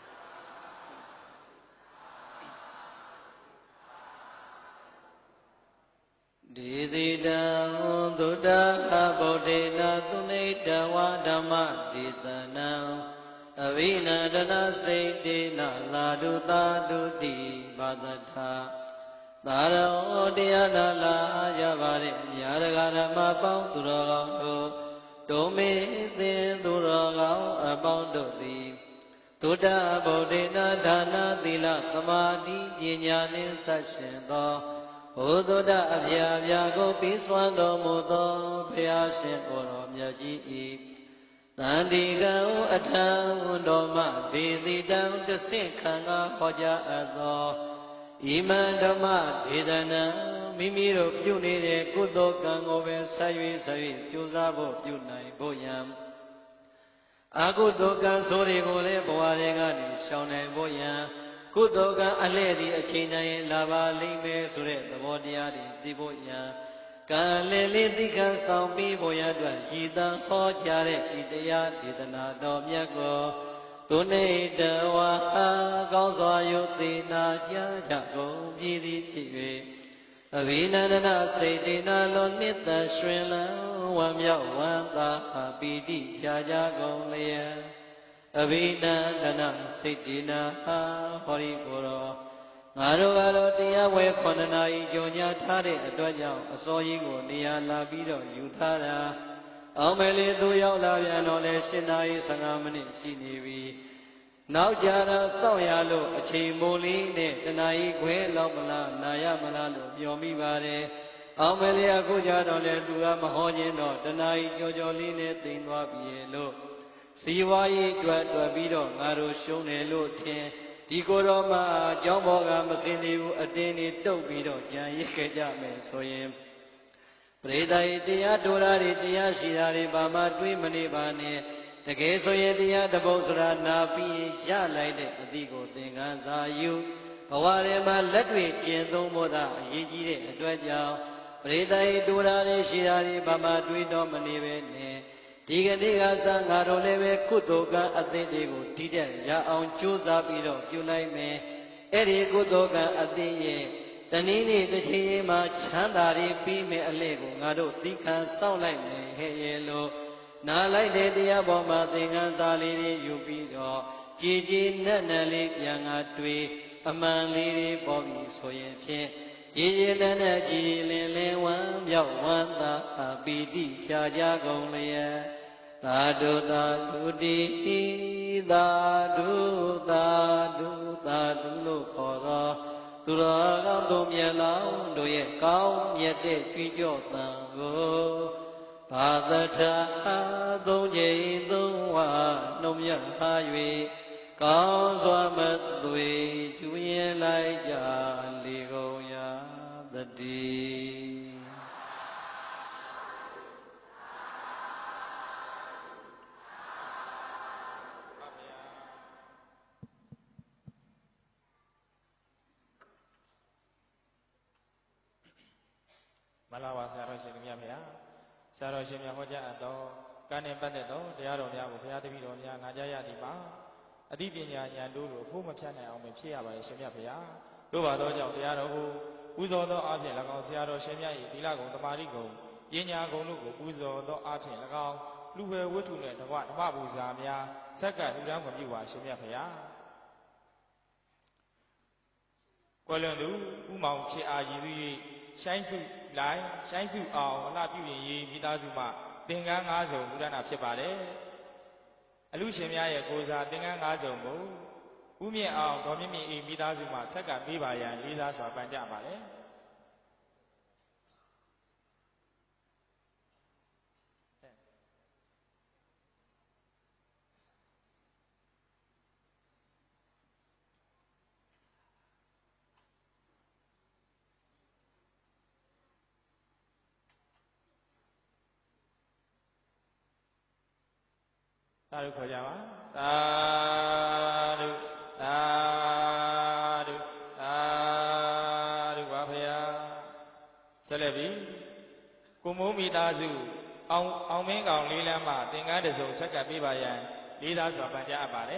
ဒေသိတံသုတ္တဗုဒ္ဓေနသုနိတဝါဓမ္မဒေသနံအဝိနန္ဒနာစိတ်တေနသာဓုသာဓုတိဘာသထာသာရောတရားနာလာရပါတဲ့မြာရဂဓမ္မပေါင်းသူတော်ကောင်းတို့ဒုမေသင်သူတော်ကောင်းအပေါင်းတို့သည်သုတ္တဗုဒ္ဓေနဒါနသီလသမာဓိပညာနှင့်ဆက်ရှင်သောဘုသုတ္တအဖျာဖျာကိုပြီးစွမ်းတော်မူသောဘုရားရှင်ကိုယ်တော်မြတ်ကြီး၏သန္တိကံအထံတော်မှဒေတိတံတဆင့်ခံငါဟောကြားအပ်သောဣမံဓမ္မဒေသနာမိမိတို့ပြုနေတဲ့ကုသိုလ်ကံကိုပဲဆက်၍ကြိုးစားဖို့ပြုနိုင်ဖို့ယံအကုသိုလ်ကံဆိုတွေကိုလည်းဘဝတွေကနေရှောင်နိုင်ဖို့ယံကုသိုလ်ကံအလှဲ့ဒီအချိန်တိုင်းလာပါလိမ့်မယ်ဆိုတဲ့သဘောတရားတွေသိဖို့ယံကံလည်းလေးသိခံဆောင်ပြီးဖို့ရအတွက်ရည်တန်ဟောကြားတဲ့ဤတရားဒေသနာတော်မြတ်ကိုသူနေတဝါကောင်းစွာယုသိနာကြားကြကုန်ပြည်သည်ဖြစ်၍အဘိနန္ဒနာစိတ်တေနာလောနှစ်သက်ရွှင်လန်းဝမ်းမြောက်ဝမ်းသာပီတိဖြာကြကုန်လျက်အဘိနန္ဒနာစိတ်တေနာဟောဒီကိုယ်တော်ငါတို့ကတော့တရားဝဲ9နာရီကြော်ညာထားတဲ့အတွက်ကြောင့်အစောကြီးကိုနေရာလာပြီးတော့ယူထားတာအောင်မယ်လေသူရောက်လာပြန်တော့လဲ7နာရီ15မိနစ်ရှိနေပြီနောက်ကြတော့စောင့်ရလို့အချိန်မိုးလေးနဲ့တနာရီခွဲလောက်မလားနာရမလားလို့မျှော်မိပါတယ်အောင်မယ်လေအခုကြတော့လဲသူကမဟောခြင်းတော့တနာရီကြော်လေးနဲ့သိမ်သွားပြီလို့စီဝါရေးတွေ့ပြီးတော့ငါတို့ရှုံးတယ်လို့ထင်ဒီကိုယ်တော်မှာကျောင်းဘောကမစင်သေးဘူးအတင်းနေတုတ်ပြီးတော့ကြံရိပ်ခဲ့ကြမယ်ဆိုရင်ပရိသတ်တရားတော်ရာတွေတရားရှိတာတွေဘာမှတွေးမနေပါနဲ့တကယ်ဆိုရင်တရားတပုတ်စရာနာပြီးရလိုက်တဲ့အသည့်ကိုသင်္ကန်းစာယူဘဝထဲမှာလက်တွေ့ကျင့်သုံးဖို့သာအရေးကြီးတဲ့အတွက်ကြောင့်ပရိသတ်တော်ရာတွေရှိတာတွေဘာမှတွေးတော့မနေပဲနဲ့ဒီကနေ့ကစငါတို့လည်းပဲကုသိုလ်ကံအသစ်တွေကိုဒီတဲ့ရအောင်ကြိုးစားပြီးတော့ပြုလိုက်မယ်အဲ့ဒီကုသိုလ်ကံအသစ်ရဲ့တနည်းနည်းတစ်ချိန်မှာချမ်းသာတွေပြီးမယ်အလဲကိုငါတို့သီးခံစောင့်လိုက်မယ်ဟဲ့ရဲ့လို့နားလိုက်တဲ့တရားပေါ်မှာသင်္ကန်းစာလေးတွေယူပြီးတော့ကြည်ကြည်နက်နက်လေးပြန်ငါတွေ့အမှန်လေးတွေပေါ်ပြီးဆိုရင်ဖြင့်ကြည်ကြည်နက်နက်ကြည်လင်လင်ဝမ်းမြောက်ဝမ်းသာပီတိဖြာကြကုန်လျက်သာဓုသာဓုတိသာဓုသာဓုသာဓုလို့ခေါ်သောသူတော်ကောင်းတို့မြတ်လောင်းတို့ရဲ့ကောင်းမြတ်တဲ့ကြွေးကြော့တန်ကိုဘာသထာသုံးကြိမ်သုံးဝနှုံမြဟာ၍ကောင်းစွာမသွေကျွရင်လိုက်ကြလေကုန်ရာတည်းမလာပါဆရာတော်ရှင်မြတ်ဖေဟာဆရာတော်ရှင်မြတ်ဟောကြားအပ်သောကံနဲ့ပတ်သက်သောတရားတော်များကိုဘုရားတပည့်တော်များနာကြားရသည်မှာအသိပညာဉာဏ်တို့လိုအဖို့မဖြတ်နိုင်အောင်ဖြစ်ရပါတယ်ရှင်မြတ်ဖေဟာတို့ပါသောကြောင့်တရားတော်ကိုပူဇော်သောအဖြစ်၎င်းဆရာတော်ရှင်မြတ်၏သီလဂုဏ်တမာတိဂုဏ်ပညာဂုဏ်တို့ကိုပူဇော်သောအဖြစ်၎င်းလူဝဲဝတ္ထုနှင့်တကွဓမ္မပူဇာများဆက်ကပ်လူတန်းခွင့်ပြုပါရှင်မြတ်ဖရာကွယ်လွန်သူဥမောင်ချစ်အားရည်စူး၍ရှိုင်းစုလိုက်ရှိုင်းစုအောင်အလှပြုရင်ရေးမိသားစုမှသင်္ကန်း၅စုံလူဒနာဖြစ်ပါတယ်အလူရှင်များရဲ့ကိုယ်စားသင်္ကန်း၅စုံကိုဥမြင့်အောင်ဒေါ်မြင့်မြင့်၏မိသားစုမှဆက်ကပ်ပေးပါရန်လေးစားစွာပန်ကြားပါတယ်သာဓုခေါ်ကြပါသာဓုသာဓုသာဓုပါဖရာဆက်လက်ပြီးကိုမိုးမိသားစုအောင်မင်းကောင်လေးလမ်းမှသင်္ကန်းတစုံဆက်ကပ်ပေးပါရန်လေးသားစွာပန်ကြားအပ်ပါတယ်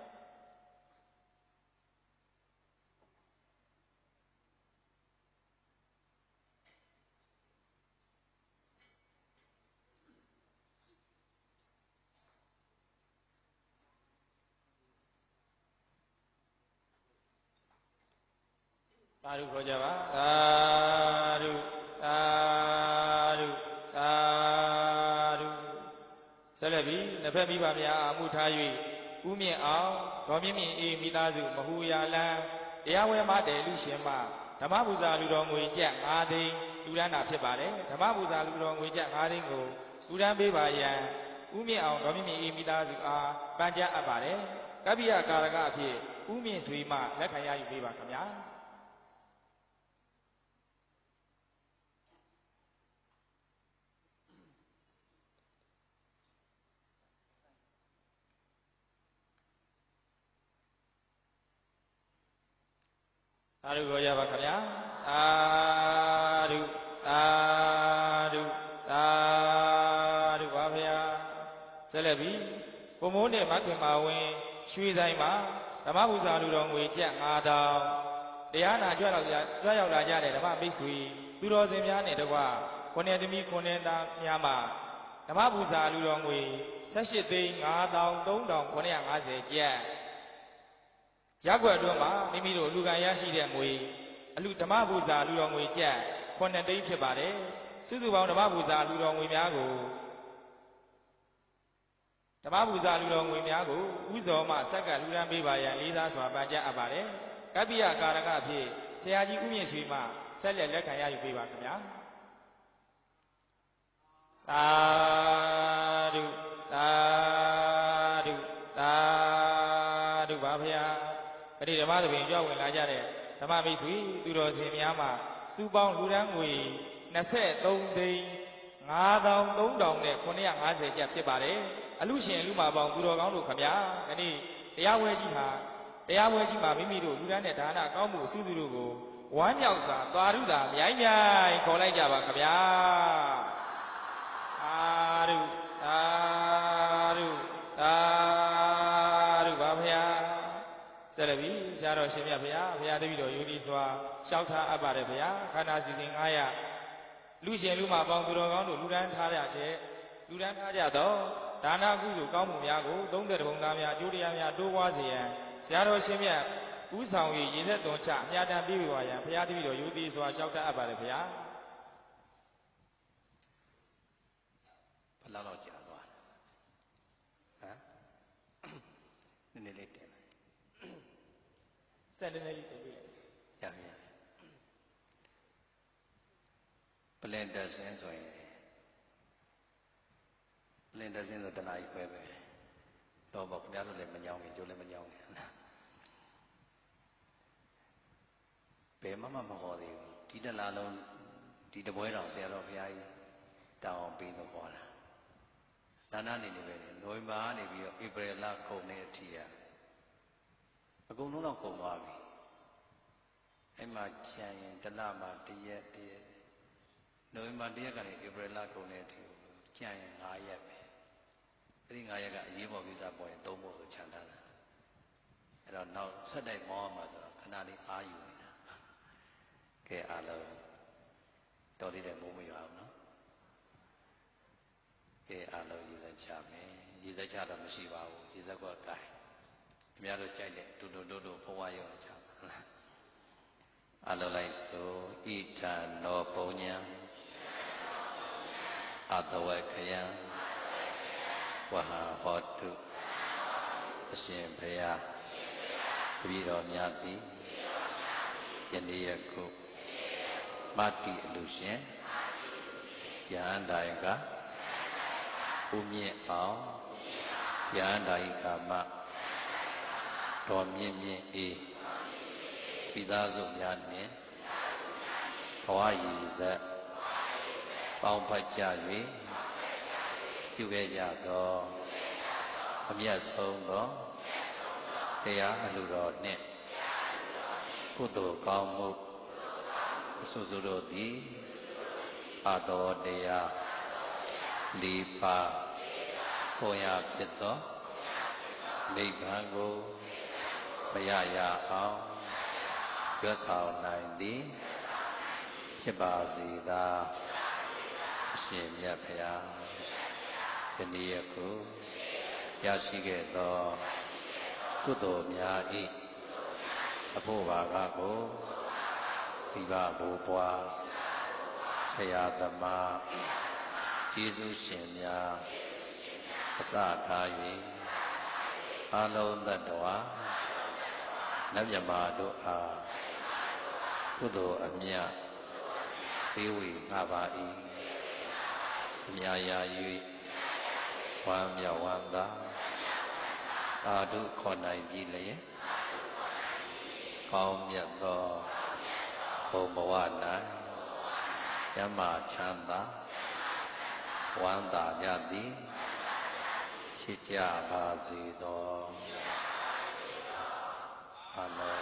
သာဓုခေါ်ကြပါသာဓုသာဓုသာဓုဆက်လက်ပြီးနှစ်ဖက်မိဘများအမှုထား၍ဥမြင့်အောင်ဒေါ်မြင့်မြင့်အေးမိသားစုမဟူရာလန်းတရားဝဲမတယ်လူရှင်မဓမ္မပူဇာလူတော်ငွေကျပ်၅သိန်းလူဒန်းတာဖြစ်ပါတယ်ဓမ္မပူဇာလူတော်ငွေကျပ်၅သိန်းကိုလူဒန်းပေးပါရန်ဥမြင့်အောင်ဒေါ်မြင့်မြင့်အေးမိသားစုအားပန်ကြားအပ်ပါတယ်ကပ္ပိယကာရကအဖြစ်ဥမြင့်ဆွေမှလက်ခံရယူပေးပါခင်ဗျာသာဓုခေါ်ကြပါခင်ဗျာသာဓုသာဓုသာဓုပါဗျာဆက်လက်ပြီးကိုမိုးနဲ့မခင်မာဝင်းရွှေဆိုင်မှာဓမ္မပူဇာလူတော်ငွေကျပ်9000တရားနာကြွရောက်လာကြတဲ့ဓမ္မမိတ်ဆွေသူတော်စင်များနဲ့တကွခုနှစ်သမီးခုနှစ်သားများမှာဓမ္မပူဇာလူတော်ငွေ18သိန်း5350ကျပ်ရက်ွက်အတွင်းမှာမိမိတို့လူကံရရှိတဲ့ငွေအလူဓမ္မပူဇာလူတော်ငွေကျပ်9သိန်းဖြစ်ပါတယ်စုစုပေါင်းဓမ္မပူဇာလူတော်ငွေများကိုဥဇော်မှဆက်ကလူရန်ပေးပါရန်လေးစားစွာပန်ကြားအပ်ပါတယ်ကပ္ပိယကာရကအဖြစ်ဆရာကြီးဥမြင့်ရွှေမှဆက်လက်ခံရယူပေးပါခင်ဗျာသာဓုသာဓုသာဓုပါဗျာပရိဓမ္မသဘင်ကြွဝင်လာကြတဲ့ဓမ္မမိတ်ဆွေသူတော်စင်များမှာစုပေါင်းလူရန်ငွေ23သိန်း5350ကျပ်ဖြစ်ပါတယ်အလူရှင်လူမပေါင်းသူတော်ကောင်းတို့ခမညာဒီနေ့တရားပွဲကြီးမှာမိမိတို့လူရန်နဲ့ဒါနကောင်းမှုအစုစုတို့ကိုဝမ်းမြောက်စွာသာဓုသာမြိုင်းခေါ်လိုက်ကြပါခမညာသာဓုသာဓုသာဓုပါဗျာဆက်လက်ပြီးဆရာတော်ရှင်မြတ်ဘုရားတပည့်တော်ယုံကြည်စွာလျှောက်ထားအပ်ပါတယ်ဗျာခန္ဓာစီစဉ်900လူရှင်လူမပေါင်းသူတော်ကောင်းတို့လူဒန်းထားကြတော့ဒါနကုသိုလ်ကောင်းမှုများကို30ဘုံသားများအကျိုးတရားများတိုးပွားစေရန်ဆရာတော်ရှင်မြတ်ဥဆောင်၍ရေဆက်သွန်ချအမြတ်တမ်းပေးပါရန်ဘုရားတပည့်တော်ယုံကြည်စွာလျှောက်ထားအပ်ပါတယ်ဗျာဘယ်လောက်ကြာသွားဟမ်နည်းနည်းလေးတင်လိုက်ဆက်နည်းနည်းလေးတင်ပေးလိုက်ရပြီပလင်တဆင်းဆိုရင်ပလင်တဆင်းဆိုတနားကြီးပဲတော့ပေါ့ခင်ဗျားတို့လည်းမညောင်းဘူးကျိုးလည်းမညောင်းဘူးဘယ်မှမဟောသေးဘူးဒီတလားလုံးဒီတပွဲတော်ဆရာတော်ဘုရားကြီးတောင်းပြီးတော့ဟောတာဒါနနေနေပဲနိုဝင်ဘာကနေပြီးတော့ဧပြီလကုန်တဲ့အထိအကုန်လုံးတော့ကုန်သွားပြီအဲ့မှာကျန်ရင်တလမှာတရက်နိုဝင်ဘာ1ရက်ကနေဧပြီလကုန်တဲ့အထိကျန်ရင်9ရက်ပဲအဲ့ဒီ9ရက်ကအရေးပေါ်ကိစ္စပေါ်ရင်3ဖို့ကိုခြံထားတာအဲ့တော့နောက်ဆက်တိုက်မောင်းမှာဆိုတော့ခဏလေးအားယူနေတာကကဲအားလုံးတော်သေးတယ်မိုးမရွာအောင်နော်ကဲအားလုံးရည်စက်ချမယ်ရည်စက်ချတော့မရှိပါဘူးရည်စက်ကကိုင်းအများတို့ကြိုက်တဲ့တူတူတို့တို့ဘဝရောချဟုတ်လားအားလုံးလိုက်ဆိုဣဒံနောပုံညာအတဝခယံဝဟာဟောတုအရှင်ဘုရားတပည့်တော်များသည်ယနေ့ယခုမတ္တိအလူရှင်ယဟန္တာယကဥမြင့်အောင်ယဟန္တာယကာမတော်မြင့်မြင့်အေးပိသားစုများနှင့်ဘဝရည်စက်ပေါင်းဖက်ကြ၍ပြုခဲ့ကြသောအမြတ်ဆုံးသောတရားအလှတော်နှင့်ကုသိုလ်ကောင်းမှုအစွစွတို့သည်အတော်တရားလေးပါးကိုရဖြစ်သောနိဗ္ဗာန်ကိုမရရအောင်ရွတ်ဆောင်နိုင်သည်ဖြစ်ပါစေသာအရှင်မြတ်ဖရာယနေ့ယခုရရှိခဲ့သောကုသိုလ်များ၏အဖို့ဘာကကိုဒီဘဘိုးဘွားဆရာသမားယေရှုရှင်များအစထား၍အာလုံးသတ္တဝါနတ်မြမာတို့အားကုသိုလ်အမြတ်ပေးဝေငှပါ၏အမြတ်ရာ၍ဝမ်းမြောက်ဝမ်းသာသာဓုခေါ်နိုင်ပြီလျင်ကောင်းမြတ်သောဘုံဘဝ၌ယမချမ်းသာဝမ်းသာကြသည်ဖြစ်ကြပါစေသောအာမင်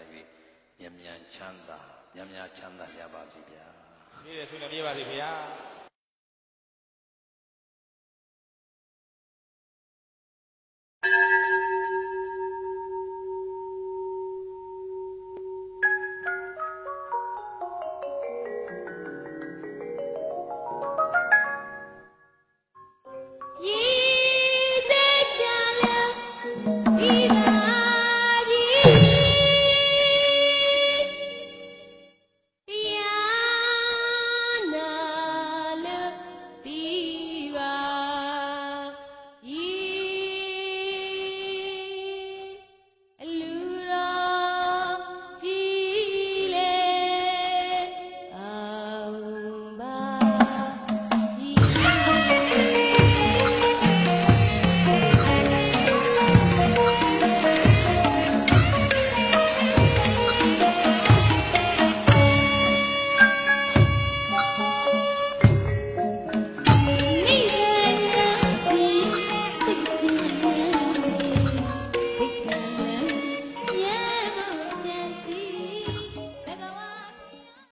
မြဲတယ်ဆိုလည်းမြဲပါစေဗျာ